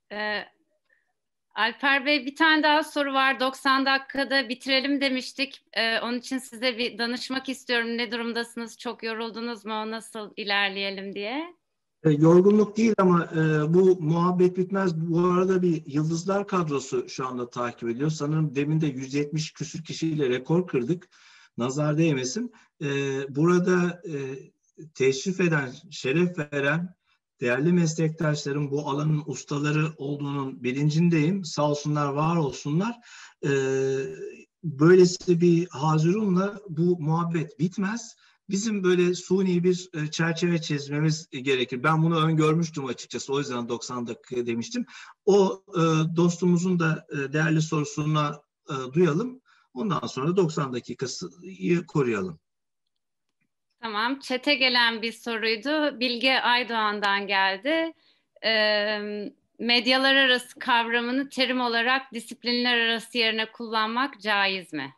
Alper Bey, bir tane daha soru var. 90 dakikada bitirelim demiştik. Onun için size bir danışmak istiyorum. Ne durumdasınız? Çok yoruldunuz mu? Nasıl ilerleyelim diye. Yorgunluk değil ama bu muhabbet bitmez. Bu arada bir Yıldızlar kadrosu şu anda takip ediyor. Sanırım demin de 170 küsür kişiyle rekor kırdık. Nazar değmesin. Burada teşrif eden, şeref veren değerli meslektaşlarım bu alanın ustaları olduğunun bilincindeyim. Sağ olsunlar, var olsunlar. Böylesi bir hazırunla bu muhabbet bitmez. Bizim böyle suni bir çerçeve çizmemiz gerekir. Ben bunu öngörmüştüm açıkçası. O yüzden 90 dakika demiştim. O dostumuzun da değerli sorusuna duyalım. Ondan sonra 90 dakikayı koruyalım. Tamam. Chat'e gelen bir soruydu. Bilge Aydoğan'dan geldi. medyalar arası kavramını terim olarak disiplinler arası yerine kullanmak caiz mi?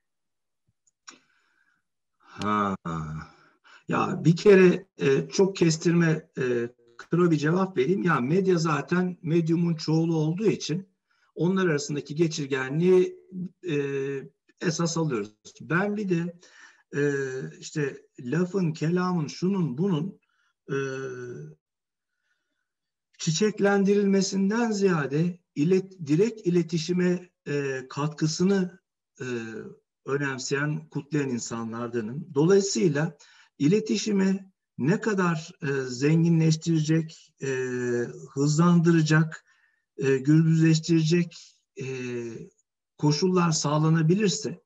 Ha. Ya bir kere çok kestirme kısa bir cevap vereyim. Ya medya zaten medyumun çoğulu olduğu için onlar arasındaki geçirgenliği esas alıyoruz. Ben bir de işte lafın, kelamın, şunun, bunun çiçeklendirilmesinden ziyade direkt iletişime katkısını önemseyen, kutlayan insanlardanım. Dolayısıyla iletişimi ne kadar zenginleştirecek, hızlandıracak, gürbüzleştirecek koşullar sağlanabilirse,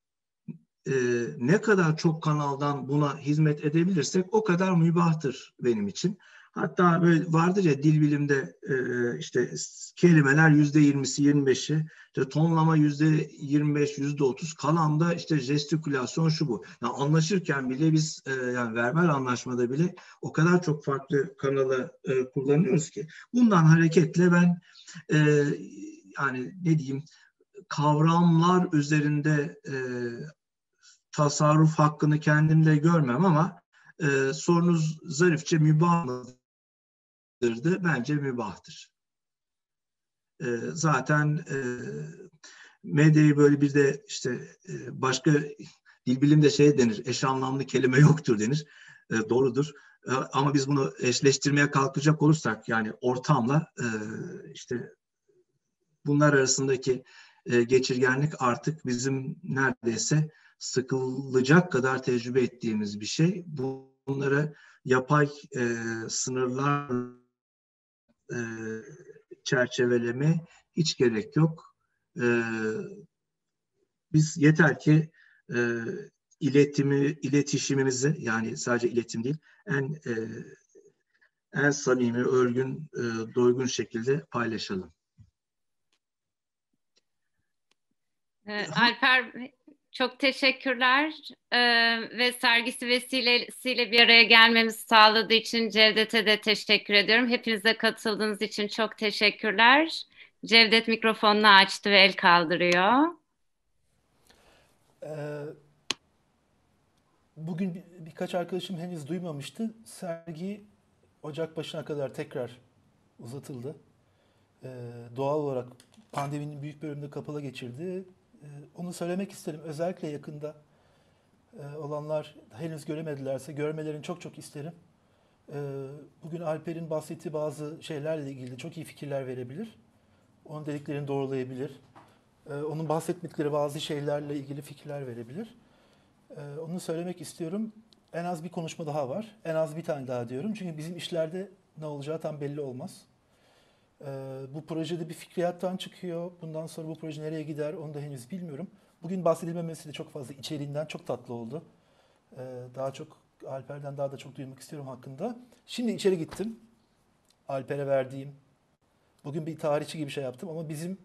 ne kadar çok kanaldan buna hizmet edebilirsek o kadar mübahtır benim için. Hatta böyle vardır ya dil bilimde işte kelimeler %20'si 25'i, işte tonlama %25, %30, kalan da işte jestikülasyon şu bu. Yani anlaşırken bile biz yani verbal anlaşmada bile o kadar çok farklı kanalı kullanıyoruz ki. Bundan hareketle ben yani ne diyeyim kavramlar üzerinde tasarruf hakkını kendimde görmem ama sorunuz zarifçe mübah mıdır da bence mübahtır. Zaten medyayı böyle bir de işte başka dil bilimde şey denir, eş anlamlı kelime yoktur denir. Doğrudur. Ama biz bunu eşleştirmeye kalkacak olursak yani ortamla işte bunlar arasındaki geçirgenlik artık bizim neredeyse sıkılacak kadar tecrübe ettiğimiz bir şey. Bunlara yapay sınırlar çerçeveleme hiç gerek yok. Biz yeter ki iletişimimizi yani sadece iletim değil en samimi, örgün, doygun şekilde paylaşalım. Alper çok teşekkürler ve sergisi vesilesiyle bir araya gelmemizi sağladığı için Cevdet'e de teşekkür ediyorum. Hepinize katıldığınız için çok teşekkürler. Cevdet mikrofonunu açtı ve el kaldırıyor. Bugün birkaç arkadaşım henüz duymamıştı. Sergi Ocak başına kadar tekrar uzatıldı. Doğal olarak pandeminin büyük bölümünde kapalı geçirdi. Onu söylemek isterim. Özellikle yakında olanlar henüz göremedilerse görmelerini çok çok isterim. Bugün Alper'in bahsettiği bazı şeylerle ilgili çok iyi fikirler verebilir. Onun dediklerini doğrulayabilir. Onun bahsetmedikleri bazı şeylerle ilgili fikirler verebilir. Onu söylemek istiyorum. En az bir konuşma daha var. En az bir tane daha diyorum. Çünkü bizim işlerde ne olacağı tam belli olmaz. Bu projede bir fikriyattan çıkıyor. Bundan sonra bu proje nereye gider onu da henüz bilmiyorum. Bugün bahsedilmemesi de çok fazla içeriğinden çok tatlı oldu. Daha çok Alper'den daha da çok duymak istiyorum hakkında. Şimdi içeri gittim. Alper'e verdiğim, bugün bir tarihçi gibi şey yaptım ama bizim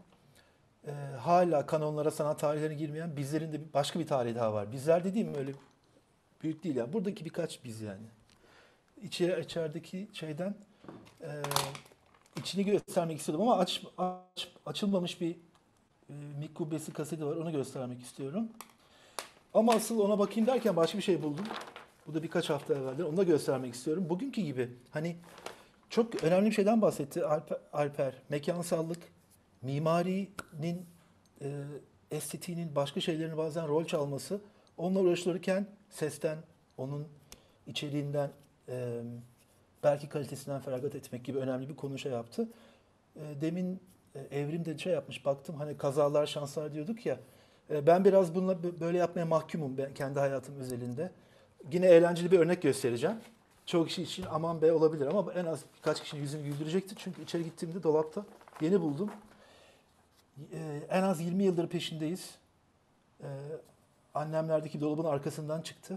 hala kanonlara, sanat tarihlerine girmeyen bizlerin de başka bir tarihi daha var. Bizler dediğim öyle büyük değil ya. Buradaki birkaç biz yani. İçerideki şeyden içini göstermek istiyordum ama açılmamış bir Mick Kubbesi kaseti var. Onu göstermek istiyorum. Ama asıl ona bakayım derken başka bir şey buldum. Bu da birkaç hafta evvelden. Onu da göstermek istiyorum. Bugünkü gibi hani çok önemli bir şeyden bahsetti Alper. Mekansallık, mimarinin estetiğinin başka şeylerin bazen rol çalması. Onunla uğraşılırken sesten, onun içeriğinden, belki kalitesinden feragat etmek gibi önemli bir konu şey yaptı. Demin Evrim'de şey yapmış, baktım hani kazalar, şanslar diyorduk ya. Ben biraz bununla böyle yapmaya mahkumum ben kendi hayatım özelinde. Yine eğlenceli bir örnek göstereceğim. Çoğu kişi için aman be olabilir ama en az birkaç kişinin yüzünü güldürecektir. Çünkü içeri gittiğimde dolapta yeni buldum. En az 20 yıldır peşindeyiz. Annemlerdeki dolabın arkasından çıktı.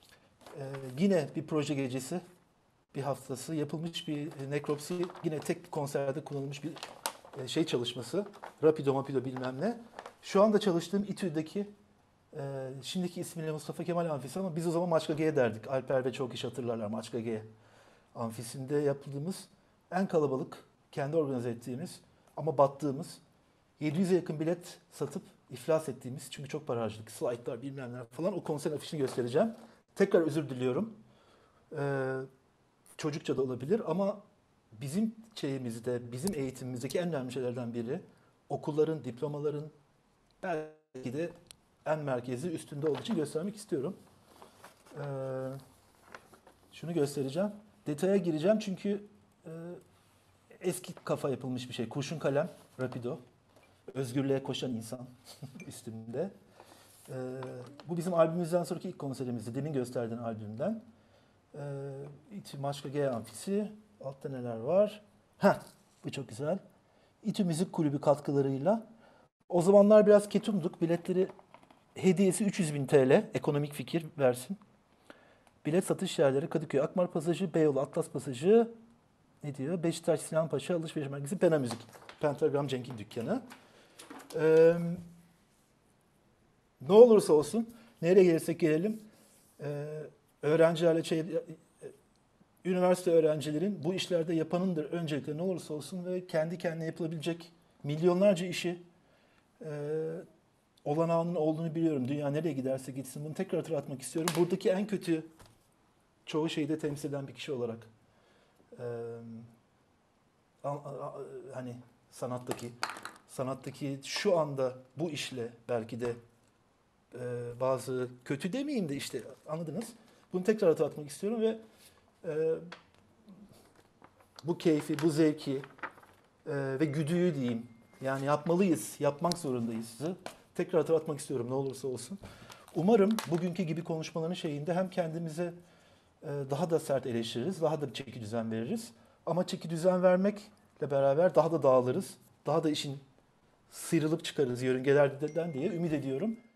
Yine bir proje gecesi, bir haftası yapılmış bir nekropsi, yine tek konserde kullanılmış bir şey çalışması. Rapido bilmem ne. Şu anda çalıştığım İTÜ'deki şimdiki ismiyle Mustafa Kemal Amfisi ama biz o zaman Maçka G derdik. Alper ve çok kişi hatırlarlar Maçka G amfisinde yaptığımız en kalabalık kendi organize ettiğimiz ama battığımız, 700'e yakın bilet satıp iflas ettiğimiz, çünkü çok para harcadık, slaytlar bilmem neler falan, o konserin afişini göstereceğim. Tekrar özür diliyorum. Çocukça da olabilir ama bizim şeyimizde, bizim eğitimimizdeki en önemli şeylerden biri okulların, diplomaların belki de en merkezi üstünde olduğu için göstermek istiyorum. Şunu göstereceğim. Detaya gireceğim çünkü eski kafa yapılmış bir şey. Kurşun kalem, rapido. Özgürlüğe koşan insan üstünde. Bu bizim albümümüzden sonraki ilk konserimizdi. Demin gösterdiğin albümden. İTÜ Maçka G Amfisi. Altta neler var? Bu çok güzel. İTÜ Müzik Kulübü katkılarıyla. O zamanlar biraz ketumduk. Biletleri hediyesi 300.000 TL. Ekonomik fikir versin. Bilet satış yerleri Kadıköy Akmar Pasajı, Beyoğlu Atlas Pasajı, ne diyor? Beşiktaş Sinan Paşa Alışveriş Merkezi, Pena Müzik. Pentagram Cenk'in dükkanı. Ne olursa olsun, nereye gelirsek gelelim, öğrencilerle üniversite öğrencilerin bu işlerde yapanındır öncelikle ne olursa olsun ve kendi kendine yapılabilecek milyonlarca işi olanağının olduğunu biliyorum. Dünya nereye giderse gitsin bunu tekrar hatırlatmak istiyorum. Buradaki en kötü çoğu şeyi de temsil eden bir kişi olarak hani sanattaki şu anda bu işle belki de bazı kötü demeyeyim de işte anladınız. Bunu tekrar hatırlatmak istiyorum ve bu keyfi, bu zevki ve güdüyü diyeyim. Yani yapmalıyız, yapmak zorundayız. Tekrar hatırlatmak istiyorum ne olursa olsun. Umarım bugünkü gibi konuşmaların şeyinde hem kendimize daha da sert eleştiririz, daha da çeki düzen veririz. Ama çeki düzen vermekle beraber daha da dağılırız. Daha da işin sıyrılıp çıkarız yörüngelerden diye ümit ediyorum.